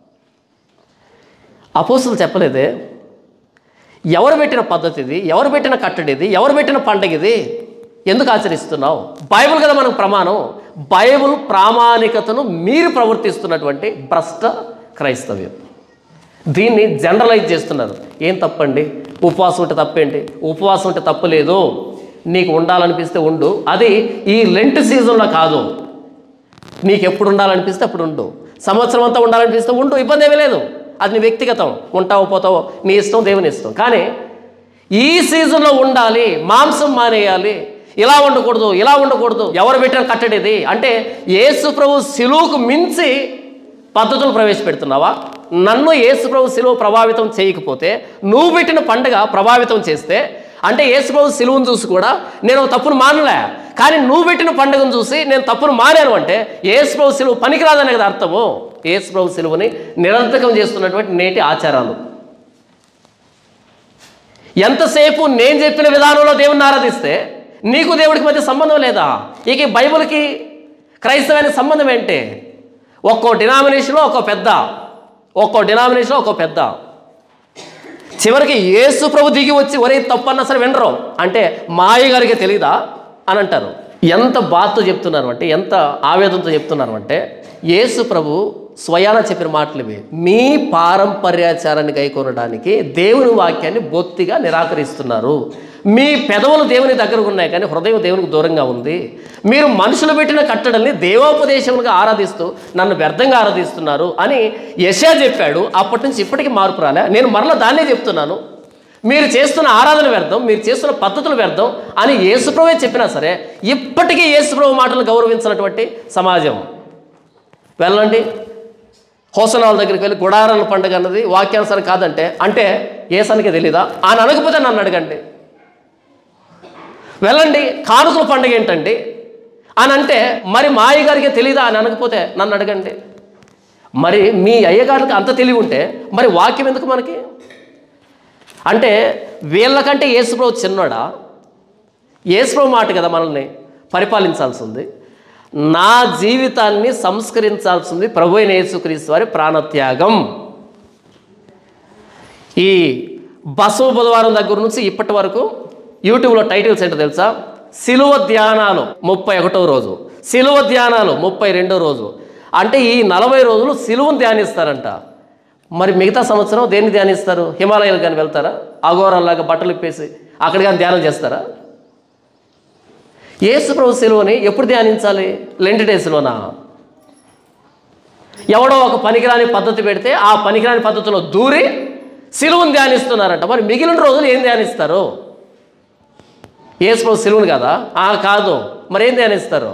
అపోస్తులు చెప్పలేదే? ఎవరు పెట్టిన పద్ధతి ఇది? ఎవరు పెట్టిన కట్టడి ఇది? ఎవరు పెట్టిన పండగ ఇది? ఎందుకు ఆచరిస్తున్నావు? బైబిల్ కదా మనకు ప్రమాణం. బైబిల్ ప్రామాణికతను మీరు ప్రవర్తిస్తున్నటువంటి భ్రష్ట క్రైస్తవ్యం. దీన్ని జనరలైజ్ చేస్తున్నారు. ఏం తప్పండి? ఉపవాసం ఉంటే తప్పేంటి? ఉపవాసం ఉంటే తప్పు లేదు, నీకు ఉండాలనిపిస్తే ఉండు. అది ఈ లెంట్ సీజన్లో కాదు, నీకు ఎప్పుడు ఉండాలనిపిస్తే అప్పుడు ఉండు. సంవత్సరం అంతా ఉండాలనిపిస్తే ఉండు, ఇబ్బంది ఏమీ లేదు. అది నీ వ్యక్తిగతం, ఉంటావో పోతావో నీ ఇష్టం, దేవుని ఇష్టం. కానీ ఈ సీజన్లో ఉండాలి, మాంసం మానేయాలి, ఇలా ఉండకూడదు, ఇలా ఉండకూడదు. ఎవరు పెట్టిన కట్టడిది అంటే యేసు ప్రభు శిలువకు మించి పద్ధతులు ప్రవేశపెడుతున్నావా? నన్ను యేసు ప్రభు శిలువ ప్రభావితం చేయకపోతే నువ్వు పెట్టిన పండుగ ప్రభావితం చేస్తే అంటే యేసు ప్రభు శిలువను చూసి కూడా నేను తప్పును మానలే, కానీ నువ్వు పెట్టిన పండుగను చూసి నేను తప్పును మానాను అంటే యేసు ప్రభు శిలువ పనికిరాదనే కదా అర్థము. యేసు ప్రభు శిలువని నిరర్థకం చేస్తున్నటువంటి నేటి ఆచారాలు. ఎంతసేపు నేను చెప్పిన విధానంలో దేవుణ్ణి ఆరాధిస్తే నీకు దేవుడికి మధ్య సంబంధం లేదా? ఇక బైబిల్కి క్రైస్తవానికి సంబంధం ఏంటి? ఒక్కో డినామినేషన్లో ఒక్కో పెద్ద, ఒక్కో డినామినేషన్లో ఒక్కో పెద్ద. చివరికి యేసు ప్రభు దిగి వచ్చి ఒరే తప్పన్నా సరే వినరు. అంటే మా అయ్యగారికి తెలీదా అని అంటారు. ఎంత బాధతో చెప్తున్నారు అంటే, ఎంత ఆవేదనతో చెప్తున్నారు అంటే, యేసు ప్రభు స్వయాన చెప్పిన మాటలు ఇవి. మీ పారంపర్యాచారాన్ని గైకొనడానికి దేవుని వాక్యాన్ని బొత్తిగా నిరాకరిస్తున్నారు. మీ పెదవులు దేవుని దగ్గరకు ఉన్నాయి కానీ హృదయం దేవునికి దూరంగా ఉంది. మీరు మనుషులు పెట్టిన కట్టడల్ని దేవోపదేశములుగా ఆరాధిస్తూ నన్ను వ్యర్థంగా ఆరాధిస్తున్నారు అని యెషయా చెప్పాడు. అప్పటి నుంచి ఇప్పటికీ మార్పు రాలే. నేను మరలా దాన్నే చెప్తున్నాను. మీరు చేస్తున్న ఆరాధన వ్యర్థం, మీరు చేస్తున్న పద్ధతులు వ్యర్థం అని యేసుప్రభువే చెప్పినా సరే ఇప్పటికీ యేసుప్రభు మాటలు గౌరవించినటువంటి సమాజం. వెళ్ళండి హోసనాల దగ్గరికి వెళ్ళి గుడారాల పండుగ అన్నది వాక్యానుసారం కాదంటే, అంటే ఏసానికి తెలీదా అని అనకపోతే నన్ను అడగండి. వెళ్ళండి కానుకల పండుగ ఏంటండి అని అంటే, మరి మా అయ్యగారికి తెలీదా అని అనకపోతే నన్ను అడగండి. మరి మీ అయ్యగారికి అంత తెలివి ఉంటే మరి వాక్యం ఎందుకు మనకి? అంటే వీళ్ళకంటే యేసుప్రభు చిన్నోడా? యేసుప్రభు మాట కదా మనల్ని పరిపాలించాల్సింది. నా జీవితాన్ని సంస్కరించాల్సింది ప్రభు అయిన యేసుక్రీస్తు వారి ప్రాణత్యాగం. ఈ బసవ బుధవారం దగ్గర నుంచి ఇప్పటి వరకు యూట్యూబ్లో టైటిల్స్ ఏంటో తెలుసా? సిలువ ధ్యానాలు 31వ రోజు, సిలువ ధ్యానాలు 32వ రోజు. అంటే ఈ 40 రోజులు సిలువను ధ్యానిస్తారంట. మరి మిగతా సంవత్సరం దేన్ని ధ్యానిస్తారు? హిమాలయాలు కానీ వెళ్తారా? అఘోరంలాగా బట్టలు ఇప్పేసి అక్కడ కానీ ధ్యానం చేస్తారా? యేసు ప్రభు సిలువని ఎప్పుడు ధ్యానించాలి? లెంట్ డేస్లోనా? ఎవడో ఒక పనికిరాని పద్ధతి పెడితే ఆ పనికిరాని పద్ధతిలో దూరి సిలువను ధ్యానిస్తున్నారంట. మరి మిగిలిన రోజులు ఏం ధ్యానిస్తారు? యేసు ప్రభు సిలువను కదా? కాదు. మరి ఏం ధ్యానిస్తారు?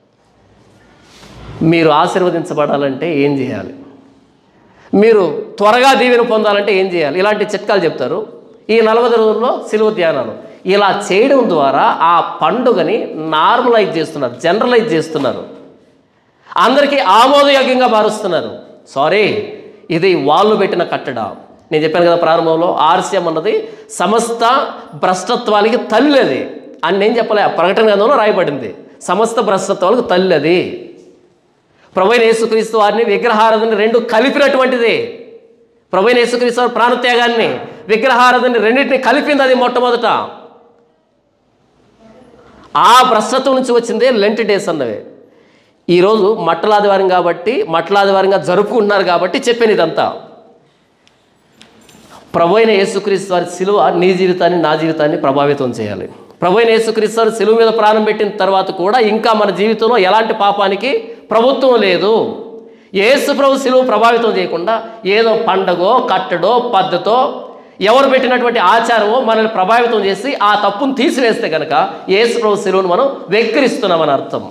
మీరు ఆశీర్వదించబడాలంటే ఏం చేయాలి? మీరు త్వరగా దీవెన పొందాలంటే ఏం చేయాలి? ఇలాంటి చిట్కాలు చెప్తారు. ఈ 40 రోజుల్లో సిలువ ధ్యానాలు ఇలా చేయడం ద్వారా ఆ పండుగని నార్మలైజ్ చేస్తున్నారు, జనరలైజ్ చేస్తున్నారు, అందరికీ ఆమోదయోగ్యంగా మారుస్తున్నారు. సారీ, ఇది వాళ్ళు పెట్టిన కట్టడ. నేను చెప్పాను కదా ప్రారంభంలో, ఆర్సిఎం అన్నది సమస్త భ్రష్టత్వానికి తల్లి అది అని నేను చెప్పలే, ప్రకటన గ్రంథంలో రాయబడింది. సమస్త భ్రష్టత్వాలకు తల్లి అది. ప్రభువైన యేసుక్రీస్తు వారిని విగ్రహారాధన రెండు కలిపినటువంటిది. ప్రభువైన యేసుక్రీస్తు వారి ప్రాణత్యాగాన్ని విగ్రహారాధన రెండింటిని కలిపింది అది మొట్టమొదట. ఆ భ్రష్టత్వం నుంచి వచ్చిందే లెంట్ డేస్ అన్నవి. ఈరోజు మట్టలాదివారం కాబట్టి, మట్టలాదివారంగా జరుపుకుంటున్నారు కాబట్టి చెప్పాను ఇదంతా. ప్రభువైన యేసుక్రీస్తు వారి సిలువ నీ జీవితాన్ని, నా జీవితాన్ని ప్రభావితం చేయాలి. ప్రభువైన యేసుక్రీస్తు వారి సిలువ మీద ప్రాణం పెట్టిన తర్వాత కూడా ఇంకా మన జీవితంలో ఎలాంటి పాపానికి ప్రభుత్వం లేదు. యేసు ప్రభు సిలువ ప్రభావితం చేయకుండా ఏదో పండగో కట్టడో పద్ధతో ఎవరు పెట్టినటువంటి ఆచారమో మనల్ని ప్రభావితం చేసి ఆ తప్పును తీసివేస్తే కనుక యేసు ప్రభు సిలువను మనం వెక్కిరిస్తున్నామని అర్థం.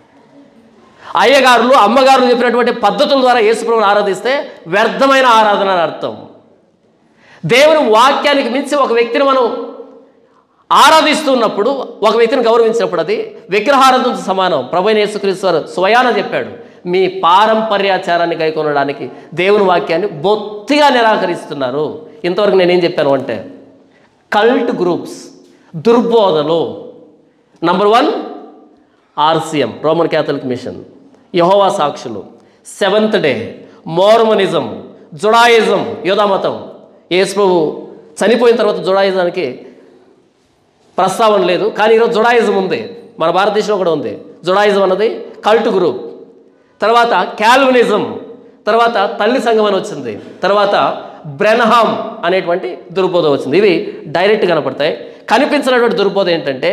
అయ్యగారులు అమ్మగారులు చెప్పినటువంటి పద్ధతుల ద్వారా యేసు ప్రభువును ఆరాధిస్తే వ్యర్థమైన ఆరాధన అని అర్థం. దేవుని వాక్యానికి మించి ఒక వ్యక్తిని మనం ఆరాధిస్తున్నప్పుడు, ఒక వ్యక్తిని గౌరవించినప్పుడు అది విగ్రహారాధనతో సమానం. ప్రభువైన యేసుక్రీస్తు వారు స్వయాన చెప్పాడు, మీ పారంపర్యాచారాన్ని గైకొనడానికి దేవుని వాక్యాన్ని బొత్తిగా నిరాకరిస్తున్నారు. ఇంతవరకు నేనేం చెప్పాను అంటే, కల్ట్ గ్రూప్స్, దుర్బోధలు. Number 1 RCM, Roman Catholic mission, యెహోవా సాక్షులు, సెవెంత్ డే, మోర్మనిజం, జుడాయిజం, యూదామతం. యేసు ప్రభు చనిపోయిన తర్వాత జుడాయిజానికి ప్రస్తావన లేదు, కానీ ఈరోజు జుడాయిజం ఉంది, మన భారతదేశంలో కూడా ఉంది. జుడాయిజం అన్నది కల్ట్ గ్రూప్. తర్వాత క్యాల్వినిజం, తర్వాత తల్లి సంఘం అని వచ్చింది, తర్వాత బ్రెన్హామ్ అనేటువంటి దుర్బోధ వచ్చింది. ఇవి డైరెక్ట్ కనపడతాయి. కనిపించినటువంటి దుర్బోధ ఏంటంటే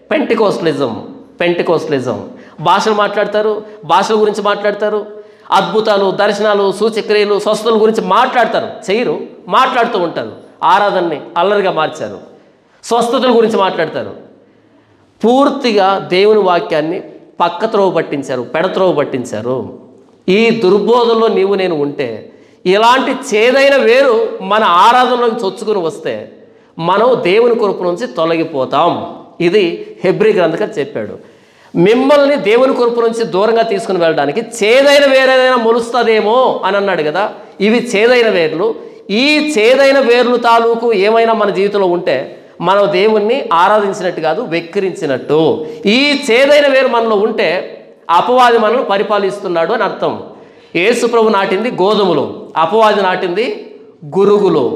పెంటికోస్టలిజం. భాషలు మాట్లాడతారు, భాషల గురించి మాట్లాడతారు, అద్భుతాలు, దర్శనాలు, సూచక్రియలు, స్వస్థతల గురించి మాట్లాడతారు, చేయరు, మాట్లాడుతూ ఉంటారు. ఆరాధనని అల్లరిగా మార్చారు. స్వస్థతల గురించి మాట్లాడతారు. పూర్తిగా దేవుని వాక్యాన్ని పక్కత్రోవ పట్టించారు, పెడత్రోవ పట్టించారు. ఈ దుర్బోధంలో నీవు నేను ఉంటే, ఇలాంటి చేదైన వేరు మన ఆరాధనలోకి చొచ్చుకుని వస్తే మనం దేవుని కృప నుంచి తొలగిపోతాం. ఇది హెబ్రీ గ్రంథకర్త చెప్పాడు. మిమ్మల్ని దేవుని కృప నుంచి దూరంగా తీసుకుని వెళ్ళడానికి చేదైన వేరేదైనా మొలుస్తుందేమో అని అన్నాడు కదా. ఇవి చేదైన వేర్లు. ఈ చేదైన వేర్లు తాలూకు ఏమైనా మన జీవితంలో ఉంటే మనం దేవుణ్ణి ఆరాధించినట్టు కాదు, వెక్కిరించినట్టు. ఈ చేదైన వేరు మనలో ఉంటే అపవాది మనల్ని పరిపాలిస్తున్నాడు అని అర్థం. యేసు ప్రభు నాటింది గోధుమలు, అపవాది నాటింది గురుగులు.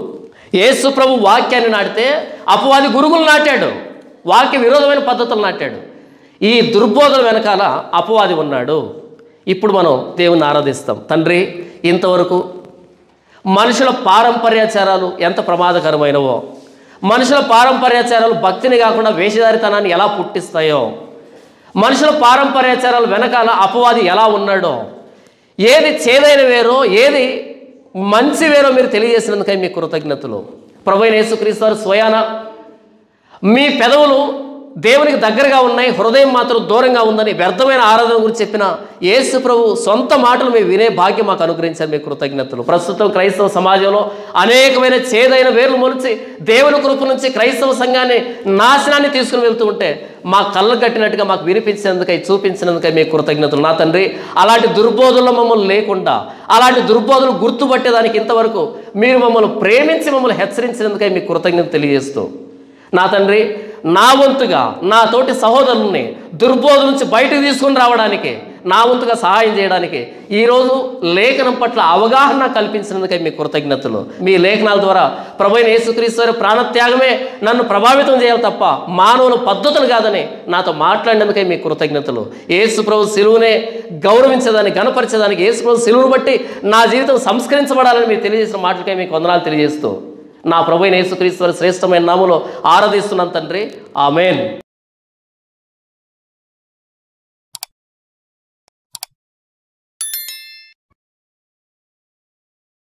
యేసు ప్రభు వాక్యాన్ని నాటితే అపవాది గురుగులు నాటాడు, వాక్య విరోధమైన పద్ధతులు నాటాడు. ఈ దుర్బోధన వెనకాల అపవాది ఉన్నాడు. ఇప్పుడు మనం దేవుని ఆరాధిస్తాం. తండ్రి, ఇంతవరకు మనుషుల పారంపర్యాచారాలు ఎంత ప్రమాదకరమైనవో, మనుషుల పారంపర్యాచారాలు భక్తిని కాకుండా వేషధారితనాన్ని ఎలా పుట్టిస్తాయో, మనుషుల పారంపర్యాచారాలు వెనకాల అపవాది ఎలా ఉన్నాడో, ఏది చేదైన వేరో ఏది మంచి వేరో మీరు తెలియజేసినందుకై మీ కృతజ్ఞతలు. ప్రభువైన యేసుక్రీస్తు వారు స్వయాన మీ పెదవులు దేవునికి దగ్గరగా ఉన్నాయి, హృదయం మాత్రం దూరంగా ఉందని వ్యర్థమైన ఆరాధన గురించి చెప్పిన యేసు ప్రభు సొంత మాటలు మేము వినే భాగ్యం మాకు అనుగ్రహించారు. మీ కృతజ్ఞతలు. ప్రస్తుతం క్రైస్తవ సమాజంలో అనేకమైన చేదైన వేర్లు మొలిచి దేవుని కృప నుంచి క్రైస్తవ సంఘాన్ని నాశనాన్ని తీసుకుని వెళ్తూ ఉంటే మా కళ్ళ కట్టినట్టుగా మాకు వినిపించినందుకై, చూపించినందుకై మీ కృతజ్ఞతలు. నా తండ్రి, అలాంటి దుర్బోధనలు మమ్మల్ని లేకుండా, అలాంటి దుర్బోధనలు గుర్తుపట్టేదానికి ఇంతవరకు మీరు మమ్మల్ని ప్రేమించి మమ్మల్ని హెచ్చరించినందుకై మీ కృతజ్ఞత తెలియజేస్తూ, నా తండ్రి, నా వంతుగా నా తోటి సహోదరుల్ని దుర్బోధ నుంచి బయటకు తీసుకుని రావడానికి, నా వంతుగా సహాయం చేయడానికి ఈరోజు లేఖనం పట్ల అవగాహన కల్పించినందుకై మీ కృతజ్ఞతలు. మీ లేఖనాల ద్వారా ప్రభువైన యేసుక్రీస్తు వారి ప్రాణత్యాగమే నన్ను ప్రభావితం చేయాలి తప్ప మానవుల పద్ధతులు కాదని నాతో మాట్లాడినందుకై మీ కృతజ్ఞతలు. యేసు ప్రభు సిలువునే గౌరవించేదానికి, గణపరిచేదానికి, యేసు ప్రభు సిలువును బట్టి నా జీవితం సంస్కరించబడాలని మీరు తెలియజేసిన మాటలకై మీకు వందనాలు తెలియజేస్తూ, నా ప్రభువైన యేసుక్రీస్తు వారి శ్రేష్టమైన నామములో ఆరాధిస్తున్నాను తండ్రి. ఆమేన్.